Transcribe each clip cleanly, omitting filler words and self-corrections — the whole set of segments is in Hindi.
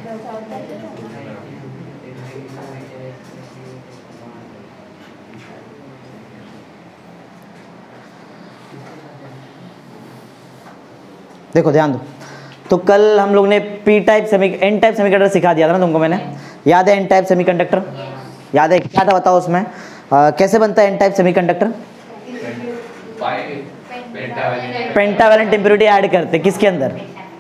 देखो ध्यान दो, तो कल हम लोग ने P type N type semiconductor सिखा दिया था ना तुमको मैंने, याद है? एन टाइप सेमीकंडक्टर याद है? क्या था बताओ उसमें? कैसे बनता है N type semiconductor? Pentavalent impurity add करते किसके अंदर?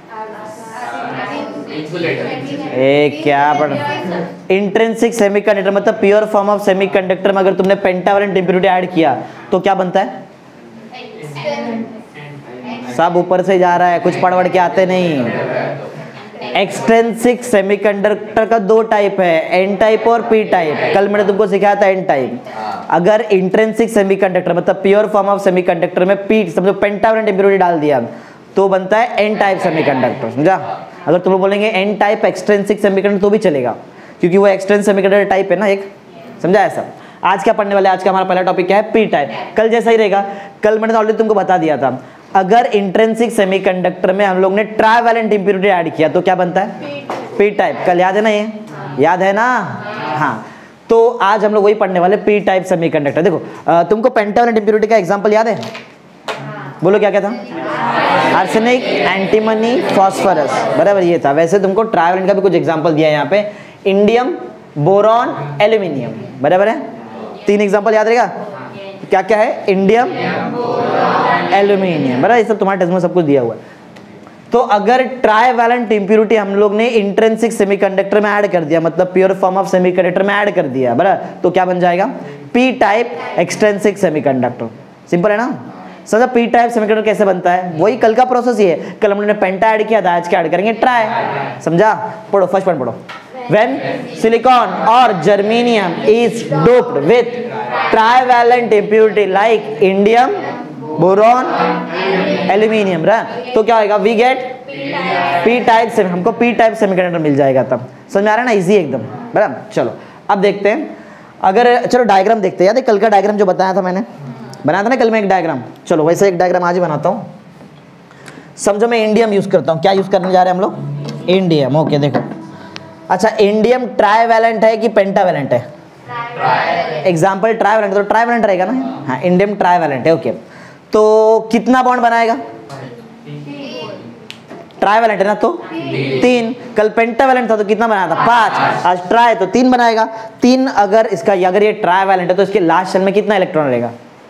क्या पढ़, इंट्रिंसिक सेमीकंडक्टर मतलब प्योर फॉर्म ऑफ सेमीकंडक्टर में अगर तुमने पेंटावैलेंट इंप्योरिटी ऐड किया तो क्या बनता है? सब ऊपर से जा रहा है, कुछ पढ़ के आते नहीं। एक्सट्रिंसिक सेमीकंडक्टर का दो टाइप है, एन टाइप और पी टाइप। कल मैंने तुमको सिखाया था एन टाइप। अगर इंट्रिंसिक सेमीकंडक्टर मतलब प्योर फॉर्म ऑफ सेमीकंडक्टर में पी समझो पेंटावैलेंट इंप्योरिटी डाल दिया तो बनता है एन टाइप सेमीकंडक्टर, समझा? अगर तुम लोग बोलेंगे एन टाइप एक्सट्रिंसिक सेमीकंडक्टर तो भी चलेगा, क्योंकि वो एक्सट्रिंसिक सेमीकंडक्टर टाइप है ना एक, समझा? ऐसा आज क्या पढ़ने वाले, आज का हमारा पहला टॉपिक क्या है? P type. कल जैसा ही रहेगा, कल मैंने ऑलरेडी तुमको बता दिया था, अगर इंट्रिंसिक सेमीकंडक्टर में हम लोग ने ट्राइवैलेंट इंप्योरिटी ऐड किया तो क्या बनता है? P type. कल याद है ना ये? याद है ना? हाँ, तो आज हम लोग वही पढ़ने वाले पी टाइप सेमीकंडक्टर। देखो तुमको पेंटावैलेंट इंप्योरिटी का एग्जांपल याद है? बोलो क्या क्या था? आर्सेनिक, एंटीमनी, फास्फोरस, बराबर ये था। वैसे तुमको ट्राइवैलेंट का भी कुछ एग्जांपल दिया है यहाँ पे, इंडियम, बोरॉन, एल्यूमिनियम, बराबर है? 3 एग्जांपल याद रहेगा? क्या क्या है? इंडियम, एल्यूमिनियम, बराबर? ये सब तुम्हारे टेस्ट में सब कुछ दिया हुआ है। तो अगर ट्राइवैलेंट इंप्योरिटी हम लोग ने इंट्रिंसिक सेमीकंडक्टर में ऐड कर दिया, मतलब प्योर फॉर्म ऑफ सेमीकंडक्टर में ऐड कर दिया, बराबर, तो क्या बन जाएगा? P type extrinsic semiconductor. Simple है ना? समझा? पी टाइप सेमीकंडक्टर कैसे बनता है? वही कल का प्रोसेस ही है। कल हमने पेंटा ऐड किया था, आज क्या ऐड करेंगे? ट्राई। समझा? पढ़ो, फर्स्ट पॉइंट पढ़ो। When silicon or germanium is doped with trivalent impurity like indium, boron, aluminium, तो क्या होगा? We get P type से, हमको P type सेमीकंडक्टर मिल जाएगा। तब समझ में आ रहा है ना? इजी एकदम, बराबर? चलो अब देखते हैं, अगर चलो डायग्राम देखते हैं। याद है कल का डायग्राम जो बताया था मैंने? बनाया था ना कल में एक डायग्राम? चलो वैसे एक डायग्राम आज ही बनाता हूँ। समझो मैं इंडियम यूज करता हूँ। क्या यूज करने जा रहे हैं हम लोग? इंडियम। ओके देखो, अच्छा इंडियम ट्राइवैलेंट है कि पेंटावैलेंट है? एग्जाम्पल ट्राइवैलेंट, तो ट्राइवैलेंट रहेगा ना? हाँ, इंडियम ट्राइवैलेंट है। ओके, तो कितना बॉन्ड बनाएगा? ट्राइवैलेंट है ना, तो 3। कल पेंटावैलेंट था तो कितना बनाया था? 5। आज ट्राई तो 3 बनाएगा। 3 अगर इसका, अगर ये ट्राइवैलेंट है तो इसके लास्ट शेल में कितना इलेक्ट्रॉन रहेगा?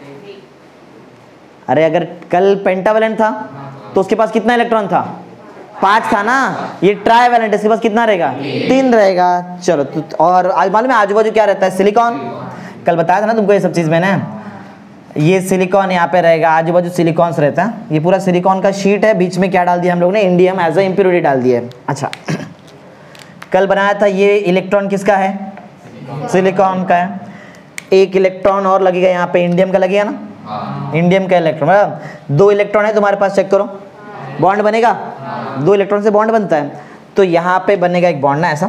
अरे अगर कल पेंटावैलेंट था तो उसके पास कितना इलेक्ट्रॉन था? 5 था ना। ये ट्राइवैलेंट, इसके पास कितना रहेगा? 3 रहेगा। चलो तो, और मालूम है आजू बाजू क्या रहता है? सिलिकॉन। कल बताया था ना तुमको ये सब चीज़ मैंने। ये सिलिकॉन यहाँ पे रहेगा, आजू बाजू सिलिकॉन्स रहता है। ये पूरा सिलिकॉन का शीट है, बीच में क्या डाल दिया हम लोग ने? इंडियम एज अ इंप्योरिटी डाल दिया है। अच्छा कल बनाया था, ये इलेक्ट्रॉन किसका है? सिलिकॉन का है। एक इलेक्ट्रॉन और लगेगा यहाँ पे, इंडियम का लगेगा ना? इंडियम का इलेक्ट्रॉन। 2 इलेक्ट्रॉन है तुम्हारे पास, चेक करो, बॉन्ड बनेगा? 2 इलेक्ट्रॉन से बॉन्ड बनता है, तो यहाँ पे बनेगा एक बॉन्ड ना, ऐसा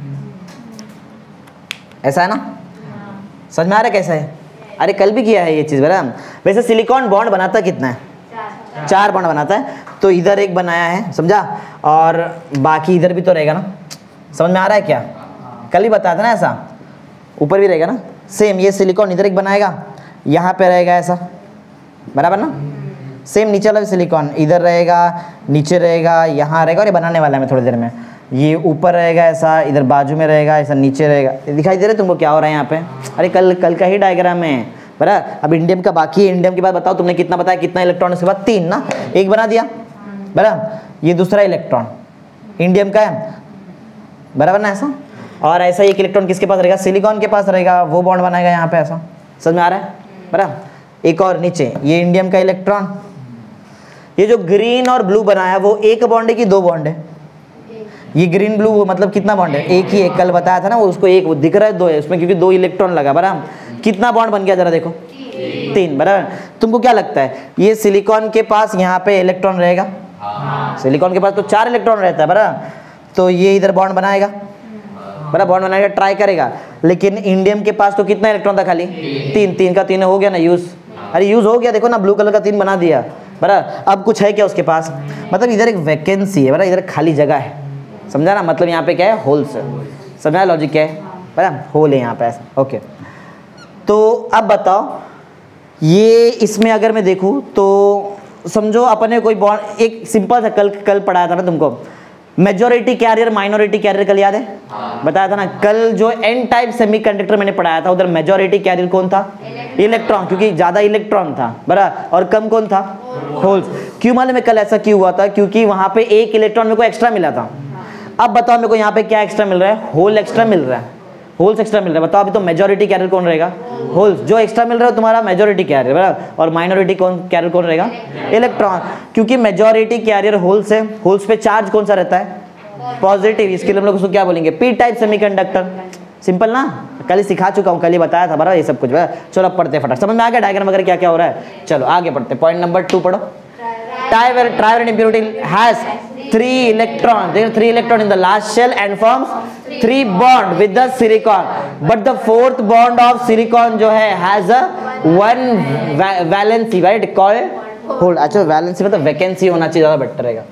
ऐसा है ना? समझ में आ रहा है कैसा है? अरे कल भी किया है ये चीज़, बराबर? वैसे सिलिकॉन बॉन्ड बनाता कितना है? 4 बॉन्ड बनाता है। तो इधर एक बनाया है, समझा? और बाकी इधर भी तो रहेगा ना? समझ में आ रहा है क्या? कल ही बताया था ना ऐसा, ऊपर भी रहेगा ना? सेम ये सिलिकॉन इधर एक बनाएगा, यहाँ पे रहेगा ऐसा, बराबर ना? सेम नीचे वाला भी सिलिकॉन इधर रहेगा, नीचे रहेगा, यहाँ रहेगा, और ये बनाने वाला है मैं थोड़ी देर में। ये ऊपर रहेगा ऐसा, इधर बाजू में रहेगा ऐसा, नीचे रहेगा। दिखाई दे रहा है तुमको क्या हो रहा है यहाँ पे? अरे कल का ही डायग्राम है, बराबर? अब इंडियम का बाकी है। इंडियम के बाद बताओ तुमने कितना बताया, कितना इलेक्ट्रॉन? उसके बाद 3 ना, एक बना दिया, बराबर? ये दूसरा इलेक्ट्रॉन इंडियम का है, बराबर ना? ऐसा, और ऐसा एक इलेक्ट्रॉन किसके पास रहेगा? सिलिकॉन के पास रहेगा, वो बॉन्ड बनाएगा यहाँ पे, ऐसा। समझ में आ रहा है, बराबर? एक और नीचे ये इंडियम का इलेक्ट्रॉन। ये जो ग्रीन और ब्लू बनाया वो एक बॉन्ड है कि 2 बॉन्ड है? ये ग्रीन ब्लू मतलब कितना बॉन्ड है? एक ही है। कल बताया था ना वो, उसको एक वो दिख रहा है, 2 है उसमें, क्योंकि 2 इलेक्ट्रॉन लगा, बराबर? कितना बॉन्ड बन गया जरा देखो? 3, बराबर? तुमको क्या लगता है ये सिलिकॉन के पास यहाँ पे इलेक्ट्रॉन रहेगा? सिलिकॉन के पास तो 4 इलेक्ट्रॉन रहता है, बराबर? तो ये इधर बॉन्ड बनाएगा, बराबर? बॉन्ड बनाएगा, ट्राई करेगा। लेकिन इंडियम के पास तो कितना इलेक्ट्रॉन था? खाली 3। 3 का 3 हो गया ना यूज? अरे यूज हो गया, देखो ना, ब्लू कलर का 3 बना दिया, बराबर? अब कुछ है क्या उसके पास? मतलब इधर एक वैकेंसी है, बराबर? इधर खाली जगह है, समझा ना, मतलब यहाँ पे क्या है, होल्स है। समझा लॉजिक क्या है, बराबर, होल है यहाँ पे ऐसा। ओके, तो अब बताओ ये इसमें अगर मैं देखूँ तो समझो अपने कोई बॉन्ड, एक सिंपल सा कल पढ़ाया था ना तुमको, मेजॉरिटी कैरियर माइनॉरिटी कैरियर, कल याद है? बताया था ना कल, जो एन टाइप सेमीकंडक्टर मैंने पढ़ाया था, उधर मेजॉरिटी कैरियर कौन था? इलेक्ट्रॉन, क्योंकि ज्यादा इलेक्ट्रॉन था, बराबर, और कम कौन था? होल्स। क्यों मालूम है कल ऐसा क्यों हुआ था? क्योंकि वहां पे एक इलेक्ट्रॉन मेरे को एक्स्ट्रा मिला था। अब बताओ मेरे को यहाँ पे क्या एक्स्ट्रा मिल रहा है? होल एक्स्ट्रा मिल रहा है, होल्स एक्स्ट्रा मिल रहा है। बताओ अभी तो मेजॉरिटी कैरियर कौन रहेगा? होल्स। जो एक्स्ट्रा मिल रहा है तुम्हारा मेजॉरिटी कैरियर, बराबर, और माइनॉरिटी कैरियर कौन रहेगा? इलेक्ट्रॉन। क्योंकि मेजॉरिटी कैरियर होल्स है, होल्स पे चार्ज कौन सा रहता है? पॉजिटिव। इसके लिए हम लोग उसको क्या बोलेंगे? P type semiconductor. सिंपल ना, कल ही सिखा चुका हूँ, कल ही बताया था बराबर ये सब कुछ। चलो अब पढ़ते फटाफट, समझ में आ गया डायग्राम वगैरह क्या क्या हो रहा है? चलो आगे पढ़ते, पॉइंट नंबर 2 पढ़ो। Trivalent impurity has 3 electrons. There are 3 electrons in the last shell and forms 3 bond with the silicon. But the 4th bond of silicon जो है has a 1 valency, right? Called hold. अच्छा valency मतलब वैकेंसी होना चाहिए, ज़्यादा बेटर रहेगा।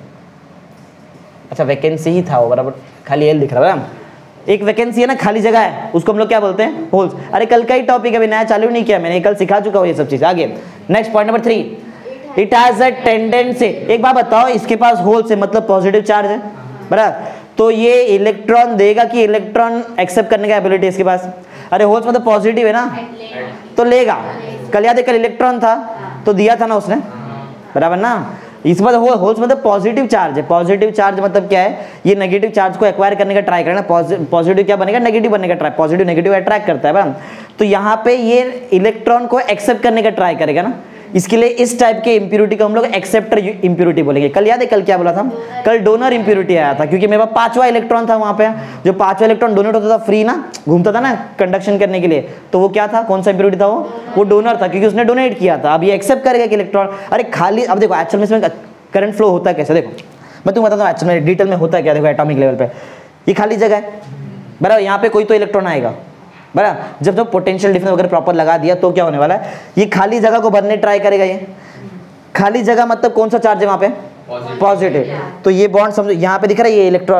अच्छा वैकेंसी ही था वो, बराबर, खाली एल दिख रहा है। एक वैकेंसी है ना, खाली जगह है, उसको हम लोग क्या बोलते हैं? होल्स। अरे कल का ही टॉपिक अभी नया चालू नहीं किया मैंने, कल सिखा चुका हूँ ये सब चीज़। आगे next point number 3, it has a tendency. एक बात बताओ, इसके पास होल्स है मतलब पॉजिटिव चार्ज है, बराबर, तो ये इलेक्ट्रॉन देगा कि इलेक्ट्रॉन एक्सेप्ट करने का एबिलिटी इसके पास? अरे होल्स मतलब पॉजिटिव है ना, तो लेगा। कल याद है, कल इलेक्ट्रॉन था तो दिया था ना उसने, बराबर ना। इस बार होल्स मतलब पॉजिटिव चार्ज है। पॉजिटिव चार्ज मतलब क्या है? ये नेगेटिव चार्ज को एक्वायर करने का ट्राई करना। पॉजिटिव क्या बनेगा? नेगेटिव बनने का ट्राई। पॉजिटिव नेगेटिव अट्रैक्ट करता है, बराबर। तो यहाँ पे ये इलेक्ट्रॉन को एक्सेप्ट करने का ट्राई करेगा ना, इसके लिए इस टाइप के इंप्यूरिटी को हम लोग एक्सेप्टर इंप्यूरिटी बोलेंगे। कल याद है कल क्या बोला था? कल डोनर इंप्यूरिटी आया था, क्योंकि मेरे पास 5वां इलेक्ट्रॉन था वहां पे। जो 5वां इलेक्ट्रॉन डोनेट होता था, फ्री ना घूमता था ना कंडक्शन करने के लिए, तो वो क्या था? कौन सा इंप्यूरिटी था? वो डोनर था, क्योंकि उसने डोनेट किया था। अब ये एक्सेप्ट करेगा कि इलेक्ट्रॉन, अरे खाली, अब देखो एक्चुअल में इसमें करंट फ्लो होता है कैसे, देखो मैं तुम्हें बताता हूँ एक्चुअल में डिटेल में होता है क्या। देखो एटॉमिक लेवल पे ये खाली जगह है, बराबर, यहाँ पे कोई तो इलेक्ट्रॉन आएगा, बराबर। जब पोटेंशियल डिफरेंस वगैरह प्रॉपर लगा दिया तो क्या होने वाला है? ये खाली जगह को भरने ट्राई करेगा। ये खाली जगह मतलब कौन सा चार्ज है वहां पे? पॉजिटिव। तो ये बॉन्ड समझो, यहाँ पे दिख रहा है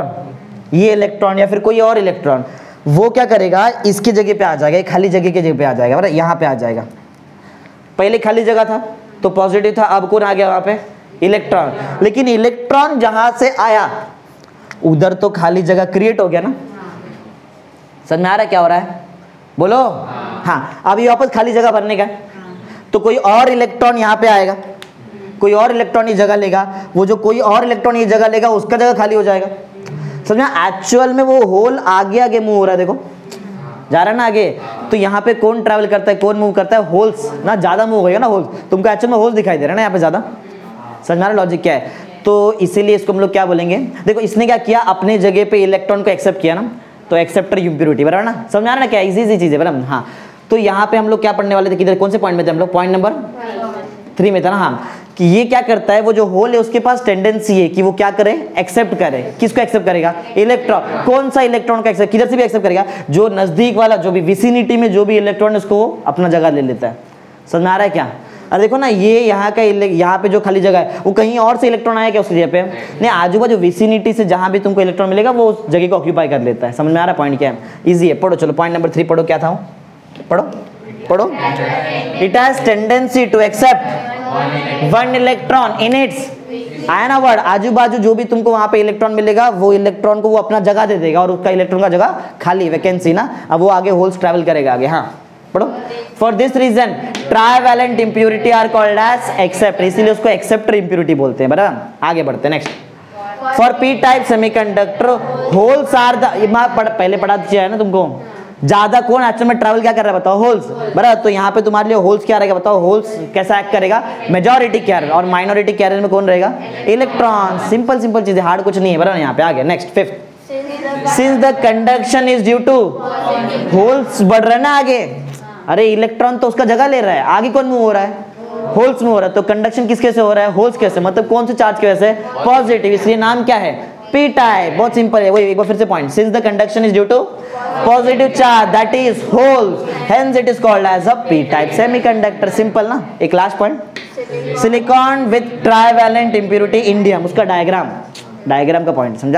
ये इलेक्ट्रॉन या फिर कोई और इलेक्ट्रॉन, वो क्या करेगा? इसकी जगह पे आ जाएगा, खाली जगह की जगह पे आ जाएगा, बराबर, यहाँ पे आ जाएगा। पहले खाली जगह था तो पॉजिटिव था, अब कौन आ गया वहां पे? इलेक्ट्रॉन। लेकिन इलेक्ट्रॉन जहां से आया उधर तो खाली जगह क्रिएट हो गया ना। समझ में आ रहा है क्या हो रहा है? बोलो। हाँ, अब ये वापस खाली जगह भरने का, तो कोई और इलेक्ट्रॉन यहाँ पे आएगा, कोई और इलेक्ट्रॉन ये जगह लेगा, वो जो कोई और इलेक्ट्रॉन ये जगह लेगा उसका जगह खाली हो जाएगा। समझा? एक्चुअल में वो होल आगे आगे मूव हो रहा है, देखो जा रहा है ना आगे। तो यहाँ पे कौन ट्रैवल करता है, कौन मूव करता है? होल्स ना, ज्यादा मूव होगा ना होल्स। तुमको एक्चुअल में होल्स दिखाई दे रहा है ना यहाँ पे ज्यादा। समझ में आ रहा लॉजिक क्या है? तो इसीलिए इसको हम लोग क्या बोलेंगे? देखो इसने क्या किया, अपने जगह पे इलेक्ट्रॉन को एक्सेप्ट किया ना, तो एक्सेप्टर इंप्यूरिटी, बराबर ना। समझ आ रहा है ना क्या? इजी चीज है, बराबर। हाँ, तो यहाँ पे हम लोग क्या पढ़ने वाले थे? किधर, कौन से पॉइंट में थे हम लोग? पॉइंट नंबर 3 में था ना। हाँ, कि ये क्या करता है, वो जो होल है उसके पास टेंडेंसी है कि वो क्या करे? एक्सेप्ट करे। किसको एक्सेप्ट करेगा? इलेक्ट्रॉन। कौन सा इलेक्ट्रॉन का एक्सेप्ट? किधर से भी एक्सेप्ट करेगा, जो नजदीक वाला, जो भी विसिनिटी में जो भी इलेक्ट्रॉन है उसको अपना जगह ले लेता है। समझ में आ रहा है क्या? अरे देखो ना, ये यहाँ का यहाँ पे जो खाली जगह है वो कहीं और से इलेक्ट्रॉन आया क्या उसकी जगह पे? नहीं, आजू बाजू विसिनिटी से जहां भी तुमको इलेक्ट्रॉन मिलेगा वो उस जगह को ऑक्यूपाई कर लेता है। समझ में आ रहा है पॉइंट क्या है? इजी है, पढ़ो। चलो पॉइंट नंबर 3 पढ़ो, क्या था? पढ़ो। It has tendency to accept 1 electron in its, आया ना वर्ड, आजू बाजू जो भी तुमको वहां पे इलेक्ट्रॉन मिलेगा वो इलेक्ट्रॉन को वो अपना जगह दे देगा, और उसका इलेक्ट्रॉन का जगह खाली, वैकेंसी ना। अब वो आगे होल्स ट्रैवल करेगा आगे। हाँ पढ़ो। For this reason trivalent impurity are called as acceptor, इसीलिए उसको एक्सेप्टर इंप्यूरिटी बोलते हैं, बराबर। आगे बढ़ते हैं next. For P type semiconductor holes are the, पहले पढ़ा दिया है ना तुमको, ज्यादा कौन एक्चुअल में ट्रैवल क्या कर रहा है बताओ? होल्स, बराबर। तो यहाँ पे तुम्हारे लिए होल्स क्या रहेगा बताओ? होल्स कैसा एक्ट करेगा? मेजॉरिटी कैरियर, और माइनॉरिटी कैरियर में कौन रहेगा? इलेक्ट्रॉन। सिंपल चीज है, हार्ड कुछ नहीं है, बराबर। यहाँ पे आगे next 5th, since the conduction is due to, holes बढ़ रहा है ना आगे, अरे इलेक्ट्रॉन तो उसका जगह ले रहा है, आगे कौन मूव हो रहा है? होल्स मूव हो रहा है। तो कंडक्शन किसके से हो रहा है? होल्स के से, मतलब कौन से चार्ज की वजह से? पॉजिटिव, इसलिए नाम क्या है? P type. बहुत सिंपल है, वही एक बार फिर से point, since the conduction is due to positive charge that is holes, hence it is called as a P type semiconductor. Simple ना। एक last point, silicon with trivalent impurity indium, उसका डायग्राम का पॉइंट समझा?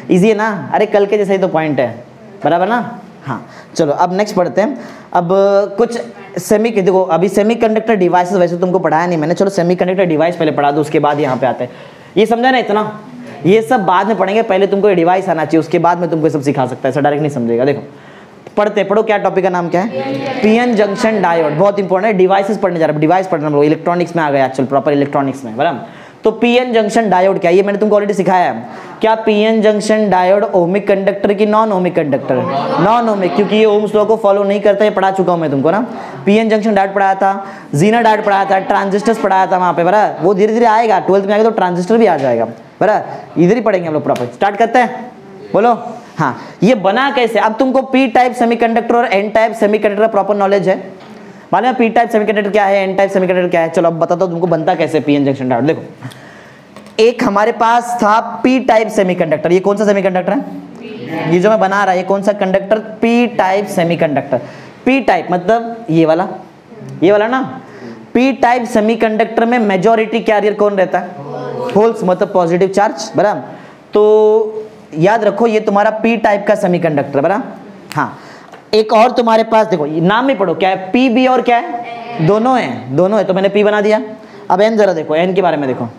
इजी है ना, अरे कल के जैसा ही तो पॉइंट है, बराबर ना। हाँ चलो अब नेक्स्ट पढ़ते हैं। अब कुछ देखो अभी सेमीकंडक्टर डिवाइसेस वैसे तुमको पढ़ाया नहीं मैंने, चलो सेमीकंडक्टर डिवाइस पहले पढ़ा दो, उसके बाद यहाँ पे आते हैं। ये समझा ना इतना, ये सब बाद में पढ़ेंगे, पहले तुमको ये डिवाइस आना चाहिए, उसके बाद में तुमको ये सब सिखा सकता है, ऐसा डायरेक्ट नहीं समझेगा। देखो पढ़ो, क्या टॉपिक का नाम क्या है? पीएन जंक्शन डायोड, बहुत इंपॉर्टेंट है। डिवाइसेस पढ़ने जा रहे हैं, डिवाइस पढ़ना हम लोग इलेक्ट्रॉनिक्स में आ गया, एक्चुअल प्रॉपर इलेक्ट्रॉनिक्स में, बराबर। तो पीएन जंक्शन डायोड क्या है, ये मैंने तुमको ऑलरेडी सिखाया है। क्या PN junction diode ohmic conductor की non ohmic conductor? Non ohmic, क्योंकि ये ओम्स लॉ को फॉलो नहीं करता, ये पढ़ा चुका हूं मैं तुमको ना। पीएन जंक्शन डायोड पढ़ाया था, जीना डायोड पढ़ाया था, ट्रांजिस्टर्स पढ़ाया था वहां पे, बराबर। वो धीरे धीरे आएगा, 12th में आएगा तो ट्रांजिस्टर भी आ जाएगा, बराबर। इधर ही पढ़ेंगे हम लोग प्रॉपर। स्टार्ट करते हैं, बोलो। हाँ, ये बना कैसे? अब तुमको पी टाइप सेमीकंडक्टर और N type semiconductor proper knowledge है, मालूम है पी टाइप सेमीकंडक्टर क्या है, एन टाइप सेमीकंडक्टर क्या है? चलो अब बताता हूं तुमको बनता कैसे पीएन जंक्शन डायोड। देखो एक हमारे पास था पी टाइप सेमीकंडक्टर, ये कौन सा सेमीकंडक्टर है? ये जो मैं बना रहा है ये कौन सा conductor? P type semiconductor. P type मतलब ये वाला ना। पी टाइप सेमीकंडक्टर में मेजॉरिटी कैरियर कौन रहता है? होल्स, मतलब पॉजिटिव चार्ज, बराबर। तो याद रखो ये तुम्हारा पी टाइप का सेमीकंडक्टर, बराबर। हाँ, एक और तुम्हारे पास देखो नाम में पढ़ो, क्या है? पी बी और क्या है? दोनों है, तो मैंने पी बना दिया। अब एन जरा देखो, एन के बारे में देखो,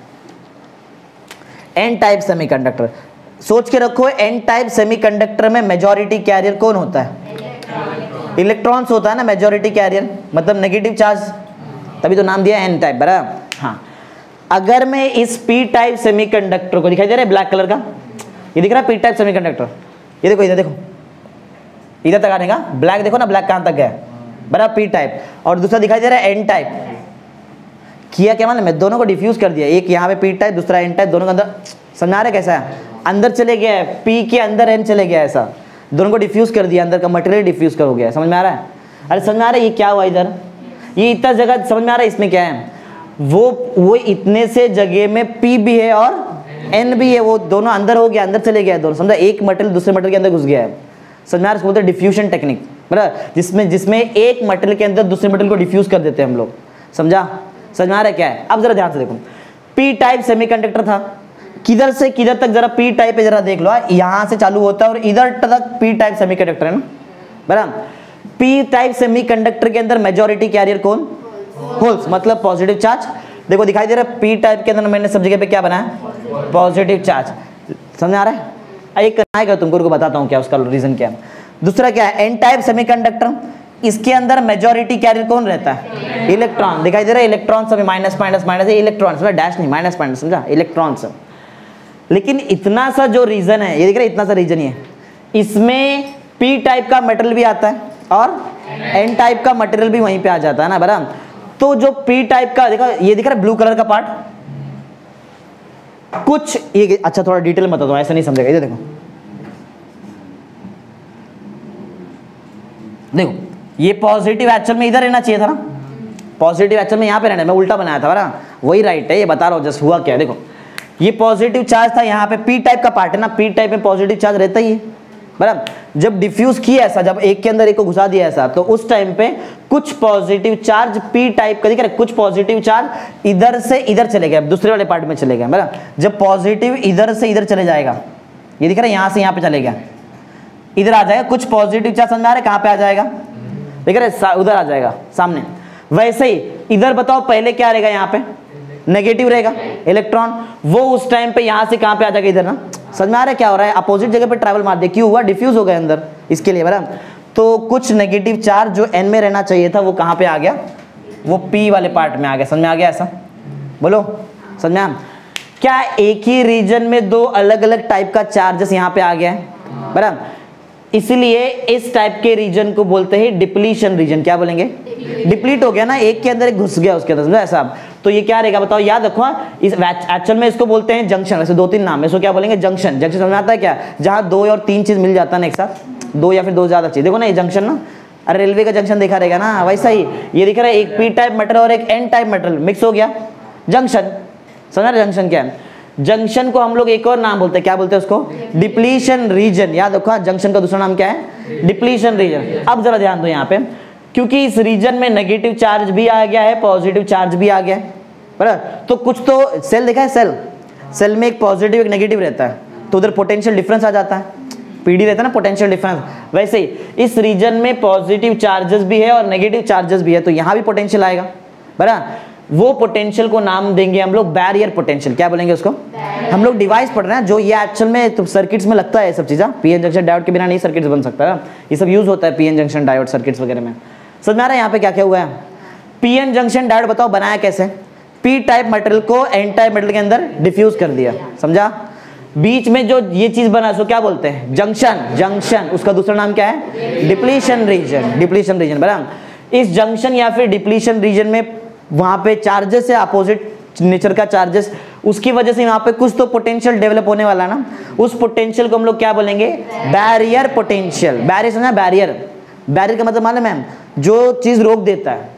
एन टाइप सेमीकंडक्टर। सोच के रखो एन टाइप सेमीकंडक्टर में मेजॉरिटी कैरियर कौन होता है? इलेक्ट्रॉन्स होता है ना मेजॉरिटी कैरियर, मतलब नेगेटिव चार्ज, तभी तो नाम दिया एन टाइप, बराबर। हाँ, अगर मैं इस पी टाइप सेमीकंडक्टर को, दिखाई दे रहा है ब्लैक कलर का, ये दिख रहा है पी टाइप सेमीकंडक्टर, ये देखो इधर देखो, इधर तक आने का, ब्लैक देखो ना, ब्लैक कहां तक गया, बराबर, पी टाइप। और दूसरा दिखाई दे रहा है एन टाइप। किया क्या मालूम है? दोनों को डिफ्यूज कर दिया, एक यहाँ पे पी टाइप दूसरा एन टाइप, दोनों के अंदर, समझा रहे कैसा है? अंदर चले गया है, पी के अंदर एन चले गया है, ऐसा दोनों को डिफ्यूज कर दिया, अंदर का मटेरियल डिफ्यूज कर हो गया। समझ में आ रहा है? अरे समझ में आ रहा है ये क्या हुआ इधर? ये इतना जगह समझ में आ रहा है इसमें क्या है? वो इतने से जगह में पी भी है और एन भी है, वो दोनों अंदर हो गया, अंदर चले गया दोनों, समझा? एक मटेरियल दूसरे मटेरियल के अंदर घुस गया है, समझ में आ रहा है? बोलते हैं डिफ्यूजन टेक्निक, बराबर, जिसमें एक मटेरियल के अंदर दूसरे मटेरियल को डिफ्यूज कर देते हैं हम लोग, समझा? समझ में आ रहा है क्या है? अब जरा ध्यान से देखो, पी टाइप सेमीकंडक्टर था, किधर से किधर तक जरा पी टाइप है, जरा देख लो, यहां से चालू होता है और इधर तक पी टाइप सेमीकंडक्टर है ना, बराबर। पी टाइप सेमीकंडक्टर के अंदर मेजॉरिटी कैरियर कौन? होल्स, मतलब पॉजिटिव चार्ज। देखो दिखाई दे रहा है पी टाइप के अंदर मैंने सब जगह पे क्या बनाया? Positive charge. समझ आ रहा है? एक आएगा तुमको बताता हूं क्या उसका रीजन क्या है। दूसरा क्या है? एन टाइप सेमीकंडक्टर, इसके अंदर मेजॉरिटी कैरियर कौन रहता है? इलेक्ट्रॉन। दिखाई दे रहा है इलेक्ट्रॉन, सब माइनस माइनस माइनस, इलेक्ट्रॉन, समझा? डैश नहीं, माइनस माइनस, समझा? इलेक्ट्रॉन। लेकिन इतना सा जो रीजन है, ये दिख रहा है इतना सा रीजन ही है, इसमें पी टाइप का मटेरियल भी आता है और एन टाइप का मटेरियल भी वहीं पे आ जाता है ना, बराबर। तो जो पी टाइप का देखा, ये दिख रहा है ब्लू कलर का पार्ट, कुछ ये, अच्छा थोड़ा डिटेल बता दो, ऐसा नहीं समझेगा। इधर देखो, देखो ये पॉजिटिव एक्चुअल में इधर रहना चाहिए था ना, पॉजिटिव एक्चुअल में यहाँ पे रहना, मैं उल्टा बनाया था, बराबर, वही राइट है, ये बता रहा हूँ जस्ट हुआ क्या। देखो ये पॉजिटिव चार्ज था, यहाँ पे पी टाइप का पार्ट है ना, पी टाइप में पॉजिटिव चार्ज रहता ही है, बराबर। जब डिफ्यूज किया ऐसा, जब एक के अंदर एक को घुसा दिया ऐसा, तो उस टाइम पे कुछ पॉजिटिव चार्ज पी टाइप का दिख रहा है, कुछ पॉजिटिव चार्ज इधर से इधर चले गए, दूसरे वाले पार्ट में चले गए, बराबर। जब पॉजिटिव इधर से इधर चले जाएगा, ये दिख रहा है यहाँ से यहाँ पे चले गया, इधर आ जाएगा, कुछ पॉजिटिव चार्ज समझ आ रहा है कहाँ पे आ जाएगा? दिख रहा है उधर आ जाएगा सामने। वैसे ही इधर बताओ पहले क्या रहेगा? यहाँ पे नेगेटिव रहेगा, इलेक्ट्रॉन, वो उस टाइम पे यहाँ से कहाँ पे आ जाएगा? इधर ना। समझ में आ रहा है क्या हो रहा है? अपोजिट जगह पे ट्रैवल मार दे, क्यों हुआ? डिफ्यूज हो गया अंदर, इसके लिए, बराबर। तो कुछ नेगेटिव चार्ज जो एन में रहना चाहिए था वो कहाँ पे आ गया? वो पी वाले पार्ट में आ गया। समझ में आ गया? ऐसा बोलो, समझ में आ? क्या एक ही रीजन में दो अलग अलग टाइप का चार्जेस यहाँ पे आ गया है, बराबर। इसलिए इस टाइप के रीजन को बोलते हैं डिप्लीशन रीजन। क्या बोलेंगे? डिप्लीट हो गया ना, एक के अंदर एक घुस गया उसके अंदर, समझा ऐसा? तो ये क्या रहेगा बताओ, याद रखो। इस एक्चुअल में इसको बोलते हैं जंक्शन, वैसे दो तीन नाम है, इसको क्या बोलेंगे? जंक्शन। जंक्शन समझ आता है क्या? जहां दो और तीन चीज मिल जाता है ना एक साथ, दो या फिर दो ज्यादा चीज। देखो ना ये जंक्शन ना, अरे रेलवे का जंक्शन देखा रहेगा ना, वैसा ही ये दिख रहा है, एक पी टाइप मटेरियल और एक एन टाइप मटेरियल मिक्स हो गया, जंक्शन। समझ रहे जंक्शन क्या है? जंक्शन को हम लोग एक और नाम बोलते हैं, क्या बोलते हैं उसको? Depletion region. याद रखो जंक्शन का दूसरा नाम क्या है? Depletion region. अब जरा ध्यान दो यहाँ पे, क्योंकि इस रीजन में नेगेटिव चार्ज भी आ गया है, पॉजिटिव चार्ज भी आ गया है, बराबर। तो कुछ तो सेल देखा है, सेल में एक पॉजिटिव एक नेगेटिव रहता है, तो उधर पोटेंशियल डिफरेंस आ जाता है, पीडी रहता है ना पोटेंशियल डिफरेंस। वैसे ही इस रीजन में पॉजिटिव चार्जेस भी है और नेगेटिव चार्जेस भी है, तो यहाँ भी पोटेंशियल आएगा, बराबर। वो पोटेंशियल को नाम देंगे हम लोग बैरियर पोटेंशियल। क्या बोलेंगे उसको? हम लोग डिवाइस पढ़ रहे हैं जो ये एक्चुअल में तो सर्किट्स में लगता है, ये सब चीज़ें पीएन जंक्शन डायोड के बिना नहीं सर्किट्स बन सकता है, ये सब यूज होता है पीएन जंक्शन डायोड सर्किट्स वगैरह में। समझ में आ रहा है यहाँ पे क्या क्या हुआ है? पीएन जंक्शन डायोड बताओ बनाया कैसे? पी टाइप मटेरियल को एन टाइप मटेरियल के अंदर डिफ्यूज कर दिया, समझा? बीच में जो ये चीज बना उसको क्या बोलते हैं? जंक्शन। जंक्शन उसका दूसरा नाम क्या है? Depletion reason. डिप्लीशन रीजन, बराबर। इस जंक्शन या फिर डिप्लीशन रीजन में वहां पे चार्जेस है अपोजिट नेचर का चार्जेस, उसकी वजह से वहां पे कुछ तो पोटेंशियल डेवलप होने वाला ना, उस पोटेंशियल को हम लोग क्या बोलेंगे? Barrier potential. बैरियर समझा? बैरियर, बैरियर का मतलब मालूम है? जो चीज रोक देता है,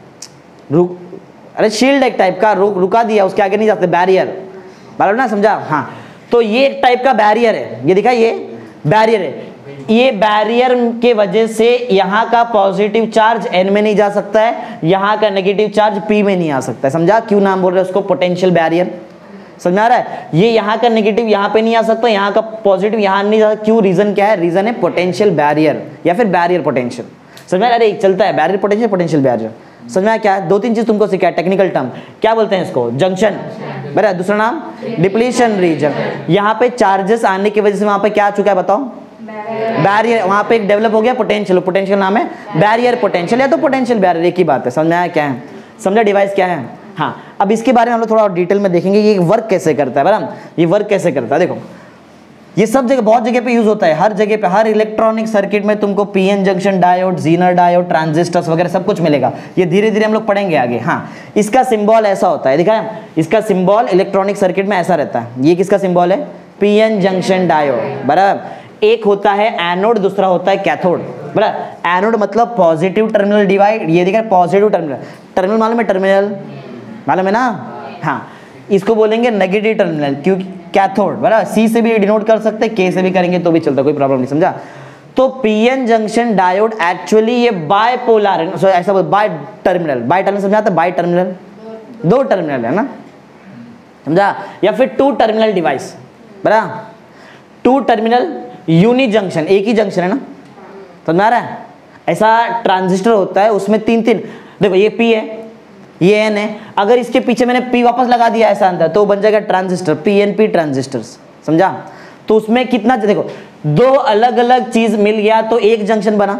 अरे शील्ड एक टाइप का रुका दिया, उसके आगे नहीं जाते, बैरियर, मालूम ना? समझा? हाँ, तो ये एक टाइप का बैरियर है, ये दिखा, ये बैरियर है। ये बैरियर के वजह से यहाँ का पॉजिटिव चार्ज एन में नहीं जा सकता है, यहाँ का नेगेटिव चार्ज पी में नहीं आ सकता है, समझा? क्यों नाम बोल रहे हैं उसको? Potential barrier. समझ आ रहा है? ये यहाँ का नेगेटिव यहाँ पे नहीं आ सकता, यहाँ का पॉजिटिव यहाँ नहीं जा सकता। क्यों? रीजन क्या है? रीजन है पोटेंशियल बैरियर या फिर बैरियर पोटेंशियल। समझ में? अरे चलता है बैरियर पोटेंशियल, पोटेंशियल बैरियर। समझ में क्या है? दो तीन चीज तुमको सिखाया, टेक्निकल टर्म क्या बोलते हैं इसको? जंक्शन, बराबर। दूसरा नाम डिप्लीशन रीजन। यहाँ पे चार्जेस आने की वजह से वहां पे क्या आ चुका है बताओ? बैरियर। वहां पे एक डेवलप हो गया पोटेंशियल, पोटेंशियल नाम है बैरियर पोटेंशियल या तो पोटेंशियल बैरियर, एक ही बात है। समझ में आया क्या है? समझा डिवाइस क्या है? हाँ, अब इसके बारे में हम लोग थोड़ा और डिटेल में देखेंगे, ये वर्क कैसे करता है, बराबर। ये वर्क कैसे करता है, देखो ये सब जगह बहुत जगह पे यूज होता है, हर जगह पे, हर इलेक्ट्रॉनिक सर्किट में तुमको PN junction diode, Zener diode, transistors वगैरह सब कुछ मिलेगा। ये धीरे धीरे हम लोग पढ़ेंगे आगे। हाँ, इसका सिंबल ऐसा होता है, दिखाया? इसका सिंबल इलेक्ट्रॉनिक सर्किट में ऐसा रहता है। ये किसका सिंबल है? पीएन जंक्शन डायोड, बराबर। एक होता है एनोड, दूसरा होता है कैथोड, बराबर। एनोड मतलब पॉजिटिव टर्मिनल डिवाइड, ये दिखा पॉजिटिव टर्मिनल। टर्मिनल मालूम है? टर्मिनल मालूम है ना? हाँ, इसको बोलेंगे नेगेटिव टर्मिनल, क्योंकि कैथोड, बराबर। सी से भी डिनोट कर सकते हैं, के से भी करेंगे तो भी चलता, कोई प्रॉब्लम नहीं, समझा? तो पीएन जंक्शन डायोड एक्चुअली ये बायपोलर है, ऐसा बाय टर्मिनल, बाय टर्मिनल समझाते? बाय टर्मिनल, दो टर्मिनल है ना, समझा? या फिर टू टर्मिनल डिवाइस, बराबर। टू टर्मिनल यूनि जंक्शन, एक ही जंक्शन है ना, समझ में आ रहा है? ऐसा ट्रांजिस्टर होता है, उसमें तीन तीन, देखो ये पी है, ये एन है, अगर इसके पीछे मैंने पी वापस लगा दिया ऐसा अंदर, तो बन जाएगा ट्रांजिस्टर, पीएनपी ट्रांजिस्टर्स, समझा? तो उसमें कितना, देखो दो अलग अलग चीज मिल गया तो एक जंक्शन बना,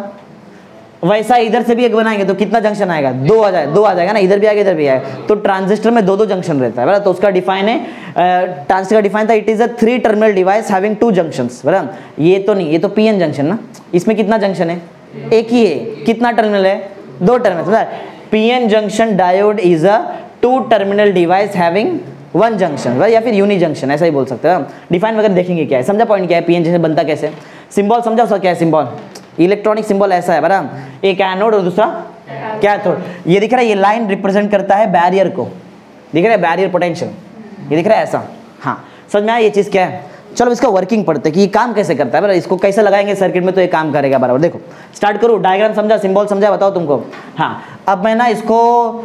वैसा इधर से भी एक बनाएंगे तो कितना जंक्शन आएगा? दो आ जाएगा ना, इधर भी आएगा इधर भी आएगा। तो ट्रांजिस्टर में दो दो जंक्शन रहता है, बराबर। तो उसका डिफाइन है, ट्रांजिस्टर का डिफाइन था, it is a 3 terminal device having 2 junctions, बराबर। ये तो नहीं, ये तो पीएन जंक्शन ना, इसमें कितना जंक्शन है? एक ही है। कितना टर्मिनल है? 2 टर्मिनल, समझा? PN junction diode is a 2 terminal device having 1 junction, या फिर यूनि जंक्शन, ऐसा ही बोल सकते हैं। डिफाइन वगैरह देखेंगे क्या है, समझा पॉइंट क्या है? पीएन जंक्शन बनता कैसे? सिंबल समझा उसका क्या है? सिंबल इलेक्ट्रॉनिक सिंबल ऐसा है, बराबर। एक एनोड और दूसरा कैथोड। ये दिख रहा है, ये लाइन रिप्रेजेंट करता है बैरियर को, दिख रहा है? बैरियर पोटेंशियल, ये दिख रहा है ऐसा। हाँ, समझ में आया ये चीज़ क्या है? चलो इसका वर्किंग पढ़ते हैं कि ये काम कैसे करता है, बराबर। इसको कैसे लगाएंगे सर्किट में तो ये काम करेगा, बराबर। देखो स्टार्ट करूँ, डायग्राम समझा, सिंबल समझा, बताओ तुमको। हाँ, अब मैं ना इसको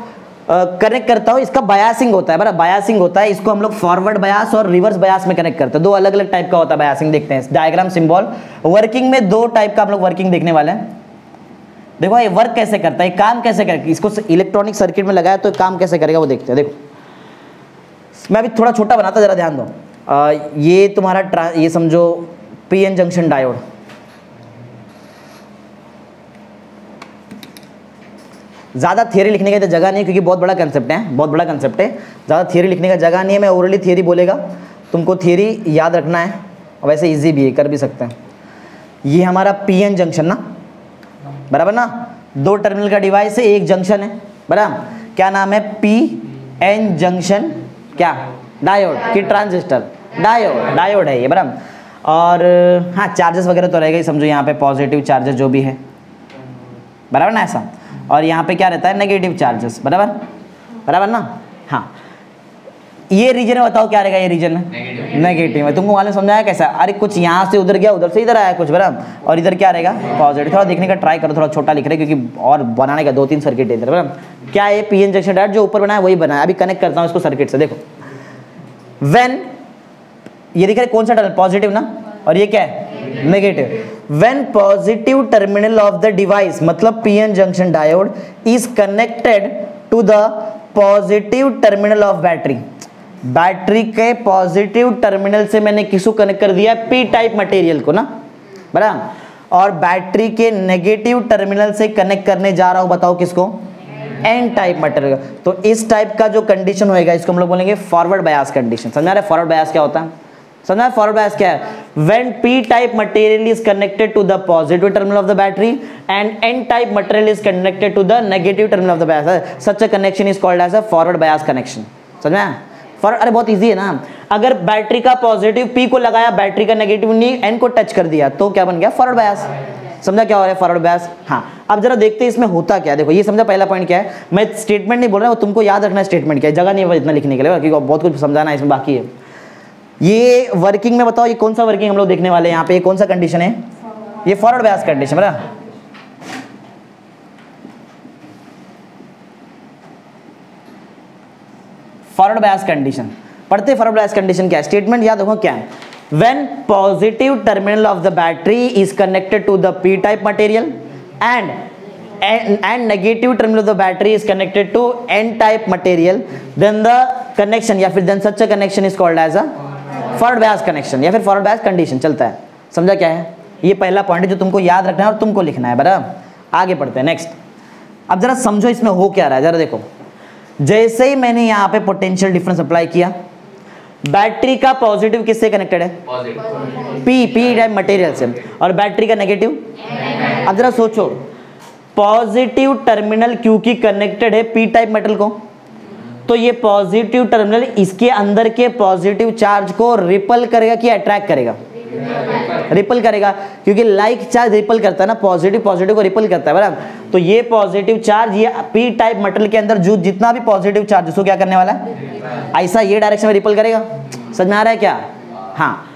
कनेक्ट करता हूँ, इसका बायासिंग होता है, बराबर। बायासिंग होता है, इसको हम लोग फॉरवर्ड बायास और रिवर्स बायास में कनेक्ट करते हैं। 2 अलग अलग टाइप का होता है बायासिंग, देखते हैं डायग्राम सिंबल। वर्किंग में 2 टाइप का हम लोग वर्किंग देखने वाले हैं। देखो ये वर्क कैसे करता है, काम कैसे करेगा, इसको इलेक्ट्रॉनिक सर्किट में लगाया तो काम कैसे करेगा वो देखते हैं। देखो मैं अभी थोड़ा छोटा बनाता, जरा ध्यान दो। ये तुम्हारा ये समझो पीएन जंक्शन डायोड, ज़्यादा थियरी लिखने का जगह नहीं है क्योंकि बहुत बड़ा कंसेप्ट है, बहुत बड़ा कंसेप्ट है, ज़्यादा थियरी लिखने का जगह नहीं है। मैं ओरली थियरी बोलेगा, तुमको थियरी याद रखना है, वैसे इजी भी है, कर भी सकते हैं। ये हमारा पीएन जंक्शन ना, बराबर ना, 2 टर्मिनल का डिवाइस है, एक जंक्शन है, बराबर। क्या नाम है? पीएन जंक्शन क्या? डायोड कि ट्रांजिस्टर? डायोड है ये, बराबर। और हाँ, चार्जेस वगैरह तो रहेगा ही, समझो यहाँ पे पॉजिटिव चार्जेस जो भी है, बराबर ना, ऐसा। और यहाँ पे क्या रहता है? नेगेटिव चार्जेस, बराबर, बराबर ना। हाँ, ये रीजन में बताओ क्या रहेगा? ये रीजन में नेगेटिव है। तुमको मालूम समझाया कैसा? अरे कुछ यहाँ से उधर गया, उधर से इधर आया कुछ, बराबर। और इधर क्या रहेगा? पॉजिटिव। थोड़ा देखने का ट्राई करो, थोड़ा छोटा लिख रहे क्योंकि और बनाने का 2-3 सर्किट है इधर, बराबर। क्या है? पीएन जंक्शन डायोड जो ऊपर बनाया वही बनाया, अभी कनेक्ट करता हूँ इसको सर्किट से। देखो, व्हेन ये दिख रहा है कौन सा टर्मिनल, पॉजिटिव ना, और ये क्या है negative. When positive terminal of the device मतलब PN junction diode is connected to the positive terminal of battery, battery के पॉजिटिव टर्मिनल से मैंने किसको कनेक्ट कर दिया, पी टाइप मटेरियल को ना, बराबर, और बैटरी के नेगेटिव टर्मिनल से कनेक्ट करने जा रहा हूं, बताओ किसको, एन टाइप मटेरियल। तो इस टाइप का जो कंडीशन होएगा इसको हम लोग बोलेंगे फॉरवर्ड बायस कंडीशन। समझ आ रहा है फॉरवर्ड बायस क्या होता है, समझा फॉरवर्ड बायस क्या है, when P type material is connected to the positive terminal of the battery and N type material is connected to the negative terminal of the bias, such a connection is called as a forward bias connection. समझ में फॉरवर्ड, अरे बहुत इजी है ना, अगर बैटरी का पॉजिटिव पी को लगाया, बैटरी का नेगेटिव नहीं एन को टच कर दिया तो क्या बन गया फॉरवर्ड बायस। समझा क्या हो रहा है फॉरवर्ड बायस। हाँ अब जरा देखते हैं इसमें होता क्या है। देखो ये समझा पहला पॉइंट क्या है, मैं स्टेटमेंट नहीं बोल रहा हूँ, तुमको याद रखना है स्टेटमेंट क्या है, जगह नहीं है इतना लिखने के लिए क्योंकि बहुत कुछ समझाना है इसमें बाकी है। ये वर्किंग में बताओ, ये कौन सा वर्किंग हम लोग देखने वाले हैं यहाँ पे, कौन सा कंडीशन है, ये फॉरवर्ड बायस कंडीशन बराबर। फॉरवर्ड बायस कंडीशन पढ़ते, फॉरवर्ड बायस कंडीशन क्या है, स्टेटमेंट याद रखो क्या है, when positive terminal of the battery is connected to the p type material and negative terminal of the battery is connected to n type material, then the connection या फिर then such a connection is called as a forward bias connection या फिर forward bias condition चलता है। समझा क्या है, ये पहला पॉइंट है जो तुमको याद रखना है और तुमको लिखना है बराबर। आगे पढ़ते हैं नेक्स्ट। अब जरा समझो इसमें हो क्या रहा है, जरा देखो, जैसे ही मैंने यहाँ पे पोटेंशियल डिफरेंस अप्लाई किया, बैटरी का पॉजिटिव किससे कनेक्टेड है, पी टाइप मटेरियल से, और बैटरी का नेगेटिव, अब जरा सोचो पॉजिटिव टर्मिनल क्योंकि कनेक्टेड है पी टाइप मेटल को, तो ये पॉजिटिव टर्मिनल इसके अंदर के पॉजिटिव चार्ज को रिपल करेगा कि अट्रैक्ट करेगा, रिपल करेगा, क्योंकि लाइक चार्ज रिपल करता है ना, पॉजिटिव को रिपल करता है बराबर। तो ये पॉजिटिव चार्ज ये पी टाइप मेटल के अंदर जो जितना भी पॉजिटिव चार्ज उसको क्या करने वाला है, ऐसा ये डायरेक्शन में रिपल करेगा। समझ में आ रहा है क्या, हाँ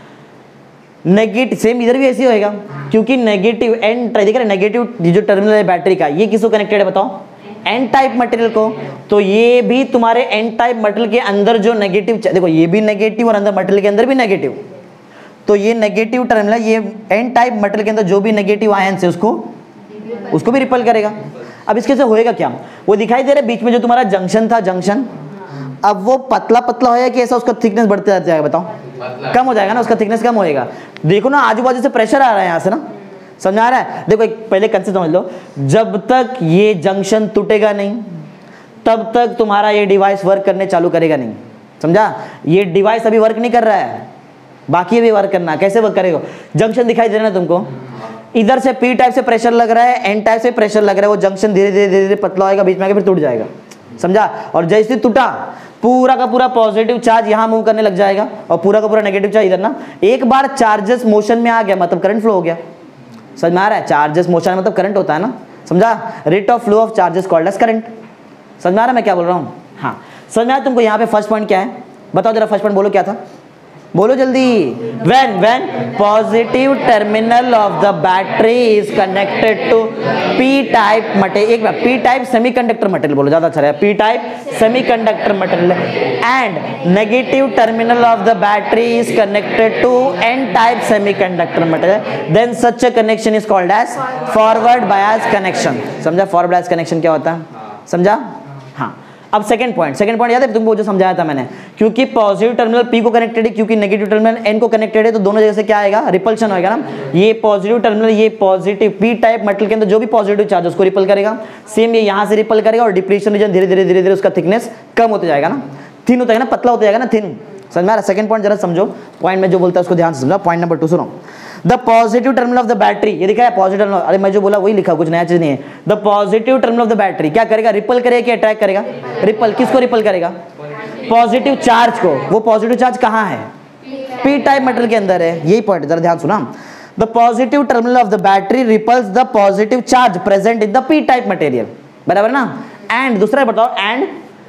नेगेटिव सेम इधर भी ऐसे होएगा, क्योंकि नेगेटिव एन देख रहे नेगेटिव जो टर्मिनल है बैटरी का, ये किसको कनेक्टेड है बताओ, एन टाइप मटेरियल को, तो ये भी तुम्हारे एन टाइप मटेरियल के अंदर जो नेगेटिव, देखो ये भी नेगेटिव और अंदर मटेरियल के अंदर भी नेगेटिव, तो ये नेगेटिव टर्मिनल ये एन टाइप मटेरियल के अंदर जो भी नेगेटिव आयन है उसको भी रिपल करेगा। अब इसके से होएगा क्या, वो दिखाई दे रहा है बीच में जो तुम्हारा जंक्शन था, जंक्शन अब वो पतला पतला होएगा कि ऐसा उसका थिकनेस बढ़ते जाता है, बताओ कम हो जाएगा ना, उसका थिकनेस कम होएगा। देखो ना आजू बाजू से प्रेशर आ रहा है यहाँ से ना, समझ आ रहा है। देखो एक पहले कंसेप्ट समझ लो, जब तक ये जंक्शन टूटेगा नहीं तब तक तुम्हारा ये डिवाइस वर्क करने चालू करेगा नहीं। समझा, ये डिवाइस अभी वर्क नहीं कर रहा है, बाकी भी वर्क करना। कैसे वर्क करेगा, जंक्शन दिखाई दे रहा है ना तुमको, इधर से पी टाइप से प्रेशर लग रहा है, एन टाइप से प्रेशर लग रहा है, वो जंक्शन धीरे धीरे पतला होएगा, बीच में आके फिर टूट जाएगा। समझा, और जैसे टूटा पूरा का पूरा पॉजिटिव चार्ज यहाँ मूव करने लग जाएगा और पूरा का पूरा नेगेटिव चार्ज इधर ना। एक बार चार्जेस मोशन में आ गया मतलब करंट फ्लो हो गया। समझ में आ रहा है, चार्जेस मोशन मतलब करंट होता है ना, समझा, rate of flow of charges called as current. समझ में आ रहा है मैं क्या बोल रहा हूँ, हाँ समझ में आया तुमको। यहाँ पे फर्स्ट पॉइंट क्या है बताओ जरा, फर्स्ट पॉइंट बोलो क्या था, बोलो जल्दी। when positive terminal of the battery is connected to p type material, एक बार p type semiconductor material बोलो, ज्यादा अच्छा रहेगा, p type semiconductor material and negative terminal of the battery is connected to n type semiconductor material, then such a connection is called as forward bias connection। समझा forward bias connection क्या होता है, समझा। हाँ अब सेकंड पॉइंट याद है तुमको जो समझाया था मैंने, क्योंकि पॉजिटिव टर्मिनल पी को कनेक्टेड है, क्योंकि नेगेटिव टर्मिनल एन को कनेक्टेड है, तो दोनों जगह से क्या आएगा, रिपल्शन होएगा ना। ये पॉजिटिव टर्मिनल ये पॉजिटिव पी टाइप मेटल के अंदर जो भी पॉजिटिव चार्ज उसको रिपल करेगा, सेम ये यहाँ से रिपल करेगा और डिप्लीशन रीजन धीरे धीरे उसका थिकनेस कम होता जाएगा ना, थिन होता है ना, पतला होता जाएगा ना, थिन। समझ में आ रहा है। सेकंड पॉइंट जरा समझो, पॉइंट में जो बोलता है उसको ध्यान से समझो। पॉइंट नंबर 2 सुनो, the positive terminal of the battery, ये दिखा है पॉजिटिव टर्मिनल, अरे मैं जो बोला वही लिखा, कुछ नया चीज नहीं है। The positive terminal of the battery क्या करेगा, रिपल करेगा कि अट्रैक्ट करेगा, रिपल। किसको रिपल करेगा, पॉजिटिव चार्ज को। वो पॉजिटिव चार्ज कहाँ है, पी टाइप मेटल के अंदर है, यही पॉइंट जरा ध्यान सुना। The positive terminal of the battery repels the positive charge present in the P type material, बराबर ना। एंड दूसरा बताओ, and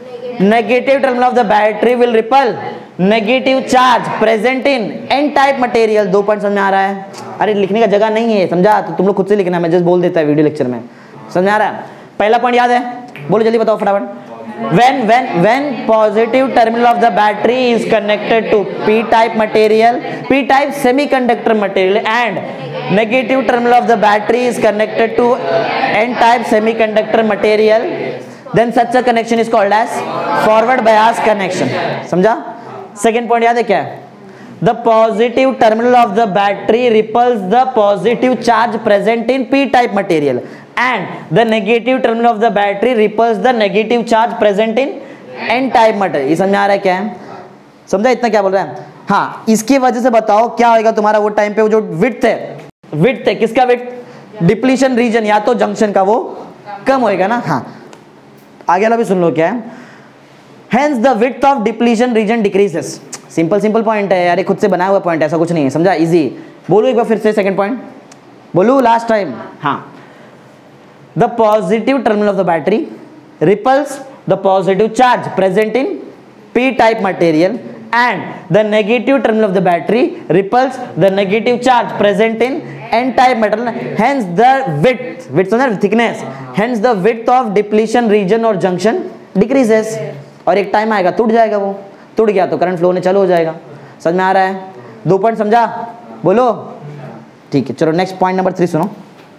negative terminal of the battery will repel negative charge present in n type material। 2 point समझ में आ रहा है, अरे लिखने का जगह नहीं है, समझा, तो तुम लोग खुद से लिखना है, मैं जस्ट बोल देता है वीडियो लेक्चर में। समझ में आ रहा है, पहला पॉइंट याद है, बोलो जल्दी बताओ फटाफट। when positive terminal of the battery is connected to p-type material, p-type semiconductor material, and negative terminal of the battery is connected to n-type semiconductor material, then such a connection is called as forward bias connection. समझा? सेकेंड पॉइंट याद है क्या है? The positive terminal of the battery repels the positive charge present in p-type material, and the negative terminal of the battery repels the negative charge present in n-type material. ये समझ आ रहा है क्या है? समझा इतना क्या बोल रहा है? हाँ, इसकी वजह से बताओ क्या होगा तुम्हारा वो टाइम पे वो जो विड्थ है किसका विड्थ? डिप्लीशन रीजन या तो जंक्शन का वो कम होएगा ना. हाँ, आगे वाला भी सुन लो क्या है. Hence the width of depletion region decreases. Simple point है यार, खुद से बनाया हुआ पॉइंट, ऐसा कुछ नहीं है. समझा? इजी. बोलो एक बार फिर से सेकंड पॉइंट बोलो लास्ट टाइम. हाँ, the positive terminal of the battery repels the positive charge present in P type material, and the negative terminal of the battery repels the negative charge present in n type metal. Hence the width thickness, hence the width of depletion region or junction decreases. और एक टाइम आएगा टूट जाएगा, वो टूट गया तो करंट फ्लो होने चालू हो जाएगा. समझ में आ रहा है? 2 पॉइंट समझा? बोलो. ठीक है, चलो नेक्स्ट पॉइंट नंबर 3 सुनो.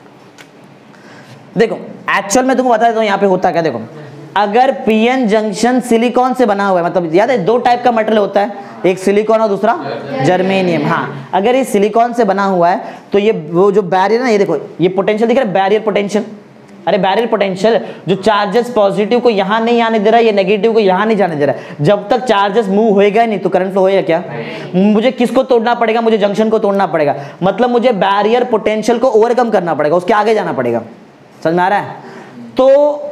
देखो एक्चुअल में तुमको बता देता हूं यहाँ पे होता क्या. देखो, अगर पीएन जंक्शन सिलिकॉन से बना हुआ है, मतलब याद है 2 टाइप का मटेरियल होता है, एक सिलिकॉन और दूसरा जर्मेनियम. हाँ, अगर ये सिलिकॉन से बना हुआ है तो ये वो जो बैरियर ना, ये देखो ये पोटेंशियल दिख रहा है, बैरियर पोटेंशियल. अरे बैरियर पोटेंशियल जो चार्जेस पॉजिटिव को यहाँ नहीं आने दे रहा है, ये नेगेटिव को यहाँ नहीं जाने दे रहा है. जब तक चार्जेस मूव होएगा नहीं तो करंट फ्लो होएगा क्या? मुझे किसको तोड़ना पड़ेगा? मुझे जंक्शन को तोड़ना पड़ेगा. मतलब मुझे बैरियर पोटेंशियल को ओवरकम करना पड़ेगा, उसके आगे जाना पड़ेगा. समझ में आ रहा है? तो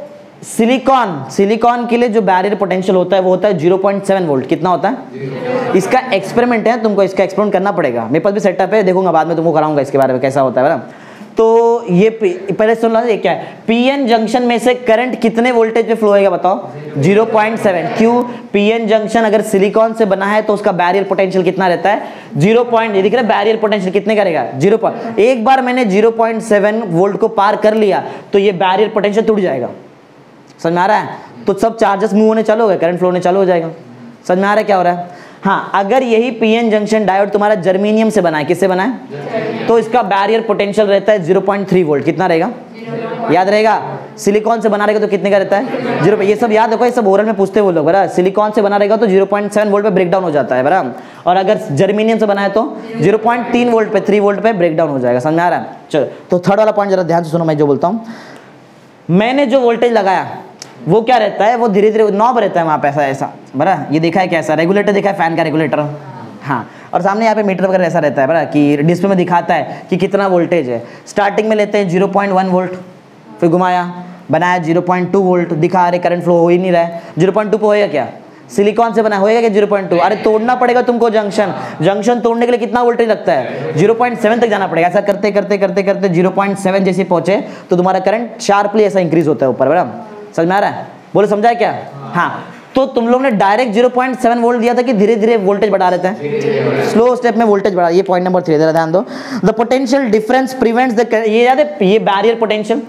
सिलिकॉन के लिए जो बैरियर पोटेंशियल होता है वो होता है 0.7 वोल्ट. कितना होता है? इसका एक्सपेरिमेंट है, तुमको इसका एक्सपेरिमेंट करना पड़ेगा. मेरे पास भी सेटअप है, देखूंगा बाद में तुमको कराऊंगा इसके बारे में कैसा होता है ना. तो ये पहले सुन लो, ये क्या है? पीएन जंक्शन में से करंट कितने वोल्टेज पे फ्लो होएगा बताओ? 0.7. क्यों? पीएन जंक्शन अगर सिलिकॉन से बना है तो उसका बैरियर पोटेंशियल कितना रहता है? 0. ये दिख रहा है बैरियर पोटेंशियल कितने करेगा? 0. एक बार मैंने 0.7 वोल्ट को पार कर लिया तो ये बैरियर पोटेंशियल टूट जाएगा. समझ में आ रहा है? तो सब चार्जेस मूव होने चालू हो गए, करंट फ्लो होने चालू हो जाएगा. समझ में आ रहा है क्या हो रहा है? हाँ, अगर यही पीएन जंक्शन डायोड तुम्हारा जर्मेनियम से बना है, किससे बना है? तो इसका बैरियर पोटेंशियल रहता है 0.3 वोल्ट. कितना रहेगा? याद रहेगा? सिलिकॉन से बना रहेगा तो कितने का रहता है? 0. ये सब याद रखो, ये सब ओरल में पूछते वो लोग. बराबर, सिलिकॉन से बना रहेगा तो 0.7 वोल्ट पे ब्रेक डाउन हो जाता है. बराबर, और अगर जर्मेनियम से बना है तो 0.3 वोल्ट पे 3 वोल्ट पे ब्रेक डाउन हो जाएगा. समझ में आ रहा है? चलो, तो थर्ड वाला पॉइंट जरा ध्यान से सुनो, मैं जो बोलता हूँ. मैंने जो वोल्टेज लगाया वो क्या रहता है? वो धीरे धीरे नॉब रहता है वहाँ पे, ऐसा बराबर. ये देखा है कैसा? रेगुलेटर देखा है, फैन का रेगुलेटर. हाँ, और सामने यहाँ पे मीटर वगैरह ऐसा रहता है बराबर, कि डिस्प्ले में दिखाता है कि कितना वोल्टेज है. स्टार्टिंग में लेते हैं 0.1 वोल्ट, फिर घुमाया बनाया 0.2 वोल्ट, दिखा रहे करंट फ्लो हो ही नहीं रहा है. 0.2 पे होएगा क्या? सिलिकॉन से बना होएगा क्या 0.2? अरे तोड़ना पड़ेगा तुमको जंक्शन तोड़ने के लिए कितना वोल्टेज लगता है? 0.7 तक जाना पड़ेगा. ऐसा करते करते करते करते 0.7 जैसे पहुंचे तो तुम्हारा करंट शार्पली ऐसा इंक्रीज होता है ऊपर. बराबर, समझ में आ रहा है? बोलो समझा क्या? हाँ, तो तुम लोग ने डायरेक्ट 0.7 वोल्ट दिया था कि धीरे धीरे वोल्टेज बढ़ा रहते हैं? स्लो स्टेप में वोल्टेज बढ़ा. ये पॉइंट नंबर 3 जरा ध्यान दो. The potential difference prevents the, ये याद है, ये बैरियर पोटेंशियल,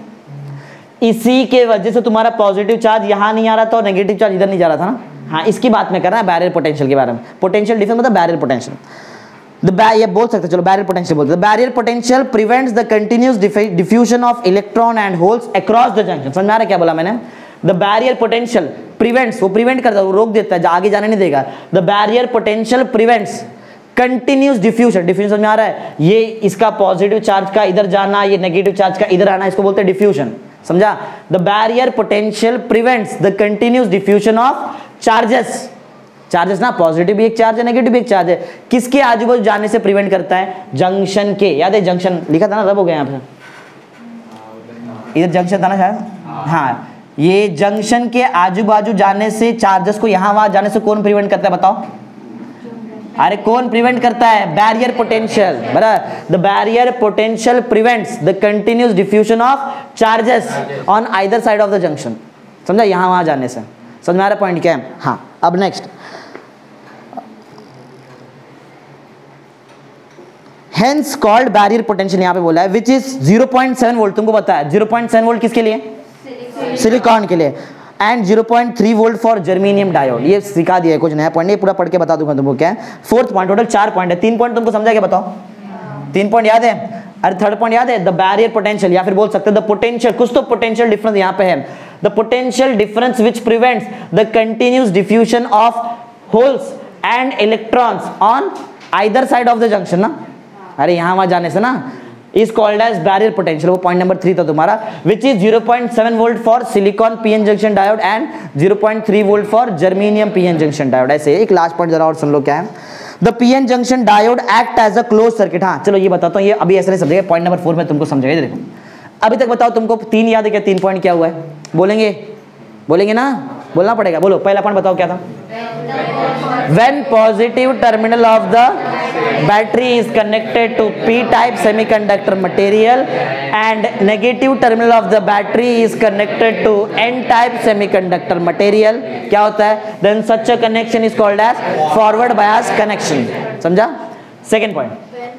इसी के वजह से तुम्हारा पॉजिटिव चार्ज यहाँ नहीं आ रहा था और नेगेटिव चार्ज इधर नहीं जा रहा था ना. हाँ, इसकी बात में कर रहा है बैरियर पोटेंशियल के बारे में. पोटेंशियल डिफरेंस मतलब बैरियर पोटेंशियल. ये बोल सकते, चलो बैरियर पोटेंशियल बोलते हैं. Barrier potential prevents the continuous diffusion of electron and holes across the junction. समझ में आ रहा है क्या बोला मैंने? द बैरियर पोटेंशियल प्रिवेंट्स, वो प्रिवेंट करता है, वो रोक देता है, आगे जाने नहीं देगा. The barrier potential prevents continuous diffusion. Diffusion समझ में आ रहा है? ये इसका पॉजिटिव चार्ज का इधर जाना, ये नेगेटिव चार्ज का इधर आना, इसको बोलते हैं डिफ्यूजन. समझा? The barrier potential prevents the continuous diffusion of charges. Charges ना, पॉजिटिव भी एक चार्ज है, नेगेटिव भी एक चार्ज है. किसके आजू बाजू जाने से प्रिवेंट करता है? जंक्शन के. याद है जंक्शन लिखा था ना, रब हो गया यहाँ पे, इधर जंक्शन था ना शायद. हाँ, ये जंक्शन के आजू बाजू जाने से, चार्जेस को यहाँ वहां जाने से कौन प्रिवेंट करता है बताओ? अरे कौन प्रिवेंट करता है? Barrier potential. बराबर, the barrier potential prevents the continuous diffusion of charges on either side of the junction. समझा? यहाँ वहां जाने से. समझ में आ रहा पॉइंट क्या है? हाँ, अब next, hence called barrier potential यहाँ पे बोला है, विच इज 0.7 वोल्ट. तुमको पता है 0.7 वोल्ट किसके लिए? सिलिकॉन के लिए. And 0.3 volt for germanium diode. ये सिखा दिया है, कुछ नया पॉइंट नहीं, पूरा पढ़ के बता दूंगा तुमको क्या है। फोर्थ पॉइंट, टोटल 4 पॉइंट है, 3 पॉइंट तुमको समझा क्या बताओ? 3 पॉइंट याद है? अरे थर्ड पॉइंट याद है? द बैरियर पोटेंशियल, या फिर बोल सकते हैं द पोटेंशियल, कुछ तो पोटेंशियल डिफरेंस यहाँ पे है, the potential difference which prevents the continuous diffusion of holes and electrons on either side of the junction ना। अरे यहाँ वहां जाने से ना, is called as barrier potential. वो पॉइंट नंबर 3 था तुम्हारा, which is 0.7 volt for silicon PN junction diode and 0.3 volt for germanium PN junction diode. ऐसे एक लास्ट पॉइंट जरा और सुन लो क्या है। The PN junction diode act as a close circuit. हाँ चलो ये बताता हूँ, ये अभी ऐसे नहीं समझेगा, पॉइंट नंबर 4 में तुमको समझाइए। देखो अभी तक बताओ तुमको 3 याद है क्या? 3 पॉइंट क्या हुआ है? बोलेंगे ना, बोलना पड़ेगा। बोलो पहला पॉइंट बताओ क्या था? When positive terminal of the battery is connected to p-type semiconductor material and negative terminal of the battery is connected to n-type semiconductor material, क्या होता है? Then such a connection is called as forward bias connection। समझा? सेकेंड पॉइंट,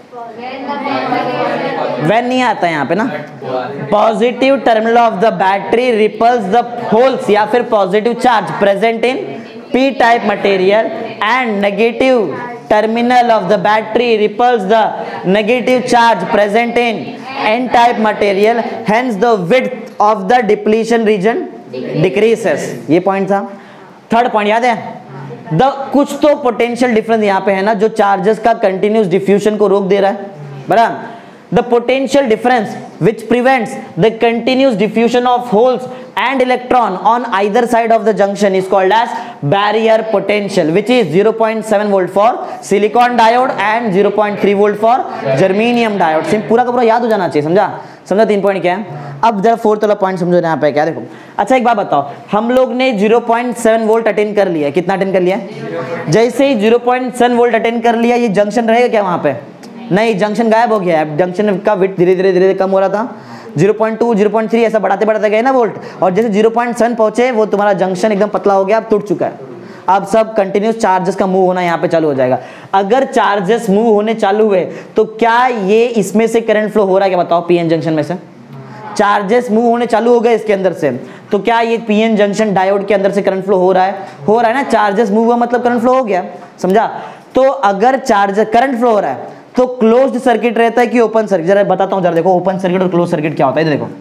when नहीं आता है यहाँ पे ना, positive terminal of the battery repels the holes या फिर positive charge present in P type material and negative terminal of the battery repels the negative charge present in N type material, hence the width of the depletion region decreases. ये पॉइंट था। थर्ड पॉइंट याद है? कुछ तो पोटेंशियल डिफरेंस यहाँ पे है ना, जो चार्जेस का कंटिन्यूस डिफ्यूजन को रोक दे रहा है, बराबर। The potential difference which prevents the continuous diffusion of holes and electron on either side of the junction is called as barrier potential, which is 0.7 volt for silicon diode and 0.3 volt for germanium diode। सिर्फ पूरा का पूरा याद हो जाना चाहिए, समझा? 3 पॉइंट क्या है? अब जरा फोर्थ वाला पॉइंट समझो यहाँ पे क्या। देखो अच्छा एक बात बताओ, हम लोग ने 0.7 वोल्ट अटेंड कर लिया, कितना अटेंड कर लिया? जैसे ही 0.7 वोल्ट अटेंड कर लिया, ये जंक्शन रहेगा क्या वहां पे? नहीं, जंक्शन गायब हो गया है। जंक्शन का विड्थ धीरे धीरे कम हो रहा था, 0.2 0.3 ऐसा बढ़ाते बढ़ाते गए ना वोल्ट, और जैसे 0.7 पहुंचे वो तुम्हारा जंक्शन एकदम पतला हो गया, अब टूट चुका है। अब सब कंटिन्यूस चार्जेस का मूव होना यहाँ पे चालू हो जाएगा। अगर चार्जेस मूव होने चालू हुए तो क्या ये इसमें से करंट फ्लो हो रहा है क्या? बताओ पीएन जंक्शन में से चार्जेस मूव होने चालू हो गए इसके अंदर से, तो क्या ये पीएन जंक्शन डायोड के अंदर से करंट फ्लो हो रहा है? हो रहा है ना, चार्जेस मूव हुआ मतलब करंट फ्लो हो गया, समझा? तो अगर चार्ज करंट फ्लो हो रहा है तो क्लोज्ड सर्किट रहता है कि ओपन सर्किट? जरा बताता हूं, जरा देखो ओपन सर्किट और क्लोज सर्किट क्या होता है। देखो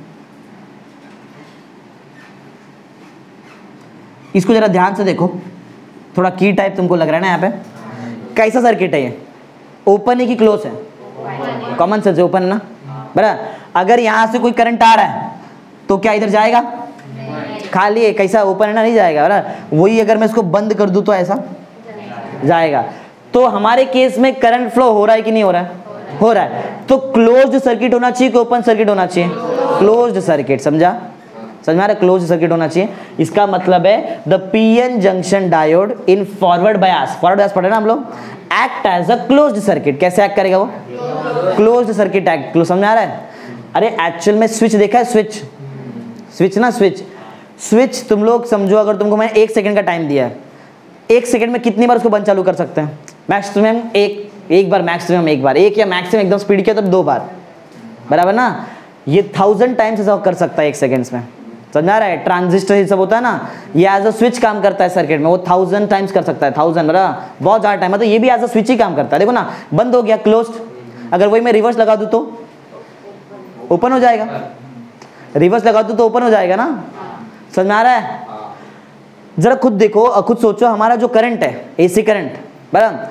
इसको जरा ध्यान से देखो, थोड़ा की टाइप तुमको लग रहा है ना यहाँ पे। कैसा सर्किट है ये? ओपन है कि क्लोज है? कॉमन सेंस ओपन है ना, बराबर। अगर यहां से कोई करंट आ रहा है तो क्या इधर जाएगा? खाली है, कैसा ओपन है ना, नहीं जाएगा, बराबर। वही अगर मैं इसको बंद कर दूं तो ऐसा जाएगा। तो हमारे केस में करंट फ्लो हो रहा है कि नहीं हो रहा है? हो रहा है। तो क्लोज्ड सर्किट होना चाहिए कि ओपन सर्किट होना चाहिए? क्लोज्ड सर्किट, समझ में आ रहा है? क्लोज्ड सर्किट होना चाहिए। इसका मतलब है the PN junction diode in forward bias पढ़े ना हम लोग, act as a closed circuit. कैसे एक्ट करेगा वो? क्लोज्ड सर्किट एक्ट, क्लोज, समझ आ रहा है? अरे एक्चुअल में स्विच देखा है? स्विच ना, स्विच तुम लोग समझो, अगर तुमको मैं 1 सेकंड का टाइम दिया है, 1 सेकंड में कितनी बार उसको बंद चालू कर सकते हैं? मैक्सिमम एक बार, मैक्सिमम एक बार, एक या मैक्सिमम एकदम स्पीड किया तो 2 बार, बराबर ना। ये 1000 टाइम्स ऐसा कर सकता है 1 सेकंड्स में, समझ आ रहा है? ट्रांजिस्टर ये सब होता है ना, ये एज अ स्विच काम करता है सर्किट में, वो 1000 टाइम्स कर सकता है, 1000 बराबर, बहुत ज़्यादा टाइम, मतलब ये भी एज अ स्विच ही काम करता है। देखो ना, बंद हो गया, क्लोज्ड। अगर वही मैं रिवर्स लगा दूँ तो ओपन हो जाएगा, रिवर्स लगा दूँ तो ओपन हो जाएगा ना, समझ में आ रहा है? जरा खुद देखो, खुद सोचो, हमारा जो करंट है, एसी करंट, बराबर,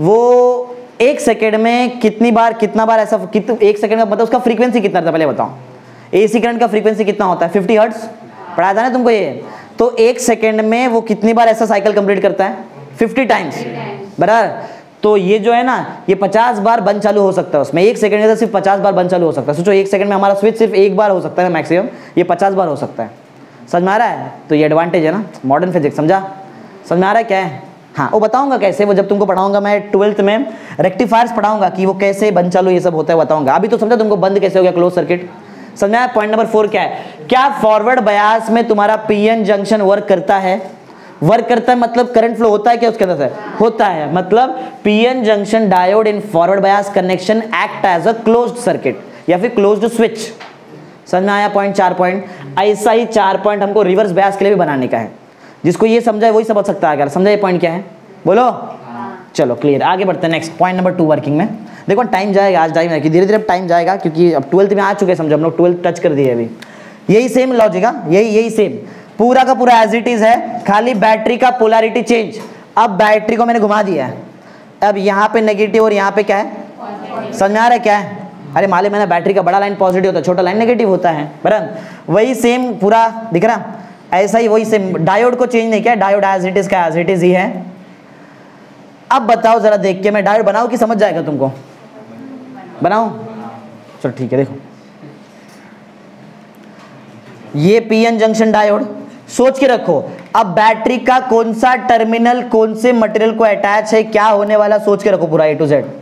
वो 1 सेकेंड में कितना बार ऐसा, 1 सेकेंड का मतलब उसका फ्रीक्वेंसी कितना था पहले बताओ? एसी करंट का फ्रीक्वेंसी कितना होता है? 50 हर्ट्ज, पढ़ाया था ना तुमको ये। तो 1 सेकेंड में वो कितनी बार ऐसा साइकिल कंप्लीट करता है? 50 टाइम्स, बराबर। तो ये जो है ना, ये 50 बार बंद चालू हो सकता है उसमें, 1 सेकेंड में सिर्फ 50 बार बंद चालू हो सकता है। सोचो 1 सेकेंड में हमारा स्विच सिर्फ 1 बार हो सकता है मैक्सिमम, ये 50 बार हो सकता है, समझ में आ रहा है? तो ये एडवांटेज है ना मॉडर्न फिजिक्स, समझा? समझ में आ रहा है क्या है? हाँ, वो बताऊंगा कैसे, वो जब तुमको पढ़ाऊंगा मैं 12th में रेक्टिफायर्स पढ़ाऊंगा कि वो कैसे बंद चालू ये सब होता है, बताऊंगा। अभी तो समझा तुमको बंद कैसे हो गया क्लोज सर्किट, समझा? पॉइंट नंबर 4 क्या है? क्या फॉरवर्ड बायस में तुम्हारा पीएन जंक्शन वर्क करता है? वर्क करता है मतलब करंट फ्लो होता है क्या उसके अंदर से? होता है। मतलब PN junction diode in forward bias connection act as a closed circuit या फिर क्लोज्ड स्विच। समझ में आया पॉइंट? 4 पॉइंट। ऐसा ही 4 पॉइंट हमको रिवर्स बायस के लिए भी बनाने का है। जिसको ये समझा है वही समझ सकता है। अगर समझा ये पॉइंट क्या है बोलो। चलो क्लियर, आगे बढ़ते हैं नेक्स्ट पॉइंट नंबर 2 वर्किंग में। देखो टाइम जाएगा, आज टाइम है कि धीरे धीरे टाइम जाएगा, क्योंकि अब 12th में आ चुके हैं, समझो हम लोग 12th टच कर दिए अभी। यही सेम लॉजिक है, यही सेम पूरा का पूरा एज इट इज है, खाली बैटरी का पोलैरिटी चेंज। अब बैटरी को मैंने घुमा दिया है, अब यहाँ पे नेगेटिव और यहाँ पे क्या है, समझ में आ रहा है क्या है? अरे मालूम है ना, बैटरी का बड़ा लाइन पॉजिटिव होता है, छोटा लाइन नेगेटिव होता है, बराबर। वही सेम पूरा दिख रहा, ऐसा ही वही सेम। डायोड को चेंज नहीं किया, डायोड एज इट इज का एज इट इज ही है। अब बताओ जरा देख के, मैं डायोड बनाऊं कि समझ जाएगा तुमको? बनाऊं? चलो ठीक है, देखो ये पीएन जंक्शन डायोड, सोच के रखो। अब बैटरी का कौन सा टर्मिनल कौन से मटेरियल को अटैच है, क्या होने वाला, सोच के रखो पूरा ए टू जेड।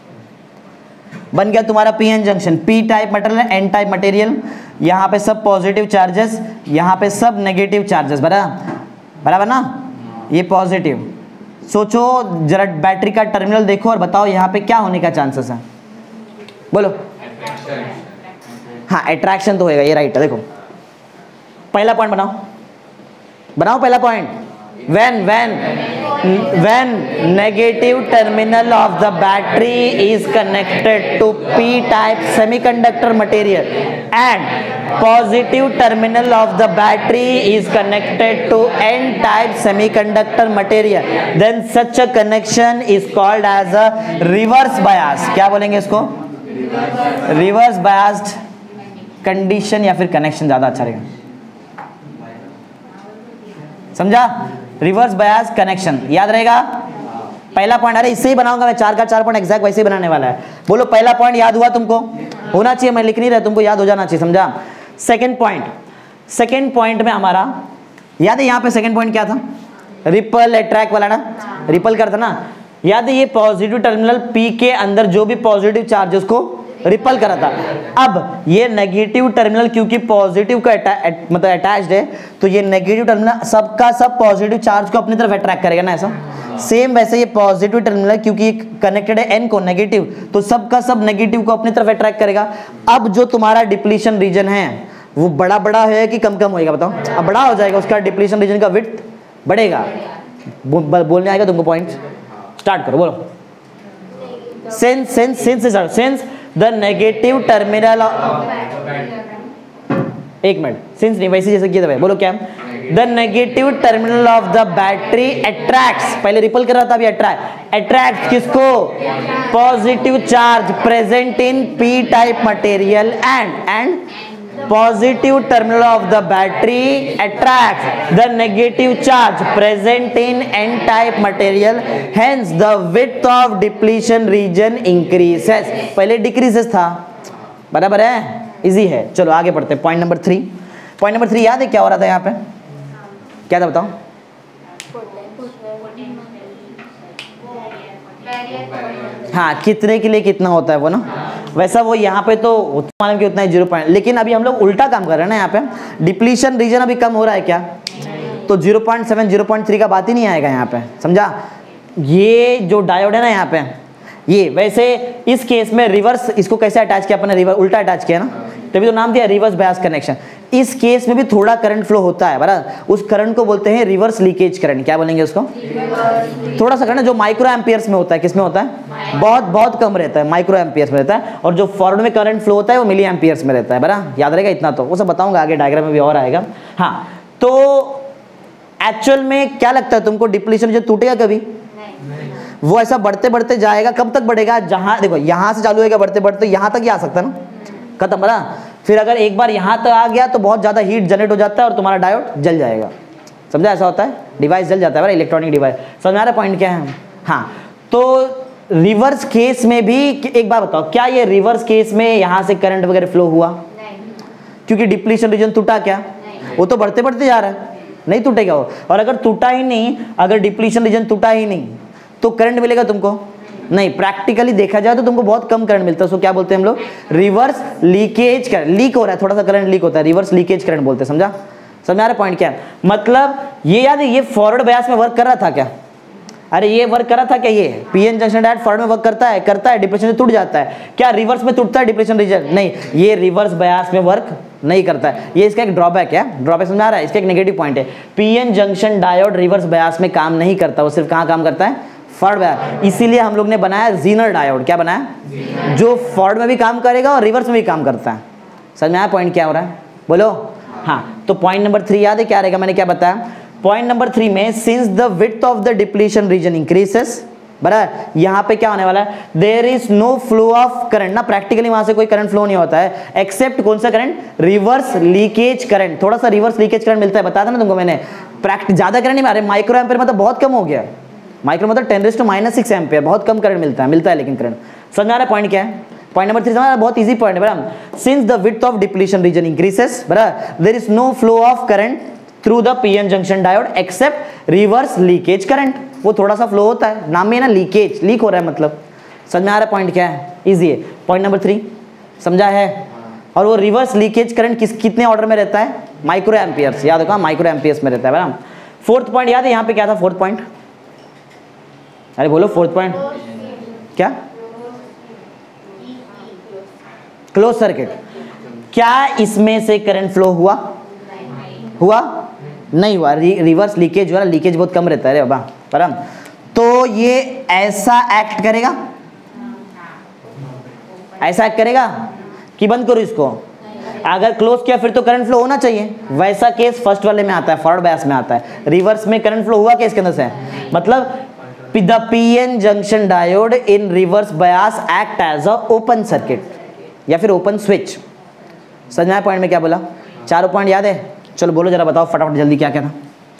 बन गया तुम्हारा PN junction, P type material, N type material, यहाँ पे सब पॉजिटिव चार्जेस, यहाँ पे सब नेगेटिव चार्जेस, बराबर ना? ये पॉजिटिव। सोचो जरा बैटरी का टर्मिनल देखो और बताओ यहाँ पे क्या होने का चांसेस है, बोलो। हाँ अट्रैक्शन तो होएगा, ये राइट है। देखो पहला पॉइंट बनाओ पहला point. when negative terminal of the battery is connected to p type semiconductor material and positive terminal of the battery is connected to n type semiconductor material, then such a connection is called as a reverse bias। क्या बोलेंगे इसको? रिवर्स बायस्ड कंडीशन या फिर कनेक्शन ज्यादा अच्छा रहेगा, समझा? रिवर्स बायस कनेक्शन याद रहेगा पहला पॉइंट। अरे इससे ही बनाऊंगा मैं, 4 का 4 पॉइंट एग्जैक्ट वैसे ही बनाने वाला है। बोलो पहला पॉइंट याद हुआ तुमको? होना चाहिए, मैं लिख नहीं रहा, तुमको याद हो जाना चाहिए, समझा? सेकंड पॉइंट में हमारा याद है, यहाँ पे सेकंड पॉइंट क्या था? रिपल अट्रैक्ट वाला ना, रिपल करता ना, याद है? ये पॉजिटिव टर्मिनल पी के अंदर जो भी पॉजिटिव चार्जेस को रिपल करा था। अब ये नेगेटिव टर्मिनल क्योंकि पॉजिटिव का मतलब अटैच्ड है, तो ये नेगेटिव टर्मिनल सबका सब पॉजिटिव चार्ज को अपनी तरफ अट्रैक्ट करेगा ना, ऐसा सेम वैसे ये पॉजिटिव टर्मिनल क्योंकि ये कनेक्टेड है एन को नेगेटिव, तो सबका सब नेगेटिव को अपनी तरफ अट्रैक्ट करेगा। अब जो तुम्हारा डिप्लीशन रीजन है वो बड़ा है कि कम होएगा, बताओ? अब बड़ा हो जाएगा, उसका डिप्लीशन रीजन का विड्थ बढ़ेगा। बोलने आएगा तुमको, पॉइंट स्टार्ट करो, बोलो। सेंस द नेगेटिव टर्मिनल, एक मिनट, सिंस नहीं वैसे जैसे किया था, बोलो क्या? The negative terminal of the battery attracts, पहले रिपल कर रहा था, अभी अट्रैक्ट किसको? Positive charge present in P type material and positive terminal of the battery attracts the negative charge present in n type material, hence the width of depletion region increases। पहले decreases था, बराबर है, इजी है। चलो आगे बढ़ते हैं, पॉइंट नंबर 3 याद है क्या हो रहा था यहाँ पे? क्या था बताओ? हाँ कितने के लिए कितना होता है वो ना, वैसा वो यहाँ पे तो मालूम कि उतना ही 0 पॉइंट, लेकिन अभी हम लोग उल्टा काम कर रहे हैं ना, यहाँ पे डिप्लीशन रीजन अभी कम हो रहा है क्या, तो 0.7 0.3 का बात ही नहीं आएगा यहाँ पे, समझा? ये जो डायोड है ना यहाँ पे, ये वैसे इस केस में रिवर्स, इसको कैसे अटैच किया अपने, रिवर्स उल्टा अटैच किया ना, तभी तो नाम दिया रिवर्स बायस कनेक्शन। इस केस में भी थोड़ा करंट फ्लो होता है, बराबर, उस करंट को बोलते हैं रिवर्स लीकेज करंट। क्या बोलेंगे उसको? थोड़ा सा करंट जो माइक्रो एम्पियर्स में होता है, किसमें होता है? बहुत कम रहता है, माइक्रो एम्पियर्स में रहता है, और जो फॉरवर्ड में करंट फ्लो होता है वो मिली एम्पियर्स में रहता है, बराबर, याद रहेगा इतना, तो वो सब बताऊंगा आगे, डायग्राम में भी और आएगा। हाँ तो एक्चुअल में क्या लगता है तुमको, डिप्लीशन जो टूटेगा कभी? वो ऐसा बढ़ते जाएगा, कब तक बढ़ेगा? जहां देखो यहाँ से चालू होगा बढ़ते यहाँ तक ही आ सकता है ना, खत्म, बना। फिर अगर एक बार यहाँ तक आ गया तो बहुत ज़्यादा हीट जनरेट हो जाता है और तुम्हारा डायोड जल जाएगा, समझा? ऐसा होता है, डिवाइस जल जाता है, इलेक्ट्रॉनिक डिवाइस। समझ में आ रहा पॉइंट क्या है? हाँ तो रिवर्स केस में भी एक बार बताओ, क्या ये रिवर्स केस में यहाँ से करंट वगैरह फ्लो हुआ? क्योंकि डिप्लीशन रीजन टूटा क्या? वो तो बढ़ते जा रहा है, नहीं टूटेगा वो। और अगर टूटा ही नहीं, अगर डिप्लीशन रीजन टूटा ही नहीं, तो करंट मिलेगा तुमको? नहीं, प्रैक्टिकली देखा जाए तो तुमको बहुत कम करंट मिलता है। उसको क्या बोलते हैं हम लोग? Reverse leakage current. लीक हो रहा है, थोड़ा सा करंट लीक होता है, रिवर्स लीकेज करंट बोलते हैं, समझा? समझ आ रहा पॉइंट क्या है? मतलब ये याद है, ये फॉरवर्ड बायस में वर्क कर रहा था क्या? अरे ये वर्क करा था क्या? ये पीएन जंक्शन डायोड फॉरवर्ड में वर्क करता है, डिप्लेशन में टूट जाता है। क्या रिवर्स में टूटता है डिप्लेशन रीजन? नहीं, ये रिवर्स बायस में वर्क नहीं करता है। ये इसका एक ड्रॉबैक है, ड्रॉबैक समझ आ रहा है? इसका एक नेगेटिव पॉइंट है, PN junction diode reverse bias में काम नहीं करता, वो सिर्फ कहाँ काम करता है? Forward bias. इसीलिए हम लोग ने बनाया ज़ीनर डायोड। क्या बनाया? जो फॉरवर्ड में भी काम करेगा और रिवर्स में भी काम करता है। समझ में आया पॉइंट क्या हो रहा है? बोलो। हाँ, तो पॉइंट नंबर 3 याद है क्या रहेगा? मैंने क्या बताया पॉइंट नंबर 3 में? Since the width of the depletion region increases, बराबर, यहाँ पे क्या होने वाला है? There is no flow of current ना, प्रैक्टिकली वहां से कोई करंट फ्लो नहीं होता है, एक्सेप्ट कौन सा करंट? Reverse leakage current. थोड़ा सा रिवर्स लीकेज करंट मिलता है, बताया था ना तुमको मैंने। ज्यादा करंट नहीं मारे, माइक्रो एम्पियर मतलब बहुत कम हो गया। माइक्रो मतलब 10⁻⁻6 एम्पियर, बहुत कम करंट मिलता है लेकिन करंट। समझ आ रहा है पॉइंट क्या है? पॉइंट नंबर 3 समझ, बहुत इजी पॉइंट है बराबर। Since the width of depletion region increases, बराबर, there is no flow of current through the PN junction diode except reverse leakage current. वो थोड़ा सा फ्लो होता है, नाम में है ना लीकेज, लीक हो रहा है मतलब। समझ में आ रहा है पॉइंट क्या है? इजी है। पॉइंट नंबर 3 समझा है? और वो रिवर्स लीकेज करंट कितने ऑर्डर में रहता है? माइक्रो एम्पियर्स, याद होगा माइक्रो एम्पियर्स में रहता है बराबर। फोर्थ पॉइंट याद है यहाँ पे क्या था? फोर्थ पॉइंट, अरे बोलो फोर्थ पॉइंट क्या? Close circuit. क्या इसमें से करंट फ्लो हुआ? नहीं हुआ। रिवर्स लीकेज हुआ, लीकेज बहुत कम रहता है रे बाबा, परम। तो ये ऐसा एक्ट करेगा, ऐसा एक्ट करेगा कि बंद करो इसको। अगर क्लोज किया फिर तो करंट फ्लो होना चाहिए। वैसा केस फर्स्ट वाले में आता है, फॉरवर्ड बायस में आता है। रिवर्स में करंट फ्लो हुआ क्या इसके अंदर से? मतलब the PN junction diode in reverse bias act as a open circuit या फिर ओपन स्विच। समझ में आया पॉइंट में क्या बोला? चारों पॉइंट याद है? चलो बोलो जरा, बताओ फटाफट जल्दी क्या क्या था।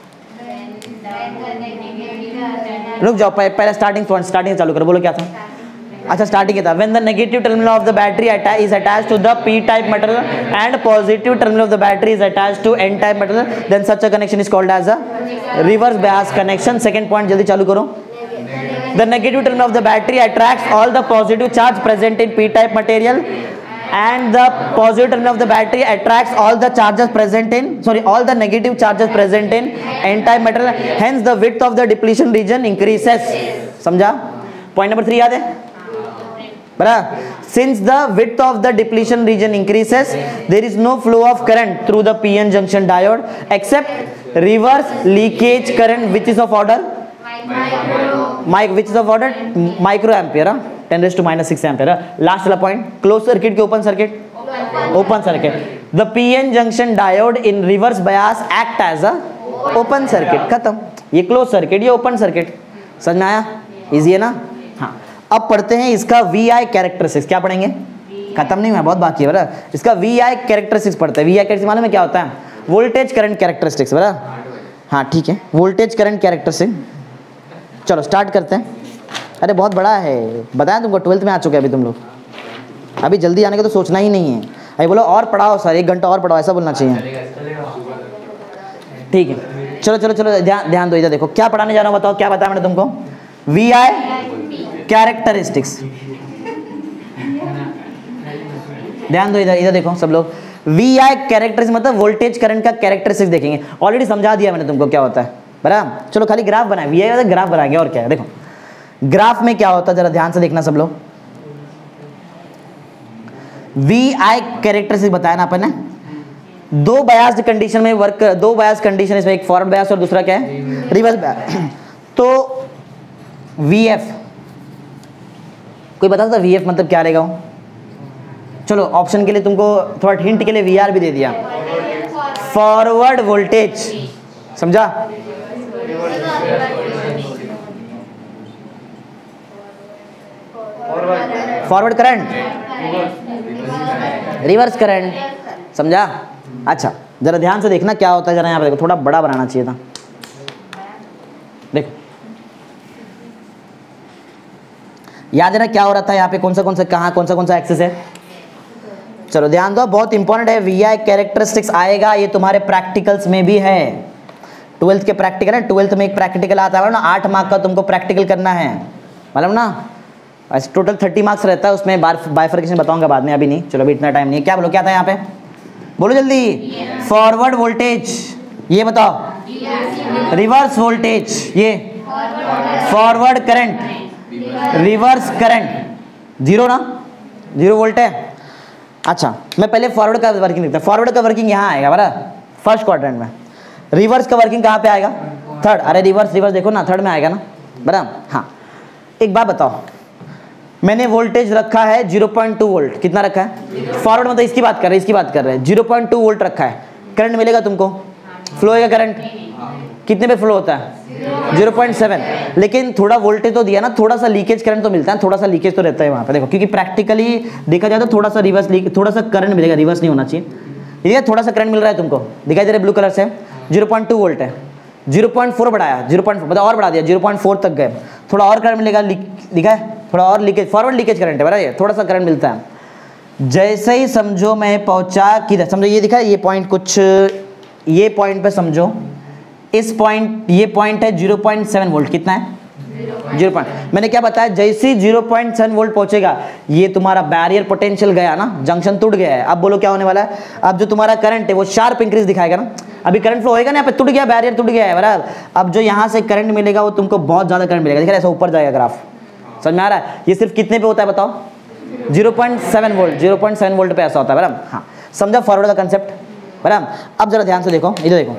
रुक जाओ, पहले स्टार्टिंग चालू करो, बोलो क्या था? अच्छा स्टार्टिंग क्या था? When the negative terminal of the battery is attached to the P type metal and positive terminal of the battery is attached to N type metal, then such a connection is called as a reverse bias connection. Second point जल्दी चालू करो। The negative terminal of the battery attracts all the positive charge present in p-type material and the positive terminal of the battery attracts all the charges present in all the negative charges present in n-type material, hence the width of the depletion region increases। समझा? पॉइंट नंबर 3 याद है? बराबर। Since the width of the depletion region increases, there is no flow of current through the PN junction diode except reverse leakage current which is of order which is of order micro ampere, 10⁻⁻6 ampere. Last वाला पॉइंट, क्लोज सर्किट के open circuit? Open circuit. The PN junction diode in reverse bias act as a open circuit. खत्म। ये क्लोज सर्किट, ये ओपन सर्किट। समझ में आया? इजी है ना? हाँ, अब पढ़ते हैं इसका VI कैरेक्टरिस्टिक्स। क्या पढ़ेंगे? खत्म नहीं हुआ, बहुत बाकी है बराबर। इसका VI कैरेक्टरिस्टिक्स पढ़ते हैं। VI कैरेक्टरिस्टिक्स मालूम है क्या होता है? वोल्टेज करंट कैरेक्टरिस्टिक्स, बराबर। हाँ ठीक है, वोल्टेज करंट कैरेक्टरिस्टिक्स। चलो स्टार्ट करते हैं। अरे बहुत बड़ा है, बताया तुमको, 12th में आ चुके हैं अभी तुम लोग। अभी जल्दी आने का तो सोचना ही नहीं है। अभी बोलो और पढ़ाओ सर, 1 घंटा और पढ़ाओ, ऐसा बोलना चाहिए। ठीक है, चलो चलो चलो ध्यान दो। इधर देखो क्या पढ़ाने जा रहा हूँ, बताओ क्या बताया मैंने तुमको? VI characteristics. ध्यान दो, इधर देखो सब लोग। VI कैरेक्टरिस्टिक्स मतलब वोल्टेज करंट का कैरेक्टरिस्टिक्स देखेंगे। ऑलरेडी समझा दिया मैंने तुमको क्या होता है, बराबर। चलो खाली ग्राफ बनाए, VI का ग्राफ बनाएंगे और क्या है। देखो ग्राफ में क्या होता है, जरा ध्यान से देखना सब लोग। VI कैरेक्टरिस्टिक्स बताया ना अपन ने, दो बायस्ड कंडीशन में वर्क, दो बायस्ड कंडीशन इसमें, एक फॉरवर्ड बायस और दूसरा क्या है? Reverse bias. तो VF कोई बता सकता VF मतलब क्या रहेगा? चलो ऑप्शन के लिए तुमको थोड़ा हिंट के लिए VR भी दे दिया, फॉरवर्ड वोल्टेज। समझा? Forward current, reverse current. समझा? अच्छा जरा ध्यान से देखना क्या होता है, जरा यहाँ पे देखो, थोड़ा बड़ा बनाना चाहिए था। देखो याद है ना क्या हो रहा था यहाँ पे? कौन सा कहाँ कौन सा एक्सिस है? चलो ध्यान दो, बहुत इंपॉर्टेंट है। VI कैरेक्टरिस्टिक्स आएगा, ये तुम्हारे प्रैक्टिकल्स में भी है। 12th के प्रैक्टिकल है, 12th में एक प्रैक्टिकल आता है ना, 8 मार्क का तुमको प्रैक्टिकल करना है, मालूम ना? ऐसे टोटल 30 मार्क्स रहता है, उसमें बाइफर्केशन बताऊंगा बाद में, अभी नहीं। चलो अभी इतना टाइम नहीं है। क्या बोलो, क्या था यहाँ पे? बोलो जल्दी। फॉरवर्ड वोल्टेज, ये बताओ। रिवर्स वोल्टेज, ये forward current, reverse current, zero ना, 0 वोल्ट है। अच्छा मैं पहले फॉरवर्ड का वर्किंग देखता हूँ। फॉरवर्ड का वर्किंग यहाँ आएगा बराबर, फर्स्ट क्वाड्रेंट में। रिवर्स का वर्किंग कहाँ पे आएगा? थर्ड। अरे रिवर्स देखो ना, थर्ड में आएगा ना बराबर। हाँ एक बात बताओ, मैंने वोल्टेज रखा है 0.2 वोल्ट, कितना रखा है? फॉरवर्ड मतलब इसकी बात कर रहे हैं, 0.2 वोल्ट रखा है। करंट मिलेगा तुमको, फ्लो होगा करंट, कितने पे फ्लो होता है? 0.7। लेकिन थोड़ा वोल्टेज तो दिया ना, थोड़ा सा लीकेज करंट तो मिलता है, थोड़ा सा लीकेज तो रहता है वहाँ पे देखो, क्योंकि प्रैक्टिकली देखा जाए तो थोड़ा सा रिवर्स थोड़ा सा करंट मिलेगा, रिवर्स नहीं होना चाहिए। ठीक है, थोड़ा सा करंट मिल रहा है तुमको, दिखाई दे रहा है ब्लू कलर से, 0.2 वोल्ट है, 0.4 बढ़ाया, 0.4 मतलब और बढ़ा दिया, 0.4 तक गए, थोड़ा और करंट मिलेगा, दिखा है थोड़ा और लीकेज, फॉरवर्ड लीकेज करंट है बराबर, थोड़ा सा करंट मिलता है। जैसे ही समझो मैं पहुंचा किधर, समझो ये दिखा ये पॉइंट, कुछ ये पॉइंट पे समझो, इस पॉइंट, ये पॉइंट है 0.7 वोल्ट, कितना है? 0. मैंने क्या बताया, जैसे ही 0.7 वोल्ट पहुंचेगा, ये तुम्हारा बैरियर पोटेंशियल गया ना, जंक्शन टूट गया है। अब बोलो क्या होने वाला है? अब जो तुम्हारा करंट है वो शार्प इंक्रीज दिखाएगा ना, अभी करंट फ्लो होएगा ना, यहाँ पे टूट गया, बैरियर टूट गया है बराबर। अब जो यहाँ से करंट मिलेगा वो तुमको बहुत ज्यादा करंट मिलेगा, देखा ऐसा ऊपर जाएगा ग्राफ, समझ में आ रहा है? ये सिर्फ कितने पे होता है बताओ? 0.7 वोल्ट, 0.7 वोल्ट पे ऐसा होता है बराबर। हाँ समझा फॉरवर्ड का कंसेप्ट बराबर। अब जरा ध्यान से देखो, इधर देखो,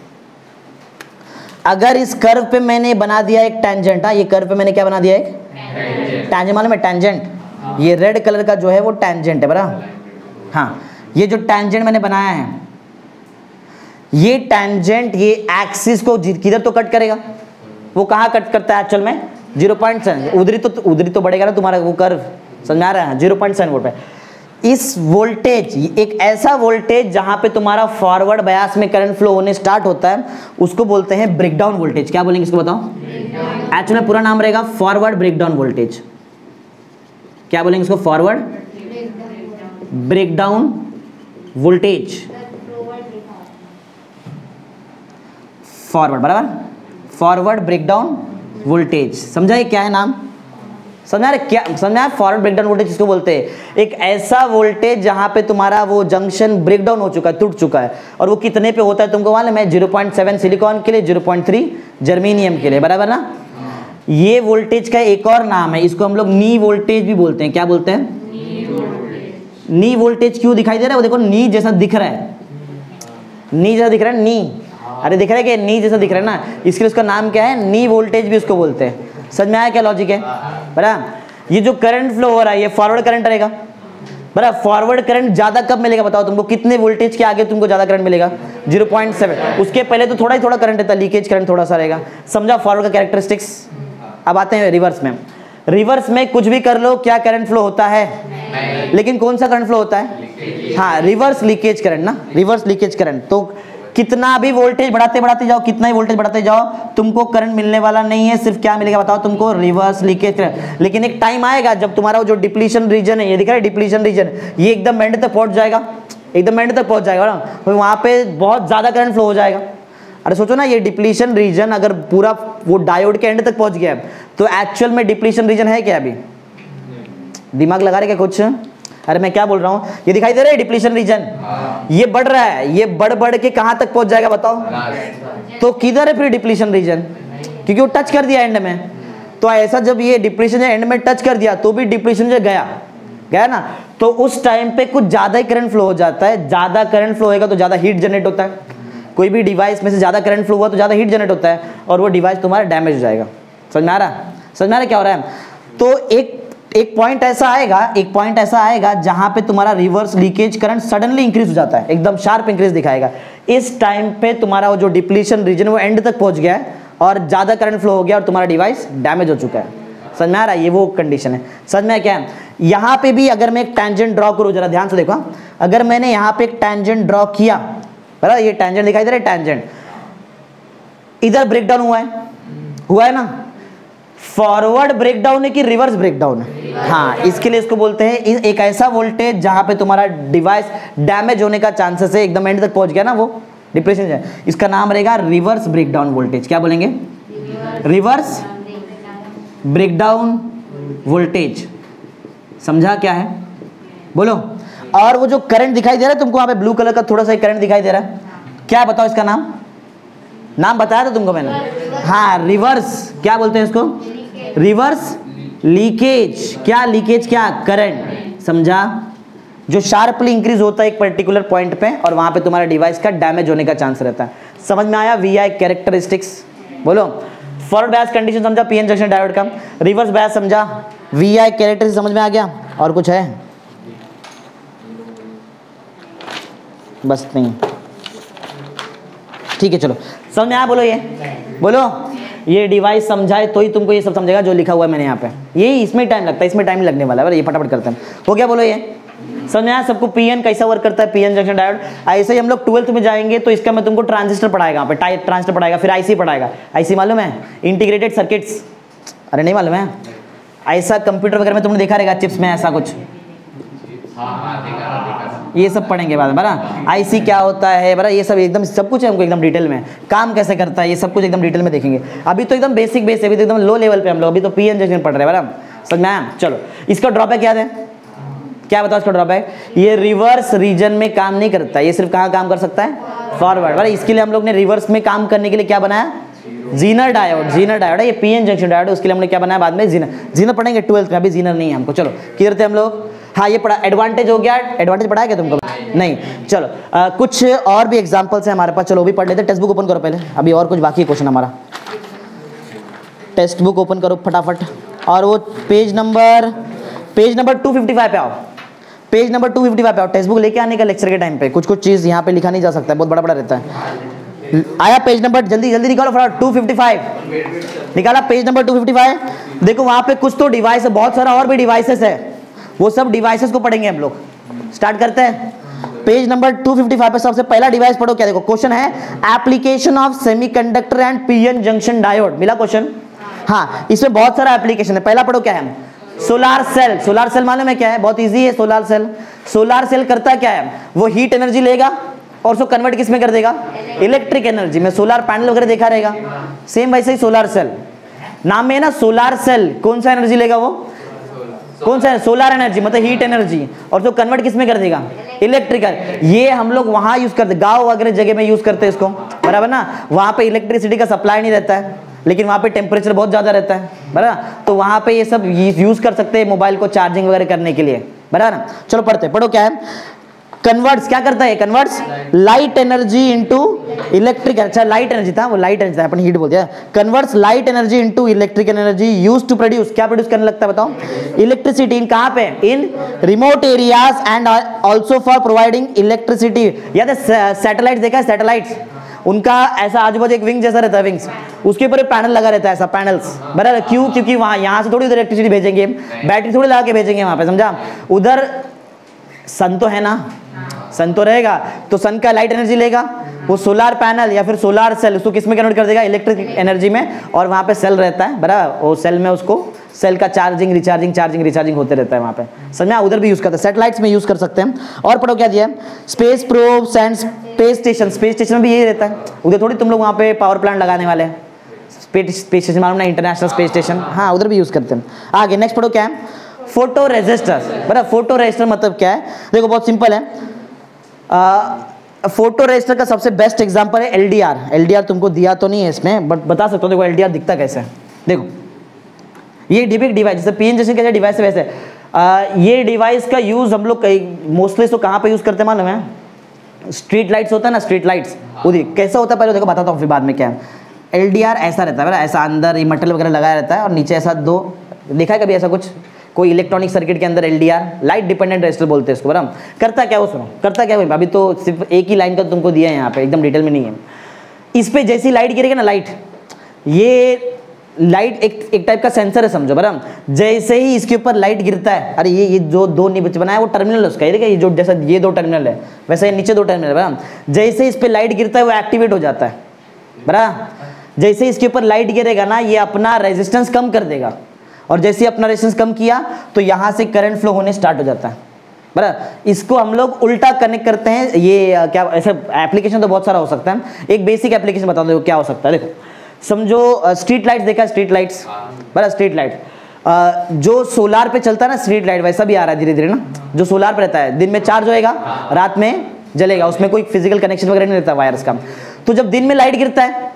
अगर इस कर्व पे मैंने बना दिया एक टेंजेंट, ये कर्व पे मैंने क्या बना दिया? एक टेंजेंट, मालूम है टेंजेंट, ये रेड कलर का जो है वो टेंजेंट है बराबर। हाँ ये जो टेंजेंट मैंने बनाया है, ये टेंजेंट ये एक्सिस को किधर तो कट करेगा, वो कहाँ कट करता है एक्चुअल में? 0.7, उधरी तो बढ़ेगा ना तुम्हारा वो कर्व, समझ में आ रहा है? 0.7 वोल्ट पे इस वोल्टेज, एक ऐसा वोल्टेज जहां पे तुम्हारा फॉरवर्ड बायस में करंट फ्लो होने स्टार्ट होता है, उसको बोलते हैं ब्रेकडाउन वोल्टेज। क्या बोलेंगे इसको बताओ? एक्चुअली में पूरा नाम रहेगा फॉरवर्ड ब्रेकडाउन वोल्टेज। क्या बोलेंगे इसको? फॉरवर्ड ब्रेकडाउन वोल्टेज, फॉरवर्ड बराबर, फॉरवर्ड ब्रेकडाउन वोल्टेज। समझा ये क्या है नाम? समझा क्या? समझा फॉरवर्ड ब्रेकडाउन वोल्टेज किसको बोलते हैं? एक ऐसा वोल्टेज जहां पे तुम्हारा वो जंक्शन ब्रेकडाउन हो चुका है, टूट चुका है। और वो कितने पे होता है तुमको मालूम है? 0.7 सिलिकॉन के लिए, 0.3 जर्मेनियम के लिए, बराबर ना। ये वोल्टेज का एक और नाम है, इसको हम लोग नी वोल्टेज भी बोलते हैं। क्या बोलते हैं? Knee voltage. क्यों दिखाई दे रहा है? वो देखो नी जैसा दिख रहा है, नी जैसा दिख रहा है, नी, अरे दिख रहा है कि नी जैसा दिख रहा है ना, इसके लिए उसका नाम क्या है? नी वोल्टेज भी उसको बोलते हैं। समझ में आया क्या लॉजिक है? बराबर। ये जो करंट फ्लो हो रहा है ये फॉरवर्ड करंट रहेगा बराबर। फॉरवर्ड करंट ज्यादा कब मिलेगा बताओ तुमको? कितने वोल्टेज के आगे तुमको ज्यादा करंट मिलेगा? 0.7। उसके पहले तो थोड़ा ही थोड़ा करंट रहता है, लीकेज करंट थोड़ा सा रहेगा। समझा फॉरवर्ड का कैरेक्टरिस्टिक्स। अब आते हैं रिवर्स में। रिवर्स में कुछ भी कर लो, क्या करंट फ्लो होता है? लेकिन कौन सा करंट फ्लो होता है? हाँ रिवर्स लीकेज करंट ना, रिवर्स लीकेज करंट। तो कितना भी वोल्टेज बढ़ाते बढ़ाते जाओ, कितना ही वोल्टेज बढ़ाते जाओ, तुमको करंट मिलने वाला नहीं है, सिर्फ क्या मिलेगा बताओ तुमको? Reverse leakage current. लेकिन एक टाइम आएगा जब तुम्हारा जो डिप्लीशन रीजन है, ये दिख रहा है डिप्लीशन रीजन, ये एकदम एंड तक पहुंच जाएगा, एकदम एंड तक पहुंच जाएगा ना, वहां पे बहुत ज्यादा करंट फ्लो हो जाएगा। अरे सोचो ना, ये डिप्लीशन रीजन अगर पूरा वो डायोड के एंड तक पहुंच गया तो एक्चुअल में डिप्लीशन रीजन है क्या? अभी दिमाग लगा रहे क्या कुछ? अरे मैं क्या बोल रहा हूँ, ये दिखाई दे रहा है डिप्लीशन रीजन, ये बढ़ रहा है, ये बढ़ बढ़ के कहां तक पहुंच जाएगा बताओ? तो किधर है फिर डिप्लीशन रीजन? क्योंकि वो टच कर दिया एंड में। तो ऐसा जब ये डिप्लीशन एंड में टच कर दिया तो भी डिप्लीशन जो गया ना, तो उस टाइम पे कुछ ज्यादा ही करंट फ्लो हो जाता है। ज्यादा करंट फ्लो होगा तो ज्यादा हीट जनरेट होता है। कोई भी डिवाइस में से ज्यादा करंट फ्लो हुआ तो ज्यादा हीट जनरेट होता है और वो डिवाइस तुम्हारा डैमेज हो जाएगा। समझ में आ रहा? समझ में आ रहा क्या हो रहा है? तो एक पॉइंट ऐसा आएगा जहां पे तुम्हारा reverse leakage current suddenly increase हो जाता है, एकदम शार्प इंक्रीज दिखाएगा। इस टाइम पे तुम्हारा वो जो डिप्लीशन रीजन वो एंड तक पहुंच गया है और ज्यादा करंट फ्लो हो गया और तुम्हारा डिवाइस डैमेज हो चुका है। समझ में आ रहा है? ये वो कंडीशन है। समझ में क्या है? यहाँ पे भी अगर मैं एक टैंजेंट ड्रॉ करूँ, जरा ध्यान से देखो, अगर मैंने यहाँ पे एक टैंजेंट ड्रॉ किया, बराबर, ये टैंजेंट दिखाई दे रहा है, टैंजेंट इधर ब्रेकडाउन हुआ है ना। फॉरवर्ड ब्रेकडाउन है कि रिवर्स ब्रेकडाउन है? हाँ, इसके लिए इसको बोलते हैं एक ऐसा वोल्टेज जहां पे तुम्हारा डिवाइस डैमेज होने का चांसेस है, एकदम एंड तक पहुंच गया ना वो डिप्रेशन है, इसका नाम रहेगा रिवर्स ब्रेकडाउन वोल्टेज। क्या बोलेंगे? Reverse breakdown voltage. समझा क्या है? बोलो। और वो जो करंट दिखाई दे रहा है तुमको वहां पे ब्लू कलर का थोड़ा सा करंट दिखाई दे रहा है, क्या बताओ इसका नाम? नाम बताया था तुमको मैंने, हाँ रिवर्स, क्या बोलते हैं इसको, रिवर्स लीकेज। क्या लीकेज, क्या करंट, समझा, जो शार्पली इंक्रीज होता है एक पर्टिकुलर पॉइंट पे और वहां पे तुम्हारा डिवाइस का डैमेज होने का चांस रहता है। समझ में आया? वीआई कैरेक्टरिस्टिक्स बोलो। फॉरवर्ड बायस कंडीशन समझा पीएन जंक्शन डायोड का, रिवर्स बायस समझा, वीआई कैरेक्टरिस्टिक्स समझ में आ गया, और कुछ है? बस नहीं, ठीक है चलो समझ में आया, बोलो ये, बोलो ये डिवाइस समझाए तो ही तुमको ये सब समझेगा जो लिखा हुआ है मैंने यहाँ पे, यही इसमें टाइम लगता है, इसमें टाइम लगने वाला है, ये फटाफट करते हैं। हो गया, बोलो ये समझ में आया सबको? पीएन कैसा वर्क करता है, पीएन जंक्शन डायोड। ऐसे ही हम लोग 12th में जाएंगे तो इसका मैं तुमको ट्रांजिस्टर पढ़ाएगा, यहाँ पे टाइप ट्रांजिस्टर पढ़ाएगा, फिर आईसी पढ़ाएगा। आईसी मालूम है? Integrated circuits. अरे नहीं मालूम है? ऐसा कंप्यूटर वगैरह में तुमने देखा रहेगा चिप्स में ऐसा कुछ, ये सब पढ़ेंगे बाद में, बरा आईसी क्या होता है, बरा ये सब एकदम सब कुछ है हमको एकदम डिटेल में, काम कैसे करता है ये सब कुछ एकदम डिटेल में देखेंगे। अभी तो एकदम बेसिक बेस है, अभी तो एकदम लो लेवल पे हम लोग, अभी तो पीएन जंक्शन पढ़ रहे हैं, बरा समझ में आया? चलो इसका ड्रॉबैक याद है? क्या बताओ इसका ड्रॉबैक? ये रिवर्स रीजन में काम नहीं करता, ये सिर्फ कहाँ काम कर सकता है? फॉरवर्ड। बरा इसके लिए हम लोग ने रिवर्स में काम करने के लिए क्या बनाया? Zener diode. जीनर डायोड है ये, पीएन जंक्शन डायोड है, उसके लिए हमने क्या बनाया बाद में? जीनर। जीनर पढ़ेंगे 12th में, अभी जीनर नहीं है हमको। चलो क्लियर थे हम लोग? हाँ ये पढ़ा, एडवांटेज हो गया। एडवांटेज पढ़ा है क्या तुमको? नहीं। चलो कुछ और भी एग्जांपल्स हैं हमारे पास, चलो वो भी पढ़ लेते हैं। टेक्स्ट बुक ओपन करो पहले, अभी और कुछ बाकी क्वेश्चन हमारा। टेक्स्ट बुक ओपन करो फटाफट, और वो पेज नंबर 255 पे आओ, पेज नंबर 255 पे आओ। टेक्स्ट बुक लेके आने का लेक्चर के टाइम पे, कुछ कुछ चीज़ यहाँ पे लिखा नहीं जा सकता है, बहुत बड़ा बड़ा रहता है। आया पेज नंबर? जल्दी जल्दी निकालो फटाफट। 255 निकाला, पेज नंबर 255। देखो वहाँ पे कुछ तो डिवाइस है, बहुत सारा और भी डिवाइसेस है, वो सब डिवाइसेस को पढ़ेंगे हम लोग। स्टार्ट करते हैं। पेज नंबर 255 पे सबसे पहला डिवाइस पढ़ो। क्या देखो क्वेश्चन है, application of semiconductor and PN junction diode. मिला क्वेश्चन? हाँ इसमें बहुत सारा एप्लीकेशन है। पहला पढ़ो क्या है? Solar cell. सोलार सेल मालूम है क्या है? बहुत इजी है सोलार सेल। सोलार सेल करता क्या है? वो हीट एनर्जी लेगा और उसको कन्वर्ट किस में कर देगा? इलेक्ट्रिक एनर्जी में। सोलार पैनल वगैरह देखा रहेगा, सेम वैसे ही सोलार सेल। नाम में है ना सोलार सेल, कौन सा एनर्जी लेगा वो? कौन सा? सोलार एनर्जी, मतलब हीट एनर्जी, और तो कन्वर्ट किस में कर देगा? इलेक्ट्रिकल। ये हम लोग वहां यूज करते, गांव वगैरह जगह में यूज करते हैं इसको, बराबर ना? वहां पे इलेक्ट्रिसिटी का सप्लाई नहीं रहता है, लेकिन वहां पे टेम्परेचर बहुत ज्यादा रहता है, बराबर? तो वहां पे ये सब यूज कर सकते हैं मोबाइल को चार्जिंग वगैरह करने के लिए, बराबर ना? चलो पढ़ते, पढ़ो क्या है? कन्वर्ट्स, क्या करता है? Converts light energy into electric. अच्छा लाइट एनर्जी था, वो लाइट एनर्जी था, अपन हीट बोलते हैं। Converts light energy into electric energy used to produce, क्या प्रोड्यूस करने लगता है बताओ? इलेक्ट्रिसिटी। इन कहां पे? In remote areas and also for providing electricity. याद है सैटेलाइट देखा है? सैटेलाइट्स उनका ऐसा आजू बाजू एक विंग जैसा रहता है, विंग्स, उसके ऊपर पैनल लगा रहता है, ऐसा पैनल्स, बराबर? क्यों? क्योंकि वहां यहाँ से थोड़ी उधर इलेक्ट्रिसिटी भेजेंगे, बैटरी थोड़ी लगा के भेजेंगे वहां पे, समझा? उधर सन तो है ना, सन तो रहेगा, तो सन का लाइट एनर्जी लेगा, वो सोलार पैनल या फिर सोलार सेल उसको किस में कन्वर्ट कर देगा? इलेक्ट्रिक एनर्जी में। और वहाँ पे सेल रहता है, बराबर? वो सेल में उसको सेल का चार्जिंग रिचार्जिंग होते रहता है वहाँ पे, समझा? उधर भी यूज करते हैं, सैटेलाइट्स में यूज कर सकते हैं। और पढ़ो क्या दिया है? Space probes and space station. Space station में भी यही रहता है, उधर थोड़ी तुम लोग वहाँ पे पावर प्लांट लगाने वाले हैं। स्पेस स्टेशन मालूम ना, इंटरनेशनल स्पेस स्टेशन, हाँ उधर भी यूज करते हैं। आगे नेक्स्ट पढ़ो क्या है? Photo resistor. बराबर? फोटो रेजिस्टर मतलब क्या है? देखो बहुत सिंपल है। फोटो रेजिस्टर का सबसे बेस्ट एग्जांपल है एलडीआर। एलडीआर तुमको दिया तो नहीं है इसमें, बट बता सकता हूँ। देखो एलडीआर दिखता कैसे है, देखो ये डिबिक डिवाइस, जैसे पीएन जंक्शन कैसे डिवाइस है वैसे ये डिवाइस का यूज हम लोग मोस्टली तो कहाँ पे यूज करते हैं मालूम है? स्ट्रीट लाइट्स होता है ना, स्ट्रीट लाइट्स, उधर कैसा होता है पहले देखो बताता हूँ, फिर बाद में क्या है। एलडीआर ऐसा रहता है, ऐसा अंदर ये मटेरियल वगैरह लगाया रहता है और नीचे ऐसा दो, देखा है कभी ऐसा कुछ? कोई इलेक्ट्रॉनिक सर्किट के अंदर एलडीआर, लाइट डिपेंडेंट रेजिस्टर बोलते हैं इसको, बराबर? करता क्या वो सुनो, करता क्या? अभी तो सिर्फ एक ही लाइन का तुमको दिया है यहाँ पे, एकदम डिटेल में नहीं है। इस पे जैसी लाइट गिरेगी ना, लाइट, ये लाइट एक टाइप का सेंसर है समझो, बराबर? जैसे ही इसके ऊपर लाइट गिरता है, अरे ये जो दो नीचे बनाया वो टर्मिनल है उसका, ये देखिए ये जो जैसा ये दो टर्मिनल है वैसे ये नीचे दो टर्मिनल है, बराबर? जैसे इस पे लाइट गिरता है वो एक्टिवेट हो जाता है, बराबर? जैसे इसके ऊपर लाइट गिरेगा ना, ये अपना रेजिस्टेंस कम कर देगा, और जैसे अपना रेजिस्टेंस कम किया तो यहाँ से करंट फ्लो होने स्टार्ट हो जाता है, बराबर? इसको हम लोग उल्टा कनेक्ट करते हैं। ये क्या ऐसे एप्लीकेशन तो बहुत सारा हो सकता है, एक बेसिक एप्लीकेशन बता दो क्या हो सकता है। देखो समझो स्ट्रीट लाइट्स देखा है? स्ट्रीट लाइट्स, बराबर? स्ट्रीट लाइट जो सोलार पे चलता है ना, स्ट्रीट लाइट वैसा भी आ रहा है धीरे धीरे ना, जो सोलार पे रहता है, दिन में चार्ज होएगा, रात में जलेगा, उसमें कोई फिजिकल कनेक्शन वगैरह नहीं रहता वायर्स का। तो जब दिन में लाइट गिरता है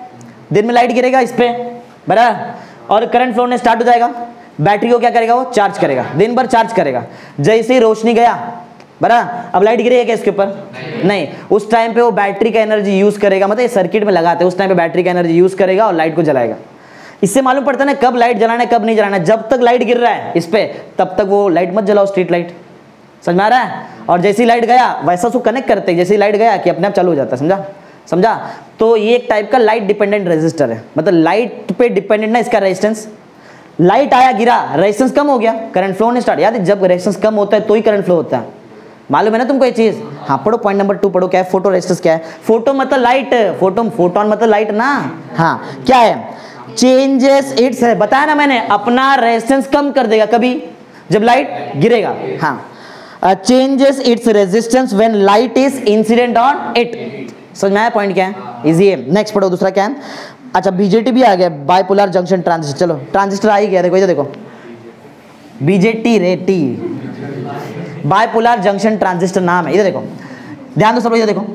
दिन में लाइट गिरेगा इस पे बराबर, और करंट फ्लो होने स्टार्ट हो जाएगा, बैटरी को क्या करेगा, वो चार्ज करेगा, दिन भर चार्ज करेगा। जैसे ही रोशनी गया बराबर, अब लाइट गिरेगी क्या इसके ऊपर? नहीं, उस टाइम पे वो बैटरी का एनर्जी यूज करेगा, मतलब ये सर्किट में लगाते हैं, उस टाइम पे बैटरी का एनर्जी यूज करेगा और लाइट को जलाएगा। इससे मालूम पड़ता है ना कब लाइट जलाना है कब नहीं जलाना है। जब तक लाइट गिर रहा है इस पे तब तक वो लाइट मत जलाओ, स्ट्रीट लाइट, समझ में आ रहा है? और जैसे ही लाइट गया वैसा उसको कनेक्ट करते हैं, जैसे ही लाइट गया कि अपने आप चालू हो जाता है, समझा? समझा? तो ये एक टाइप का लाइट डिपेंडेंट रेजिस्टर है, मतलब लाइट पे डिपेंडेंट ना इसका रेजिस्टेंस। लाइट आया गिरा, रेजिस्टेंस कम हो गया, करंट फ्लो होने स्टार्ट। याद है जब रेजिस्टेंस कम होता है तो ही करंट फ्लो होता है, मालूम है ना तुमको ये चीज? हाँ पढ़ो, पॉइंट नंबर 2 पढ़ो, क्या है फोटो रेजिस्टेंस क्या है? फोटो मतलब लाइट, फोटोन मतलब लाइट ना। हाँ क्या है? चेंजेस इट्स, है बताया ना मैंने, अपना रेजिस्टेंस कम कर देगा कभी जब लाइट गिरेगा। हाँ, changes its resistance when light is incident on it. समझ में आया पॉइंट क्या है? इजी है। नेक्स्ट पढ़ो दूसरा क्या है? अच्छा बीजेटी भी आ गया, बाइपोलर जंक्शन ट्रांजिस्टर। चलो ट्रांजिस्टर आ ही गया, देखो इधर देखो, बीजेटी रे टी, बाइपोलर जंक्शन ट्रांजिस्टर नाम है। इधर देखो, ध्यान दो सब लोग, इधर देखो,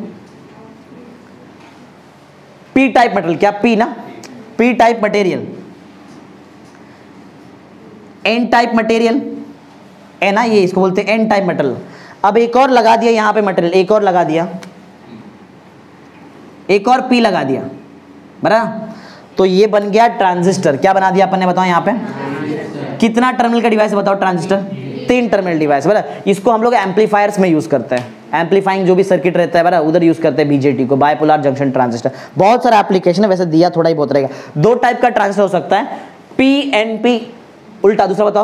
पी टाइप मटेरियल, क्या पी ना, P type material, N type material है ना, ये इसको बोलते हैं एन टाइप मटेरियल। अब एक और लगा दिया यहाँ पे मटेरियल, एक और लगा दिया, एक और पी लगा दिया बराबर, तो ये बन गया ट्रांजिस्टर। क्या बना दिया अपन ने, बताओ यहाँ पे कितना टर्मिनल का डिवाइस बताओ? ट्रांजिस्टर 3 टर्मिनल डिवाइस बराबर। इसको हम लोग एम्पलीफायर्स में यूज करते हैं, एम्पलीफाइंग जो भी सर्किट रहता है बराबर उधर यूज करते हैं बीजेटी को, बाइपोलर जंक्शन ट्रांजिस्टर। बहुत सारा एप्लीकेशन है, वैसे दिया थोड़ा ही बहुत रहेगा। 2 टाइप का ट्रांजिस्टर हो सकता है, पीएनपी, उल्टा दूसरा बताओ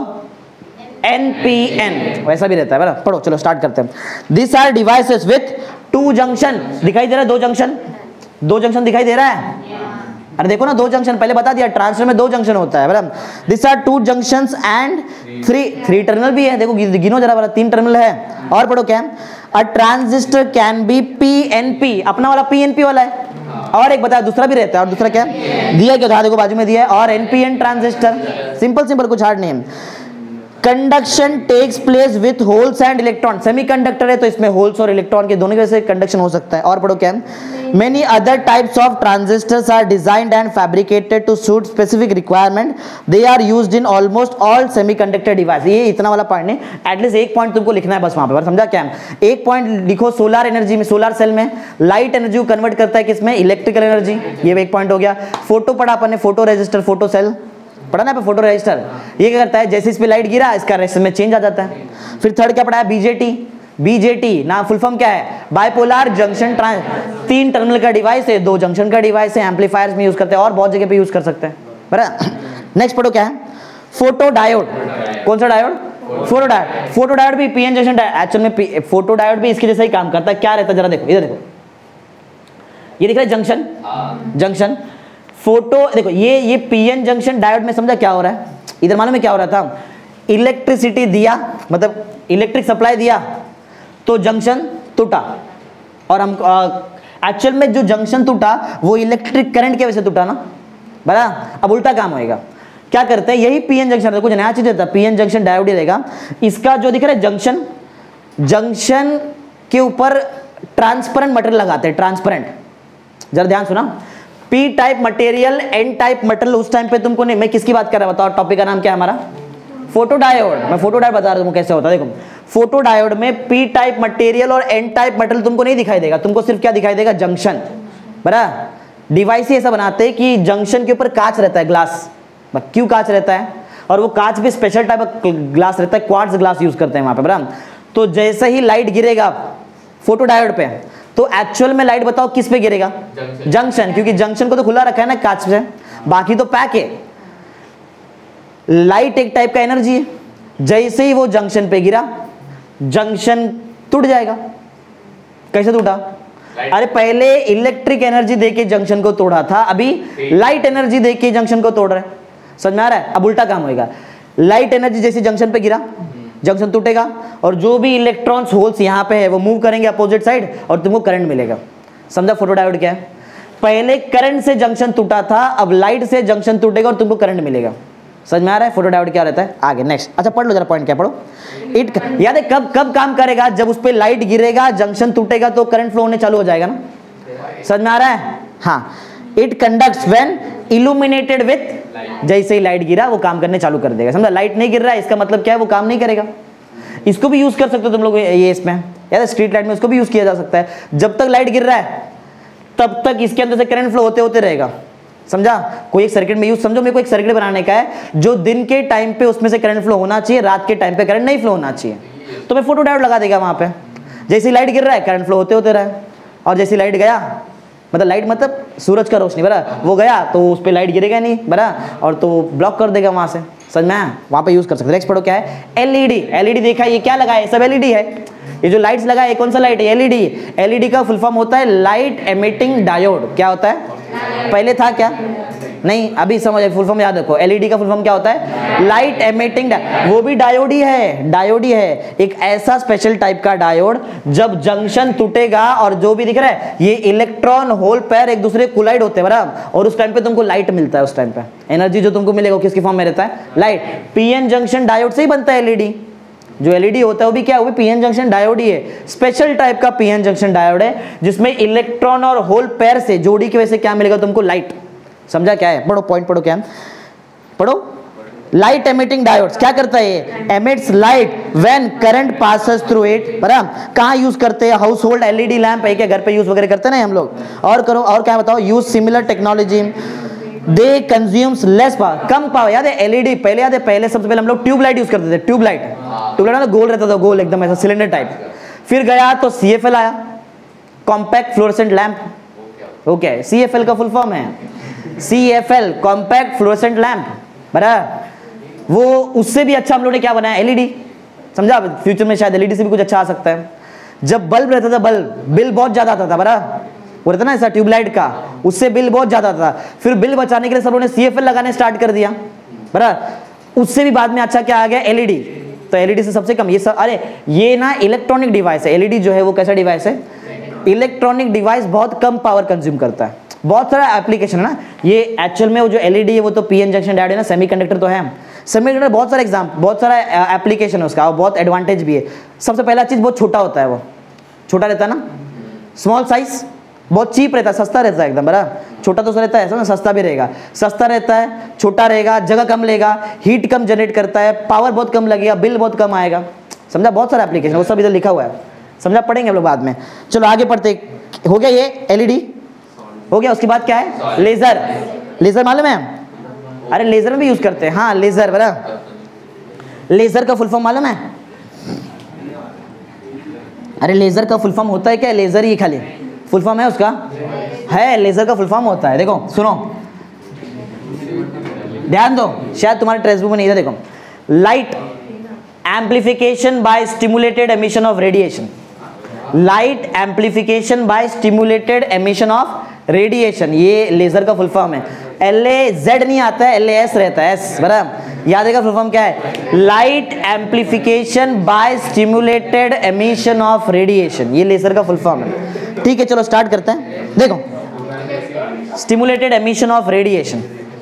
एनपीएन, वैसा भी रहता है बराबर। पढ़ो चलो स्टार्ट करते हैं। This are devices with 2 junction, दिखाई दे रहा है 2 जंक्शन, 2 जंक्शन दिखाई दे रहा है? अरे देखो ना 2 जंक्शन, पहले बता दिया ट्रांजिस्टर में 2 जंक्शन होता है बराबर। This are 2 junctions and 3 terminal भी है, देखो गिनो जरा बराबर, 3 टर्मिनल है। और पढ़ो क्या, a transistor can be PNP, अपना वाला पीएनपी वाला है, और एक बताया दूसरा भी रहता है, और दूसरा क्या दिया, क्या देखो बाजू में दिया है, और एनपीएन ट्रांजिस्टर। सिंपल कुछ हार्ड नहीं है। Conduction takes place with holes and electron, semiconductor है तो इसमें होल्स और इलेक्ट्रॉन के दोनों की वजह से कंडक्शन हो सकता है। और पढ़ो क्या, many other types of transistors are designed and fabricated to suit specific requirement, they are used in almost all semiconductor device. ये इतना वाला पॉइंट नहीं, एटलीस्ट एक पॉइंट तुमको लिखना है बस वहां पर, समझा क्या? एक पॉइंट लिखो, सोलर एनर्जी में, सोलर सेल में लाइट एनर्जी को कन्वर्ट करता है किसमें, इलेक्ट्रिकल एनर्जी, ये एक पॉइंट हो गया। फोटो पढ़ा अपन ने, फोटो रेजिस्टर, फोटो सेल पढ़ा ना, फोटो रजिस्टर, ये क्या करता है, जैसे इस पे लाइट गिरा इसका रेजिस्टेंस में चेंज आ जाता है। फिर थर्ड क्या पढ़ा है, बीजेटी, बीजेटी ना फुल फॉर्म क्या है, बाइपोलर जंक्शन 3 टर्मिनल का डिवाइस है, 2 जंक्शन का डिवाइस है, एम्पलीफायर्स में यूज करते हैं और बहुत जगह पे यूज कर सकते हैं बराबर। नेक्स्ट पढ़ो क्या है, फोटो डायोड। कौन सा diode, photo diode. Photo diode भी पीएन जंक्शन डायोड, एक्चुअल में फोटो डायोड भी इसके जैसा ही काम करता है। क्या रहता है जरा देखो, इधर देखो, ये दिख रहा है जंक्शन, जंक्शन फोटो, देखो ये पीएन जंक्शन डायोड में समझा क्या हो रहा है, इधर मालूम है क्या हो रहा था, इलेक्ट्रिसिटी दिया, मतलब इलेक्ट्रिक सप्लाई दिया तो जंक्शन टूटा, और हम एक्चुअल में जो जंक्शन टूटा वो इलेक्ट्रिक करंट की वजह से टूटा ना बराबर। अब उल्टा काम होएगा, क्या करते हैं, यही पीएन जंक्शन, कुछ नया चीज रहता है, पीएन जंक्शन डायोड ही रहेगा। इसका जो दिख रहा है जंक्शन, जंक्शन के ऊपर ट्रांसपेरेंट मटेरियल लगाते हैं, ट्रांसपेरेंट, जरा ध्यान सुना, P type material, N type material. उस टाइम पे तुमको नहीं, मैं किसकी बात कर रहा हूं बताओ, टॉपिक का नाम क्या है हमारा, फोटो डायोड। मैं फोटो डायोड बता रहा हूं कैसे होता है। देखो फोटो डायोड में पी टाइप मटेरियल और एन टाइप मटेरियल तुमको नहीं दिखाई देगा, तुमको सिर्फ क्या दिखाई देगा, जंक्शन बराबर। डिवाइस ही ऐसा बनाते हैं कि जंक्शन के ऊपर कांच रहता है, ग्लास। क्यों कांच रहता है, और वो कांच भी स्पेशल टाइप का ग्लास रहता है, क्वार्ट्ज ग्लास यूज करते हैं वहां पे बराबर। तो जैसे ही लाइट गिरेगा फोटो डायोड पे, तो एक्चुअल में लाइट बताओ किस पे गिरेगा, जंक्शन, क्योंकि जंक्शन को तो खुला रखा है ना कांच से, बाकी तो पैक है। लाइट एक टाइप का एनर्जी है, जैसे ही वो जंक्शन पे गिरा जंक्शन टूट जाएगा। कैसे टूटा, अरे पहले इलेक्ट्रिक एनर्जी देके जंक्शन को तोड़ा था, अभी लाइट एनर्जी देके जंक्शन को तोड़ रहे हैं, समझ में आ रहा है? अब उल्टा काम होएगा, लाइट एनर्जी जैसे जंक्शन पे गिरा जंक्शन टूटेगा, और जो भी इलेक्ट्रॉन्स होल्स यहाँ पे है वो मूव करेंगे अपोजिट साइड और तुमको करंट मिलेगा। समझा फोटो डायोड क्या है, पहले करंट से जंक्शन टूटा था, अब लाइट से जंक्शन टूटेगा और तुमको करंट मिलेगा। समझ में आ रहा है फोटो डायोड क्या रहता है? आगे नेक्स्ट, अच्छा पढ़ लो जरा पॉइंट क्या, पढ़ो। इट याद है कब कब काम करेगा, जब उस पर लाइट गिरेगा, जंक्शन टूटेगा तो करंट फ्लो होने चालू हो जाएगा ना, समझ में आ रहा है? हाँ, it conducts when illuminated with, जैसे ही लाइट गिरा वो काम करने चालू कर देगा। समझा, लाइट नहीं गिर रहा है इसका मतलब क्या है, वो काम नहीं करेगा। इसको भी यूज कर सकते हो तुम लोग ये इसमें, यार स्ट्रीट लाइट में इसको भी यूज किया जा सकता है। जब तक लाइट गिर रहा है तब तक इसके अंदर से करंट फ्लो होते होते रहेगा। समझा, कोई एक सर्किट में यूज, समझो मेरे को एक सर्किट बनाने का है जो दिन के टाइम पे उसमें से करंट फ्लो होना चाहिए, रात के टाइम पे करंट नहीं फ्लो होना चाहिए, तो मैं फोटो डायोड लगा देगा वहां पे। जैसी लाइट गिर रहा है करंट फ्लो होते होते रहा है, और जैसी लाइट गया, मतलब लाइट मतलब सूरज का रोशनी बरा, वो गया तो उस पर लाइट गिरेगा नहीं बरा, और तो ब्लॉक कर देगा वहां से। समझ में आया, वहां पे यूज कर सकते। नेक्स्ट पढ़ो क्या है, एलईडी। एलईडी देखा, ये क्या लगा है, सब एलईडी है। ये जो लाइट्स लगा है कौन सा लाइट है, एलईडी। एलईडी का फुल फॉर्म होता है लाइट एमिटिंग डायोड। क्या होता है, पहले था क्या, नहीं अभी समझ आए, फुल फॉर्म याद रखो। एलईडी का फुल फॉर्म क्या होता है, लाइट एमिटिंग, वो भी डायोड ही है, डायोड ही है। एक ऐसा स्पेशल टाइप का डायोड जब जंक्शन टूटेगा और जो भी दिख रहा है ये इलेक्ट्रॉन होल पेयर एक दूसरे कोलाइड होते हैं बराबर, और उस टाइम पे तुमको लाइट मिलता है। उस टाइम पे एनर्जी जो तुमको मिलेगा किसकी फॉर्म में रहता है, लाइट। पीएन जंक्शन डायोड से ही बनता है एलईडी। जो एलईडी होता है वो भी क्या है, वो भी पीएन जंक्शन डायोड ही है। स्पेशल टाइप का पीएन जंक्शन डायोड है जिसमें इलेक्ट्रॉन और होल पेयर से जोड़ी की वजह से क्या मिलेगा तुमको, लाइट। समझा क्या है, पढ़ो पॉइंट पढ़ो, क्या है पढ़ो। लाइट एमिटिंग डायोड्स क्या करता है, emits light when current passes through it. बराबर, कहाँ यूज करते हैं, हाउस होल्ड एलईडी लैंप है क्या, घर पे यूज वगैरह करते हैं ना हम लोग। और करो, और क्या बताओ, use similar technology, they consumes less power, कम पावर। याद है एलईडी, पहले याद है, पहले सबसे पहले हम लोग ट्यूबलाइट यूज करते थे। ट्यूबलाइट, ट्यूबलाइट गोल रहता था, गोल एकदम ऐसा सिलेंडर टाइप। फिर गया तो सीएफएल आया, compact fluorescent lamp. Okay, CFL का फुल फॉर्म है सीएफएल, कॉम्पैक्ट फ्लोरेसेंट लैंप। बराबर, वो उससे भी अच्छा हम लोगों ने क्या बनाया, एलईडी। समझा, फ्यूचर में शायद एलईडी से भी कुछ अच्छा आ सकता है। जब बल्ब रहता था, बल्ब बिल बहुत ज्यादा आता था बराबर, वो रहता ना ऐसा ट्यूबलाइट का, उससे बिल बहुत ज्यादा था। फिर बिल बचाने के लिए सब लोगों ने सीएफएल लगाने स्टार्ट कर दिया बराबर। उससे भी बाद में अच्छा क्या आ गया, एलईडी। तो एलईडी से सबसे कम ये सब, अरे ये ना इलेक्ट्रॉनिक डिवाइस है। एलईडी जो है वो कैसा डिवाइस है, इलेक्ट्रॉनिक डिवाइस, बहुत कम पावर कंज्यूम करता है। बहुत सारा एप्लीकेशन है ना ये। एक्चुअल में वो जो एलईडी है वो तो पीएन जंक्शन डायोड है ना, सेमीकंडक्टर तो है। सेमीकंडक्टर बहुत सारे एग्जाम्पल, बहुत सारा एप्लीकेशन है उसका, और बहुत एडवांटेज भी है। सबसे पहला चीज बहुत छोटा होता है, वो छोटा रहता है ना, स्मॉल साइज, बहुत चीप रहता है, सस्ता रहता है एकदम बराबर। छोटा तो रहता है ऐसा ना, सस्ता भी रहेगा, सस्ता रहता है, छोटा रहेगा, जगह कम लेगा, हीट कम जनरेट करता है, पावर बहुत कम लगेगा, बिल बहुत कम आएगा। समझा, बहुत सारा एप्लीकेशन, वो सब इधर लिखा हुआ है। समझा, पढ़ेंगे हम लोग बाद में। चलो आगे पढ़ते। हो गया ये एलईडी, हो गया। उसके बाद क्या है, लेजर। लेजर मालूम है, अरे लेजर में भी यूज करते हैं। हाँ लेजर बराबर, लेजर का फुल फॉर्म मालूम है, अरे लेजर का फुल फॉर्म होता है क्या, लेजर ही खाली फुल फॉर्म है उसका, है लेजर का फुल फॉर्म होता है। देखो सुनो, ध्यान दो, शायद तुम्हारे टेक्स्ट बुक में नहीं था। देखो, light amplification by stimulated emission of radiation. Light amplification by stimulated emission of radiation, ये लेजर का फुल फॉर्म है। LAZ नहीं आता है, LAS रहता है, एस बराबर। याद है फुल फॉर्म क्या है, light amplification by stimulated emission of radiation, ये लेजर का फुल फॉर्म है। ठीक है, चलो स्टार्ट करते हैं। देखो, स्टिमुलेटेड एमिशन ऑफ रेडिएशन,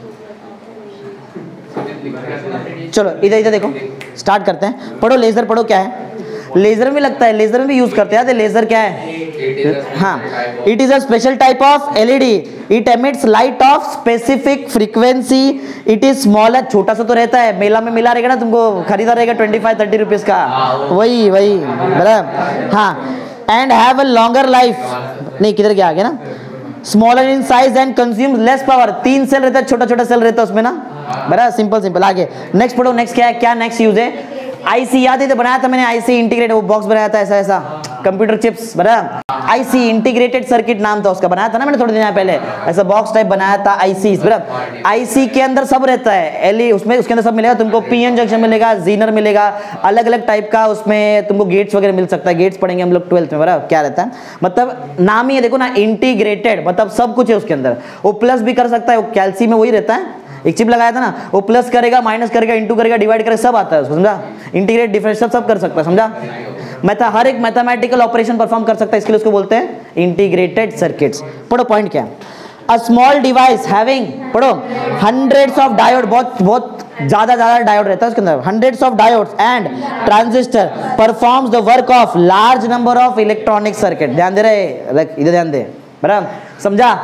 चलो इधर इधर देखो, स्टार्ट करते हैं। पढ़ो लेजर, पढ़ो क्या है। लेजर में लगता है, लेजर में भी यूज करते हैं। लेजर क्या है, हाँ, it is a special type of LED, it emits light of specific frequency, it is smaller, छोटा सा तो रहता है, मेला में मिला रहेगा ना तुमको, खरीदा रहेगा 25-30 रुपीज का, वही वही बराबर। हाँ, and have a longer life, नहीं किधर क्या आ गया ना, smaller in size and consume less power. 3 cell रहता है, छोटा छोटा सेल रहता है उसमें ना बराबर, सिंपल सिंपल। आगे नेक्स्ट पढ़ो, नेक्स्ट क्या है, क्या नेक्स्ट यूज है, आईसी। याद है तो बनाया था मैंने, आईसी इंटीग्रेटेड, वो बॉक्स बनाया था ऐसा ऐसा, कंप्यूटर चिप्स बराबर, आईसी इंटीग्रेटेड सर्किट नाम था उसका, बनाया था ना मैंने थोड़े दिन पहले, ऐसा बॉक्स टाइप बनाया था आईसी बराबर। आईसी के अंदर सब रहता है, एलई उसमें, उसके अंदर सब मिलेगा तुमको, पीएन जंक्शन मिलेगा, जीनर मिलेगा, अलग अलग टाइप का उसमें तुमको गेट्स वगैरह मिल सकता है। गेट्स पढ़ेंगे हम लोग 12th में बराबर, क्या रहता है, मतलब नाम ही है देखो ना, इंटीग्रेटेड, मतलब सब कुछ है उसके अंदर। वो प्लस भी कर सकता है, वो कैल्सी में वही रहता है, एक चिप लगाया था ना, वो प्लस करेगा, माइनस करेगा, इंटू करेगा, डिवाइड करेगा, सब आता है उसको, समझा। इंटीग्रेट डिफरेंशियल सब कर सकता है, समझा। हर एक मैथमेटिकल ऑपरेशन परफॉर्म कर सकता है, इसके लिए उसको बोलते हैं इंटीग्रेटेड सर्किट्स। पढ़ो पॉइंट क्या है, अ स्मॉल डिवाइस हैविंग, पढ़ो, हंड्रेड्स ऑफ डायोड, बहुत ज्यादा डायोड रहता है उसके अंदर, hundreds of diodes and transistor performs the work of large number of electronic circuit. ध्यान दे रहे, इधर ध्यान दे बराबर, समझा।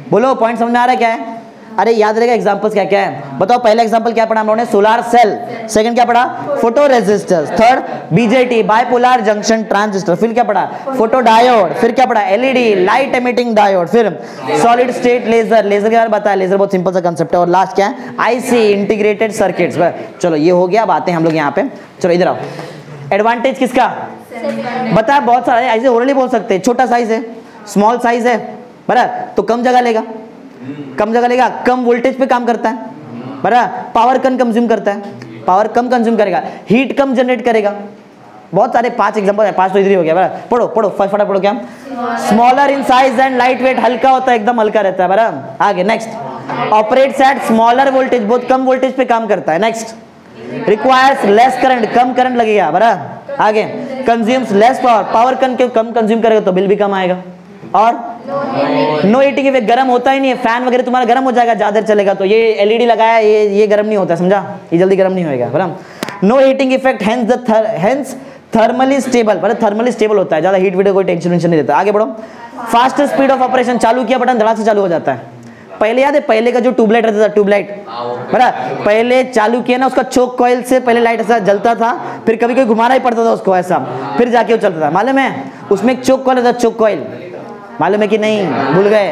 बोलो पॉइंट समझ में आ रहा है क्या है? अरे याद रहेगा एग्जांपल्स क्या क्या है, बताओ। पहला एग्जांपल क्या पढ़ा हम लोगों ने? Solar cell. सेकंड क्या पढ़ा? Photo resistors. Third BJT, bipolar junction transistor. फिर क्या पढ़ा? Photo diode. फिर क्या पढ़ा? LED, light emitting diode. फिर सॉलिड स्टेट लेजर। लेजर के बारे में बताया, लेजर बहुत सिंपल सा कंसेप्ट है। और लास्ट क्या है? IC, integrated circuits. चलो ये हो गया, अब आते हैं हम लोग यहाँ पे। चलो इधर आओ। एडवांटेज किसका बताया? बहुत सारा है, ऐसे ओरली बोल सकते हैं। छोटा साइज है, स्मॉल साइज है, बराबर, तो कम जगह लेगा, कम जगह लेगा, कम वोल्टेज पे काम करता है, बराबर, पावर कम कंज्यूम करता है, पावर कम कंज्यूम करेगा, हीट कम जनरेट करेगा। बहुत सारे 5 एग्जांपल है, 5 तो इधर ही हो गया, बराबर। पढ़ो पढ़ो फटाफट पढ़ो। क्या? Smaller in size and light weight, हल्का होता है, एकदम हल्का रहता है, बराबर। आगे next. Operates at smaller voltage, बहुत कम वोल्टेज पे काम करता है। नेक्स्ट। रिक्वायर्स लेस करंट, कम करंट लगेगा, बराबर। आगे। कंज्यूम्स लेस पावर, पावर कम कंज्यूम करेगा तो बिल भी कम आएगा। और नो हीटिंग इफेक्ट, गर्म होता ही नहीं है। फैन वगैरह तुम्हारा गर्म हो जाएगा ज्यादा चलेगा तो। ये एलईडी लगाया, ये गर्म नहीं होता, समझा? ये जल्दी गर्म नहीं होएगा, बराबर। No heating effect, hence thermally stable, मतलब थर्मली स्टेबल होता है, ज्यादा हीट वीट कोई टेंशन नहीं देता। आगे बढ़ो। फास्ट स्पीड ऑफ ऑपरेशन, चालू किया बटन धड़ाक से चालू हो जाता है। पहले याद है, पहले का जो ट्यूबलाइट रहता था, ट्यूबलाइट, बराबर, पहले चालू किया ना, उसका चोक कॉइल से पहले लाइट ऐसा जलता था, फिर कभी कोई घुमाना ही पड़ता था उसको ऐसा, फिर जाके वो चलता था, मालूम है? उसमें एक चोक कॉइल था, चोक कॉइल, मालूम है कि नहीं? भूल गए?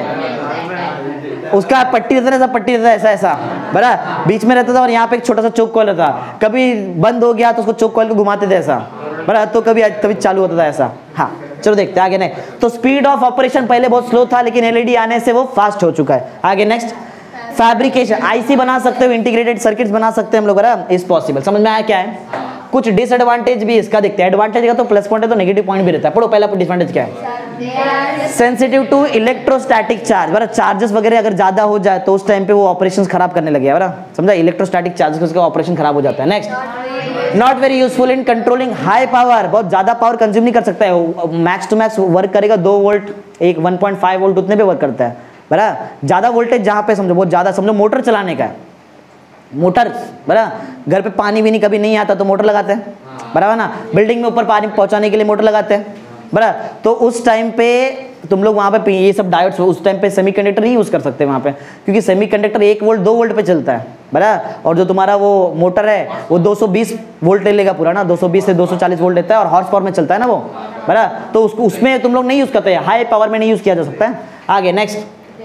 उसका पट्टी रहता था, ऐसा पट्टी रहता ऐसा ऐसा, बराबर, बीच में रहता था, और यहाँ पे एक छोटा सा चोक कॉइल रहता। कभी बंद हो गया तो उसको चोक कॉइल को घुमाते थे ऐसा, बराबर, तो कभी चालू होता था ऐसा। हाँ चलो देखते हैं आगे। नहीं तो स्पीड ऑफ ऑपरेशन पहले बहुत स्लो था, लेकिन एलईडी आने से वो फास्ट हो चुका है। आगे नेक्स्ट। फैब्रिकेशन, आईसी बना सकते हो, इंटीग्रेटेड सर्किट्स बना सकते हैं हम लोग, बराबर, इज पॉसिबल। समझ में आया क्या है? कुछ डिसएडवांटेज भी इसका देखते हैं। एडवांटेज का तो प्लस पॉइंट है, तो नेगेटिव पॉइंट भी रहता है। पढ़ो पहला डिसएडवांटेज क्या है? सेंसिटिव टू इलेक्ट्रोस्टैटिक चार्ज, बराबर, चार्जेस वगैरह अगर ज्यादा हो जाए तो उस टाइम पे वो ऑपरेशंस खराब करने लगे, बराबर, समझा? इलेक्ट्रोस्टैटिक चार्जेस उसका ऑपरेशन खराब हो जाता है। Next. Not very useful in controlling high power, बहुत ज्यादा पावर कंज्यूम नहीं कर सकता है, मैक्स टू मैक्स वर्क करेगा 2 वोल्ट, एक 1.5 वोल्ट उतने पे वर्क करता है, बराबर। ज्यादा वोल्टेज जहां पे समझो, बहुत ज्यादा समझो मोटर चलाने का है, मोटर, बराबर, घर पे पानी भी नहीं कभी नहीं आता तो मोटर लगाते हैं, बराबर ना, बिल्डिंग में ऊपर पानी पहुंचाने के लिए मोटर लगाते हैं, बराबर। तो उस टाइम पे तुम लोग वहां पे ये सब डायोड्स उस टाइम पे सेमीकंडक्टर नहीं यूज कर सकते वहां पे, क्योंकि सेमीकंडक्टर 1 वोल्ट 2 वोल्ट पे चलता है, बराबर। और जो तुम्हारा वो मोटर है वो 220 वोल्ट ले लेगा पूरा ना, 220 से 240 वोल्ट लेता है, और हॉर्स पावर में चलता है ना वो, बराबर। तो उसको उसमें तुम लोग नहीं यूज करते, हाई पावर में नहीं यूज किया जा सकता है। आगे नेक्स्ट।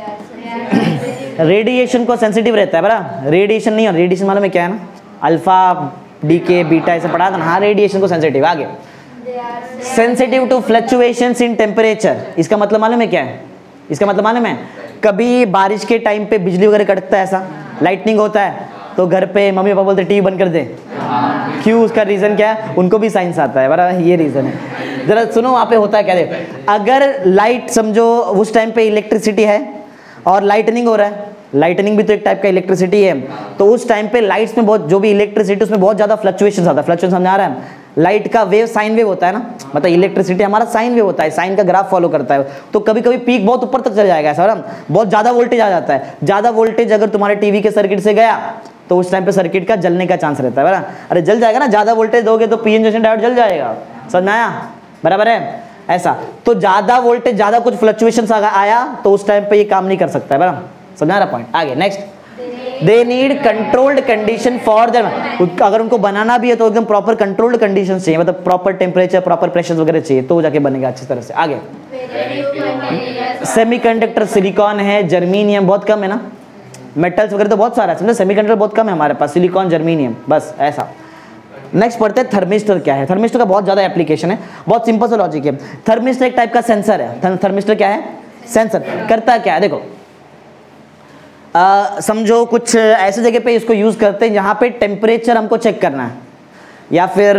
रेडिएशन को सेंसिटिव रहता है, बराबर। रेडिएशन नहीं, रेडिएशन मालूम है क्या है ना? अल्फा, डीके, बीटा ऐसे पढ़ा था ना। हाँ, रेडिएशन को सेंसिटिव। आगे। Sensitive to fluctuations in temperature, इसका मतलब मालूम है क्या है? इसका मतलब मालूम है? कभी बारिश के टाइम पे बिजली वगैरह कड़कता है, ऐसा लाइटनिंग होता है, तो घर पे मम्मी पापा बोलते टीवी बंद कर दे। क्यों? उसका रीजन क्या है? उनको भी साइंस आता है, बराबर, ये रीजन है। जरा सुनो वहाँ पे होता है क्या। देखो, अगर लाइट समझो उस टाइम पे इलेक्ट्रिसिटी है और लाइटनिंग हो रहा है, लाइटनिंग भी तो एक टाइप का इलेक्ट्रिसिटी है, तो उस टाइम पे लाइट्स में बहुत, जो भी इलेक्ट्रिसिटी उसमें बहुत ज्यादा फ्लक्चुएशन आता है। फ्लक्चुएशन समझ आ रहा है? लाइट का वेव साइन वेव होता है ना, मतलब इलेक्ट्रिसिटी हमारा साइन वेव होता है, साइन का ग्राफ फॉलो करता है, तो कभी कभी पीक बहुत ऊपर तक चल जाएगा ऐसा, ना बहुत ज्यादा वोल्टेज आ जाता है। ज्यादा वोल्टेज अगर तुम्हारे टीवी के सर्किट से गया तो उस टाइम पे सर्किट का जलने का चांस रहता है, बराबर। अरे जल जाएगा ना, ज्यादा वोल्टेज दोगे तो पीएन जंक्शन डायोड जल जाएगा, समझ में आया? बराबर है ऐसा। तो ज्यादा वोल्टेज, ज्यादा कुछ फ्लक्चुएशन आया तो उस टाइम पे ये काम नहीं कर सकता है, बराबर, समझ आ रहा पॉइंट? आगे next. They need controlled condition for them, अगर उनको बनाना भी है तो एकदम प्रॉपर कंट्रोल्ड कंडीशन चाहिए, मतलब प्रॉपर टेम्परेचर, प्रॉपर प्रेशर वगैरह चाहिए, तो जाके बनेगा अच्छी तरह से। आगे। सेमीकंडक्टर सिलिकॉन है, जर्मीनियम बहुत कम है ना, मेटल्स वगैरह तो बहुत सारा है, समझे? सेमीकंडक्टर बहुत कम है हमारे पास, सिलिकॉन, जर्मीनियम, बस ऐसा। नेक्स्ट पढ़ते हैं थर्मिस्टर क्या है। थर्मिस्टर का बहुत ज्यादा एप्लीकेशन है, बहुत सिंपल सा लॉजिक है। थर्मिस्टर एक टाइप का सेंसर है। थर्मिस्टर क्या है? सेंसर। करता क्या है? देखो, समझो कुछ ऐसे जगह पे इसको यूज करते हैं जहां पे टेम्परेचर हमको चेक करना है, या फिर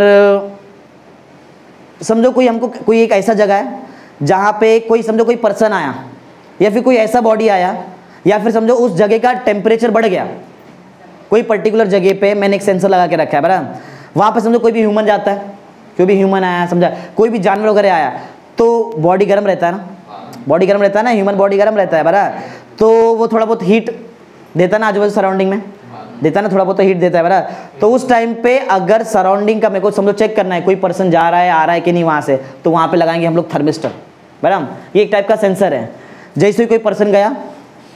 समझो कोई एक ऐसा जगह है जहां पे कोई, समझो कोई पर्सन आया, या फिर कोई ऐसा बॉडी आया, या फिर समझो उस जगह का टेम्परेचर बढ़ गया, कोई पर्टिकुलर जगह पे मैंने एक सेंसर लगा के रखा है, बराबर। वहां पे समझो कोई भी ह्यूमन जाता है, कोई भी ह्यूमन आया, समझा, कोई भी जानवर वगैरह आया, तो बॉडी गर्म रहता है ना, बॉडी गर्म रहता है ना, ह्यूमन बॉडी गर्म रहता है, बराबर। तो वो थोड़ा बहुत हीट देता है ना, आजू बाजू सराउंडिंग में देता है ना, थोड़ा बहुत तो हीट देता है, बराबर। तो उस टाइम पे अगर सराउंडिंग का मेरे को समझो चेक करना है, कोई पर्सन जा रहा है, आ रहा है कि नहीं वहां से, तो वहां पे लगाएंगे हम लोग थर्मिस्टर, बराबर। ये एक टाइप का सेंसर है। जैसे कोई पर्सन गया,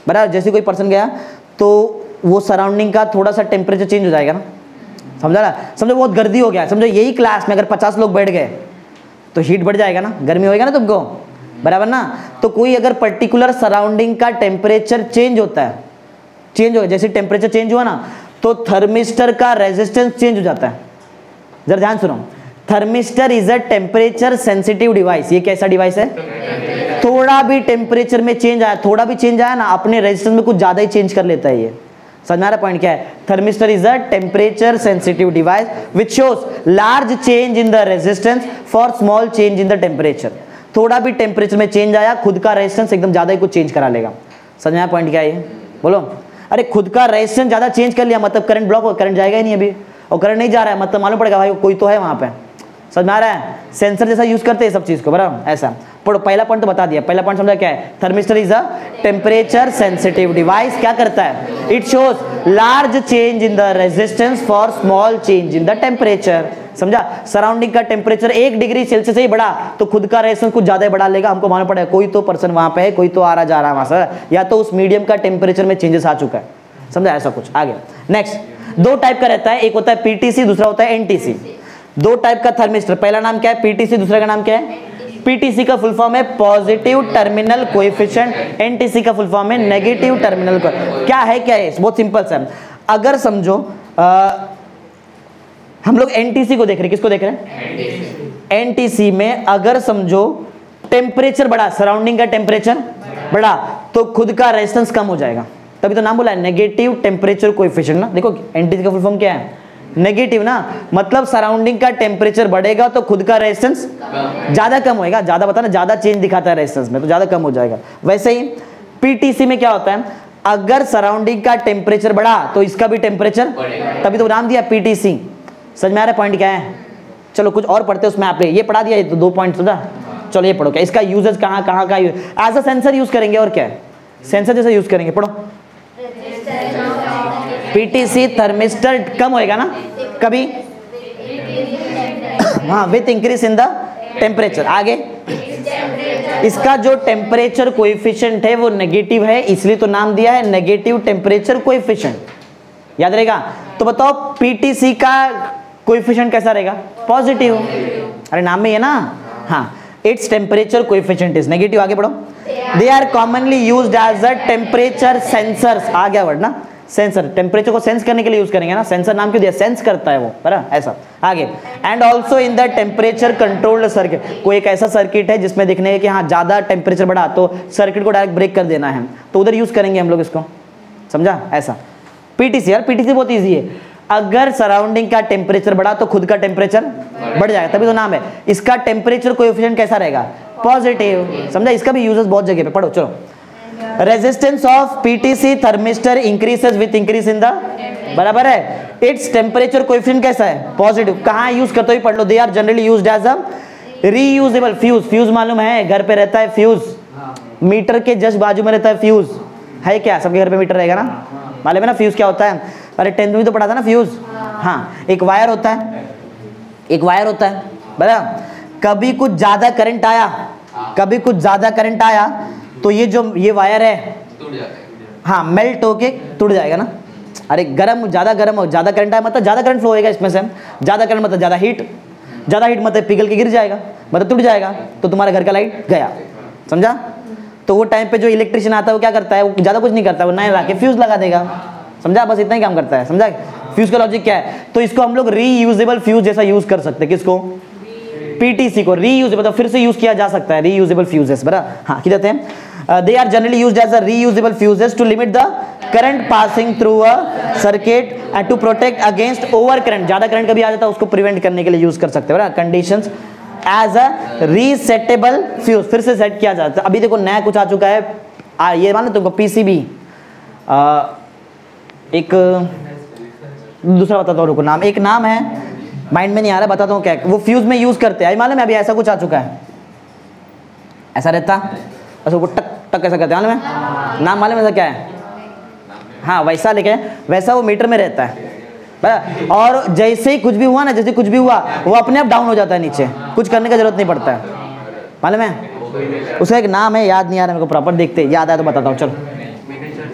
बराबर। जैसे कोई पर्सन गया तो वो सराउंडिंग का थोड़ा सा टेम्परेचर चेंज हो जाएगा ना, समझा ना। समझो बहुत गर्दी हो गया, समझो यही क्लास में अगर 50 लोग बैठ गए तो हीट बढ़ जाएगा ना, गर्मी होएगा ना तुमको, बराबर ना। तो कोई अगर पर्टिकुलर सराउंडिंग का टेम्परेचर चेंज होता है, चेंज हो, जैसे टेम्परेचर चेंज हुआ ना तो थर्मिस्टर का रेजिस्टेंस चेंज हो जाता है। जरा ध्यान सुनो, thermistor is a temperature sensitive device. ये कैसा डिवाइस है? थोड़ा भी टेम्परेचर में चेंज आया, थोड़ा भी चेंज आया ना, अपने रेजिस्टेंस में कुछ ज्यादा ही चेंज कर लेता है। ये समझ में आ रहा पॉइंट क्या है? Thermistor is a temperature sensitive device which shows large change in the resistance for small change in the temperature. थोड़ा भी टेम्परेचर में चेंज आया, खुद का रेजिस्टेंस एकदम ज्यादा ही कुछ चेंज करा लेगा। समझ में आया पॉइंट क्या है ये? बोलो। अरे खुद का रेजिस्टेंस ज्यादा चेंज कर लिया मतलब करंट ब्लॉक हो, करंट जाएगा ही नहीं अभी, और करंट नहीं जा रहा है मतलब मालूम पड़ेगा भाई कोई तो है वहां पे। समझ में आ रहा है? सेंसर जैसा यूज करते हैं सब चीज को, बराबर। ऐसा पढ़ो, पहला पॉइंट तो बता दिया। पहला पॉइंट समझा क्या है? Thermistor is a temperature sensitive device. क्या करता है? It shows large change in the resistance for small change in the temperature. समझा? सराउंडिंग का टेम्परेचर 1 डिग्री सेल्सियस से ही बढ़ा तो खुद का रेजिस्टेंस कुछ ज्यादा ही बढ़ा लेगा। हमको मालूम पड़ेगा कोई तो पर्सन वहां पे है, कोई तो आ रहा जा रहा है वहां से, या तो उस मीडियम का टेम्परेचर में चेंजेस आ चुका है। समझा? ऐसा कुछ। आगे नेक्स्ट 2 टाइप का रहता है, एक होता है पीटीसी, दूसरा होता है एनटीसी। 2 टाइप का थर्मिस्टर, पहला नाम क्या है? पीटीसी, दूसरा का नाम क्या है? पीटीसी का फुल फॉर्म है पॉजिटिव टर्मिनल कोएफिशिएंट, एनटीसी का फुल फॉर्म है नेगेटिव टर्मिनल। क्या है बहुत सिंपल सा। अगर समझो हम लोग एनटीसी को देख रहे हैं, किसको देख रहे हैं? एनटीसी में अगर समझो टेम्परेचर बढ़ा, सराउंडिंग का टेम्परेचर बढ़ा तो खुद का रेजिस्टेंस कम हो जाएगा, तभी तो नाम बोला है नेगेटिव टेम्परेचर कोएफिशिएंट ना। देखो एनटीसी का फुल फॉर्म क्या है? नेगेटिव ना, मतलब सराउंडिंग का टेम्परेचर बढ़ेगा तो खुद का रेजिस्टेंस ज्यादा कम होएगा। ज्यादा बता ना, ज्यादा चेंज दिखाता है रेजिस्टेंस में तो ज्यादा कम हो जाएगा। वैसे ही पीटीसी में क्या होता है? अगर सराउंडिंग का टेम्परेचर बढ़ा तो इसका भी टेम्परेचर, तभी तो नाम दिया पीटीसी। समझ में आ रहा है पॉइंट क्या है? चलो कुछ और पढ़ते हैं उसमें। आपने ये पढ़ा दिया, ये तो 2 पॉइंट समझा। चलो ये पढ़ो, क्या इसका यूजेस कहाँ का एज अ सेंसर यूज करेंगे और क्या है? सेंसर जैसा यूज करेंगे। पढ़ो। पीटीसी थर्मिस्टर कम होएगा ना कभी, हाँ, with increase in the temperature. आगे इसका जो टेम्परेचर कोएफिशिएंट है वो नेगेटिव है, इसलिए तो नाम दिया है नेगेटिव टेम्परेचर कोएफिशिएंट। याद रहेगा? तो बताओ पीटीसी का कोएफिशिएंट कैसा रहेगा? पॉजिटिव। अरे नाम में है ना, हाँ, it's temperature coefficient is negative. आगे बढ़ो। They are commonly used as a temperature sensors. आ गया वर्ड ना, सेंसर। टेम्परेचर को सेंस करने के लिए यूज करेंगे ना, सेंसर नाम क्यों दिया? सेंस करता है वो, बराबर। ऐसा। आगे and also in the temperature controlled circuit. कोई एक ऐसा सर्किट है जिसमें दिखने है कि हाँ ज्यादा टेम्परेचर बढ़ा तो सर्किट को डायरेक्ट ब्रेक कर देना है, तो उधर यूज करेंगे हम लोग इसको। समझा? ऐसा। पीटीसी, यार पीटीसी बहुत ईजी है। अगर सराउंडिंग का टेम्परेचर बढ़ा तो खुद का टेम्परेचर बढ़ जाएगा, तभी तो नाम है। इसका टेम्परेचर कोएफिशिएंट कैसा रहेगा? पॉजिटिव। समझा? इसका भी यूजेस बहुत जगह पे। पढ़ो चलो। Resistance of PTC thermistor increases with increase in the, बराबर है। इट्स टेम्परेचर कोएफिशिएंट कैसा है? पॉजिटिव। कहाँ यूज करते हो? पढ़ लो। They are generally used as a reusable fuse. Fuse मालूम है? घर पे रहता है फ्यूज, मीटर के जस्ट बाजू में रहता है फ्यूज। है क्या? सबके घर पे मीटर रहेगा ना, मालूम है ना फ्यूज क्या होता है? अरे 10th में तो पढ़ा था ना फ्यूज। हाँ, एक वायर होता है, एक वायर होता है, बराबर। कभी कुछ ज्यादा करंट आया, कभी कुछ ज्यादा करंट आया तो ये जो ये वायर है हाँ मेल्ट होके टूट जाएगा ना। अरे गर्म, ज्यादा गर्म हो, ज्यादा करंट आया मतलब ज्यादा करंट फ्लो होएगा इसमें से। ज्यादा करंट मतलब ज्यादा हीट, ज्यादा हीट मतलब पिघल के गिर जाएगा, मतलब टूट जाएगा, तो तुम्हारे घर का लाइट गया। समझा? तो वो टाइम पे जो इलेक्ट्रिशियन आता है वो क्या करता है? वो ज्यादा कुछ नहीं करता, वो नया लाके फ्यूज लगा देगा। समझा? बस इतना ही काम करता है। समझा? फ्यूज का लॉजिक क्या है? तो इसको हम लोग रीयूजेबल फ्यूज जैसा यूज कर सकते हैं। किसको? पीटीसी को। रीयूजेबल मतलब फिर से यूज किया जा सकता है, रीयूजेबल फ्यूजेस, बराबर। हाँ, क्या कहते हैं? they are generally used as a reusable fuses to limit the current passing through a circuit and to protect against overcurrent। ज्यादा करंट कभी आ जाता है उसको प्रिवेंट करने के लिए यूज कर सकते हैं, बराबर। Conditions as a resettable fuse, फिर से सेट किया जाता है। अभी देखो नया कुछ आ चुका है, ये मान लो तुमको पीसीबी। एक दूसरा बताता हूँ, रुको, नाम, एक नाम है माइंड में नहीं आ रहा, बताता हूँ क्या है। वो फ्यूज में यूज करते हैं, मालूम है? अभी ऐसा कुछ आ चुका है, ऐसा रहता, ऐसा वो टक टक ऐसा करते हैं, मालूम है? नाम मालूम है ऐसा क्या है? हाँ, वैसा लेके, वैसा वो मीटर में रहता है, बराबर। और जैसे ही कुछ भी हुआ ना, जैसे कुछ भी हुआ वो अपने आप डाउन हो जाता है नीचे, कुछ करने का जरूरत नहीं पड़ता है, मालूम है? उसका एक नाम है, याद नहीं आ रहा मेरे को प्रॉपर, देखते याद आया तो बताता हूँ। चलो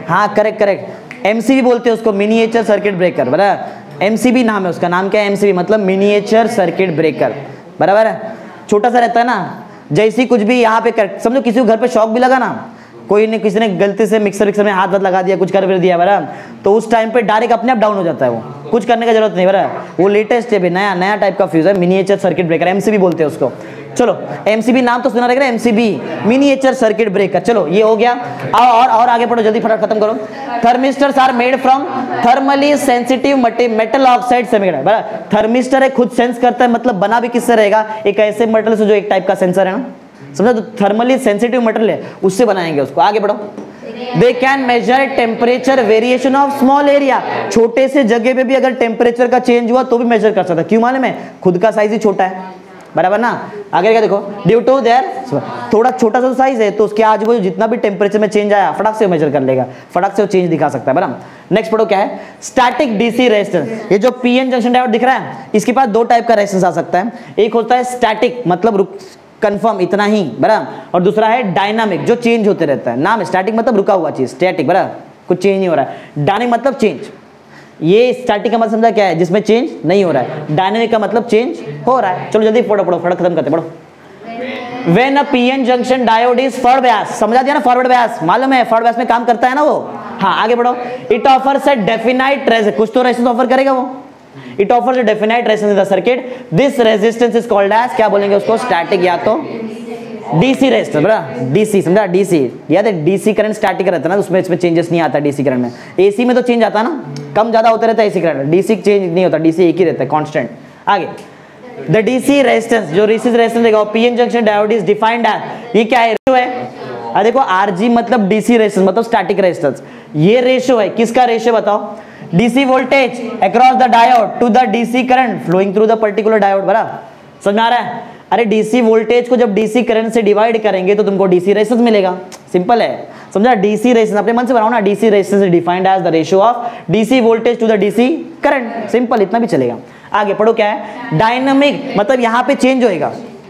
हाँ करेक्ट करेक्ट, एमसीबी बोलते हैं उसको, मिनिएचर सर्किट ब्रेकर, बराबर। एमसीबी नाम है उसका, नाम क्या है एमसीबी, मतलब मिनिएचर सर्किट ब्रेकर, बराबर है। छोटा सा रहता है ना, जैसी कुछ भी यहाँ पे समझो किसी को घर पे शॉक भी लगा ना, कोई ने किसी ने गलती से मिक्सर में हाथ लगा दिया, कुछ कर दिया बराबर, तो उस टाइम पे डायरेक्ट अपने आप डाउन हो जाता है, वो कुछ करने की जरूरत नहीं बराबर। वो लेटेस्ट है, नया टाइप का फ्यूज है, मिनिएचर सर्किट ब्रेकर, एमसीबी बोलते हैं उसको। चलो एमसीबी नाम तो सुना रहेगा, एमसीबी मिनिएचर सर्किट ब्रेकर। चलो ये हो गया, और आगे पढ़ो जल्दी, फटाफट खत्म करो। Thermistors are made from thermally sensitive metal oxide से मेड है, बराबर। थर्मिस्टर है खुद सेंस करता है, मतलब बना भी किससे रहेगा, एक ऐसे मेटल से जो एक टाइप का सेंसर है ना, समझा, तो थर्मली सेंसिटिव मेटल है, उससे बनाएंगे उसको। आगे बढ़ो। They can measure temperature variation of small area, छोटे से जगह पे भी अगर टेम्परेचर का चेंज हुआ तो भी मेजर कर सकता है। क्यों मालूम है, खुद का साइज ही छोटा है, बराबर ना। आगे क्या देखो, ड्यू टू देयर, थोड़ा छोटा सा साइज है तो उसके आजू बाजू जितना भी टेम्परेचर में चेंज आया फटाक से मेजर कर लेगा, फटाक से वो चेंज दिखा सकता है, बराबर। नेक्स्ट पढ़ो क्या है, स्टैटिक डीसी रेजिस्टेंस। ये जो पीएन जंक्शन डायोड दिख रहा है, इसके पास दो टाइप का रेजिस्टेंस आ सकता है। एक होता है स्टैटिक, मतलब कंफर्म इतना ही, बराबर, और दूसरा है डायनामिक, जो चेंज होते रहता है। नाम स्टैटिक मतलब रुका हुआ चीज, स्टैटिक, बराबर, कुछ चेंज नहीं हो रहा है। डायनामिक मतलब चेंज। ये स्टैटिक का मतलब समझा क्या है, जिसमें चेंज नहीं हो रहा है। डायनामिक का मतलब चेंज हो रहा है। चलो जल्दी पढ़ो फटाफट खत्म करते, पढ़ो। When a PN junction diode is forward bias, समझा दिया ना, फॉरवर्ड बायस मालूम है, फॉरवर्ड बायस में काम करता है ना वो। हाँ आगे बढ़ो। It offers a definite resistance, कुछ तो रेजिस्टेंस ऑफर करेगा वो। It offers a definite resistance in the circuit, this resistance is called as, क्या बोलेंगे उसको, स्टैटिक या तो डीसी रेजिस्टेंस, बराबर। डीसी समझा, डीसी याद है, डीसी करंट स्टैटिक रहता है ना, उसमें इसमें चेंजेस नहीं आता डीसी करंट में। एसी में तो चेंज आता है ना, कम ज्यादा होता रहता है एसी करंट, डीसी चेंज नहीं होता, डीसी एक ही रहता है कांस्टेंट। आगे द डीसी रेजिस्टेंस, जो डीसी रेजिस्टेंस देगा PN junction diode is defined as, ये क्या है, रेशियो है। देखो आरजी मतलब डीसी रेजिस्टेंस मतलब स्टैटिक रेजिस्टेंस, ये रेशियो है, किसका रेशियो बताओ, DC voltage across the diode to the DC current flowing through the particular diode, बराबर। समझ में आ रहा है। अरे डीसी वोल्टेज को जब डीसी करंट से डिवाइड करेंगे तो तुमको डीसी रेजिस्टेंस मिलेगा, सिंपल है, समझा। डीसी रेजिस्टेंस अपने मन से बनाओ ना, DC resistance is defined as the ratio of DC voltage to the DC current, simple, इतना भी चलेगा। आगे पढ़ो क्या है, डायनामिक मतलब यहां पे चेंज होएगा।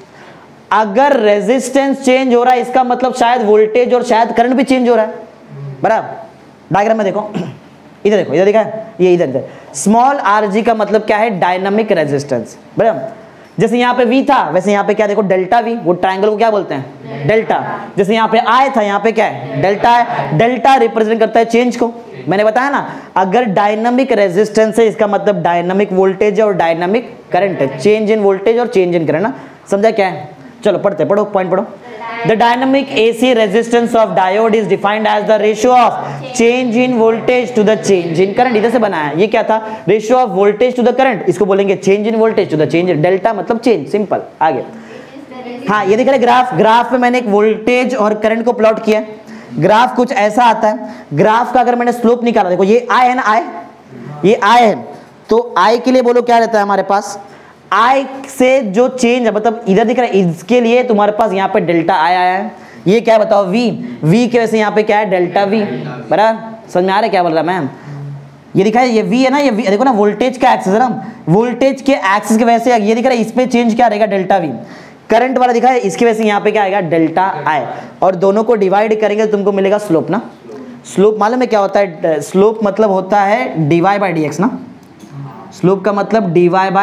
अगर रेजिस्टेंस चेंज हो रहा है इसका मतलब शायद वोल्टेज और शायद करंट भी चेंज हो रहा है, बराबर। डायग्राम में देखो, इधर देखो, इधर दिखा है, ये इधर स्मॉल आरजी का मतलब क्या है, डायनामिक रेजिस्टेंस, बराबर। जैसे यहाँ पे V था वैसे यहाँ पे क्या देखो, डेल्टा V, वो ट्रायंगल को क्या बोलते हैं, डेल्टा। जैसे यहाँ पे I था, यहाँ पे क्या है, डेल्टा है। डेल्टा रिप्रेजेंट करता है चेंज को, मैंने बताया ना, अगर डायनामिक रेजिस्टेंस है इसका मतलब डायनामिक वोल्टेज और डायनामिक करंट है, चेंज इन वोल्टेज और चेंज इन करंट ना, समझा क्या है। चलो पढ़ते, पढ़ो पॉइंट पढ़ो। The dynamic AC resistance of diode is defined as the ratio of change in voltage to the change in current. इधर से बनाया, ये क्या था, ratio of voltage to the current, इसको बोलेंगे change in voltage to the change in, delta मतलब चेंज, सिंपल। आगे हाँ ये दिख रहा है ग्राफ, ग्राफ में मैंने एक वोल्टेज और करंट को प्लॉट किया। ग्राफ कुछ ऐसा आता है, ग्राफ का अगर मैंने स्लोप निकाला, देखो ये I है ना, I, ये I है, तो I के लिए बोलो क्या रहता है हमारे पास, I से जो चेंज है, मतलब इधर दिख रहा है, इसके लिए तुम्हारे पास यहाँ पे डेल्टा I आया है। ये क्या बताओ, V, V के वजह से यहाँ पे क्या है, डेल्टा V, बराबर। समझ में आ रहा है क्या बोल रहा मैम, ये दिखा है, ये V है ना, ये V देखो ना, वोल्टेज का एक्सिस है ना, वोल्टेज के एक्सिस की वजह से ये दिख रहा है, इसमें चेंज क्या रहेगा, डेल्टा V। करंट वाला दिखा है, इसकी वजह से यहाँ पे क्या आएगा, डेल्टा I, और दोनों को डिवाइड करेंगे तो तुमको मिलेगा स्लोप ना। स्लोप मालूम है क्या होता है, स्लोप मतलब होता है dy बाई dx ना, स्लोप का मतलब dy बाई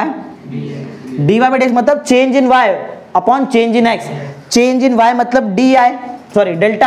dx मतलब change in y upon change in x, change in y मतलब डेल्टा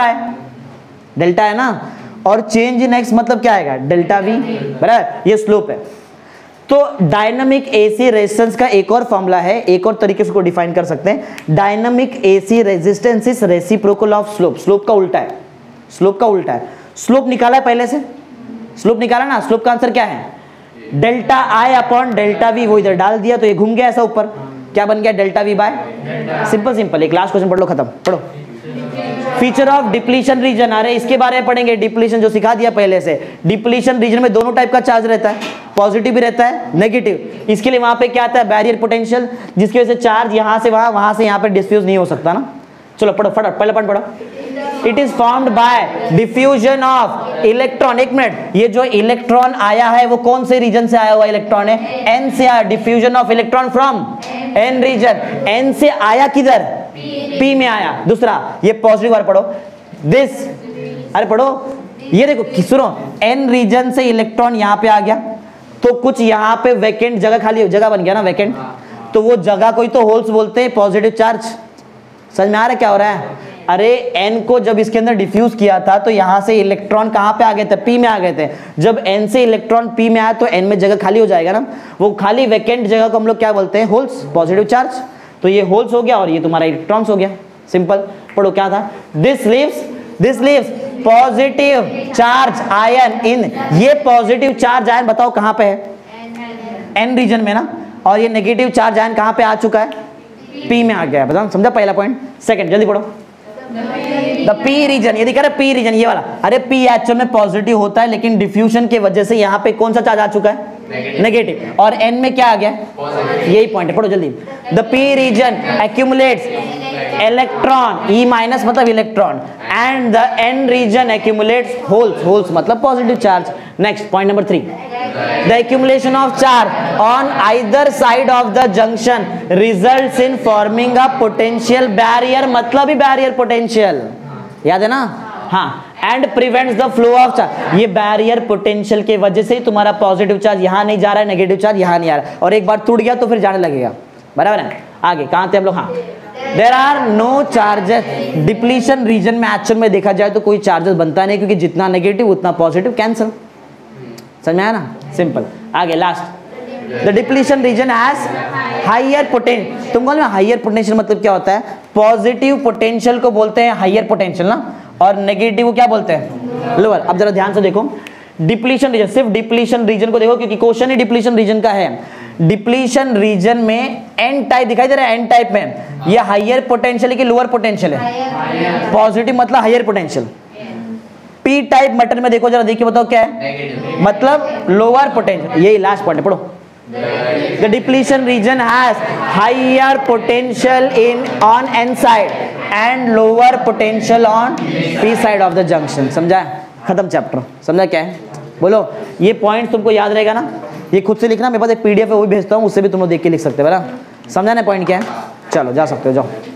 है ना, और चेंज इन x मतलब क्या आएगा, डेल्टा v, बराबर, ये स्लोप है। तो डायनामिक AC रेजिस्टेंस का एक और फॉर्मूला है, एक और तरीके से को डिफाइन कर सकते हैं, dynamic AC resistance is reciprocal of slope, slope का उल्टा है, स्लोप का उल्टा है। स्लोप निकाला है पहले से, स्लोप निकाला ना, स्लोप का आंसर क्या है, delta I upon delta V, वो इधर डाल दिया तो ये घूम गया ऐसा ऊपर, क्या बन गया, delta V by, simple simple. एक लास्ट क्वेश्चन पढ़ लो, खत्म, पढ़ो। फीचर ऑफ डिप्लीशन रीजन, अरे इसके बारे में पढ़ेंगे, डिप्लीशन जो सिखा दिया पहले से। डिप्लीशन रीजन में दोनों टाइप का चार्ज रहता है, पॉजिटिव भी रहता है, नेगेटिव। इसके लिए वहां पे क्या आता है, बैरियर पोटेंशियल, जिसकी वजह से चार्ज यहां से वहां, वहां से यहां पे डिफ्यूज नहीं हो सकता ना। चलो पढ़ो फटाफट, पहले पढ़ो। It is formed by diffusion of electron, एक मिनट, ये जो इलेक्ट्रॉन आया है वो कौन से रीजन से आया हुआ इलेक्ट्रॉन है, एन से आया, diffusion of electron from N region, N से आया किधर, पी में आया। दूसरा ये पॉजिटिव वाला पढ़ो, दिस, अरे पढ़ो, ये देखो सुनो, n रीजन से इलेक्ट्रॉन यहाँ पे आ गया तो कुछ यहाँ पे वैकेंट जगह खाली जगह बन गया ना, वैकेंट, तो वो जगह कोई तो होल्स बोलते हैं पॉजिटिव चार्ज। समझ में आ रहा है क्या हो रहा है? अरे n को जब इसके अंदर डिफ्यूज किया था तो यहाँ से इलेक्ट्रॉन कहाँ पे आ गए थे? p में आ गए थे। जब n से इलेक्ट्रॉन p में आया तो n में जगह खाली हो जाएगा ना, वो खाली वैकेंट जगह को हम लोग क्या बोलते हैं? Holes, positive charge. तो ये होल्स हो गया और ये तुम्हारा इलेक्ट्रॉन्स हो गया। सिंपल। पढ़ो क्या था? This leaves positive charge ion in, ये पॉजिटिव चार्ज आयन बताओ कहाँ पे है? n रीजन में ना, और ये नेगेटिव चार्ज आयन कहाँ पे आ चुका है? p में आ गया है। बताओ, समझा पहला पॉइंट? सेकंड जल्दी पढ़ो। द p रीजन, ये दिखा रहा है p रीजन, ये वाला। अरे p एक्चुअल में पॉजिटिव होता है लेकिन डिफ्यूजन की वजह से यहाँ पे कौन सा चार्ज आ चुका है? नेगेटिव। और n में क्या आ गया? यही पॉइंट है, पढ़ो जल्दी। The p region accumulates electron, E minus मतलब electron, and the n region accumulates holes, holes मतलब positive charge. Next point number 3, the accumulation of charge on either side of the junction results in forming a potential barrier, मतलब ही बैरियर पोटेंशियल, याद है ना? हाँ, and prevents the flow of charge, ये बैरियर पोटेंशियल के वजह से ही तुम्हारा पॉजिटिव चार्ज यहाँ नहीं जा रहा है, नेगेटिव चार्ज यहाँ नहीं आ रहा है, और एक बार टूट गया तो फिर जाने लगेगा। बराबर है? आगे कहाँ थे हम लोग? हाँ, there are no charges depletion region में। एक्चुअल में देखा जाए तो कोई चार्जेस बनता नहीं, क्योंकि जितना नेगेटिव उतना पॉजिटिव कैंसिल। समझ में आया ना? सिंपल। आगे last, the depletion region has higher potential. तुमको ना हायर पोटेंशियल मतलब क्या होता है? पॉजिटिव पोटेंशियल को बोलते हैं हायर पोटेंशियल ना, और नेगेटिव को क्या बोलते हैं? लोअर। अब जरा ध्यान से देखो, डिप्लीशन रीजन, सिर्फ डिप्लीशन रीजन को देखो क्योंकि क्वेश्चन ही डिप्लीशन रीजन का है। डिप्लीशन रीजन में एन टाइप दिखाई दे रहा है, एन टाइप में ये हायर पोटेंशियल है कि लोअर पोटेंशियल है? पॉजिटिव मतलब higher potential. P type metal में देखो जरा, देखिए बताओ क्या है? मतलब लोअर पोटेंशियल। यही लास्ट पॉइंट है, पढ़ो। The depletion region has higher potential in on N side and lower potential on P side of the junction. समझा? खत्म चैप्टर। समझा क्या है? बोलो। ये पॉइंट तुमको याद रहेगा ना? ये खुद से लिखना, मेरे पास एक PDF है वो भी भेजता हूँ, उससे भी तुम लोग देख के लिख सकते हो। बराबर? समझा ना पॉइंट क्या है? चलो जा सकते हो, जाओ।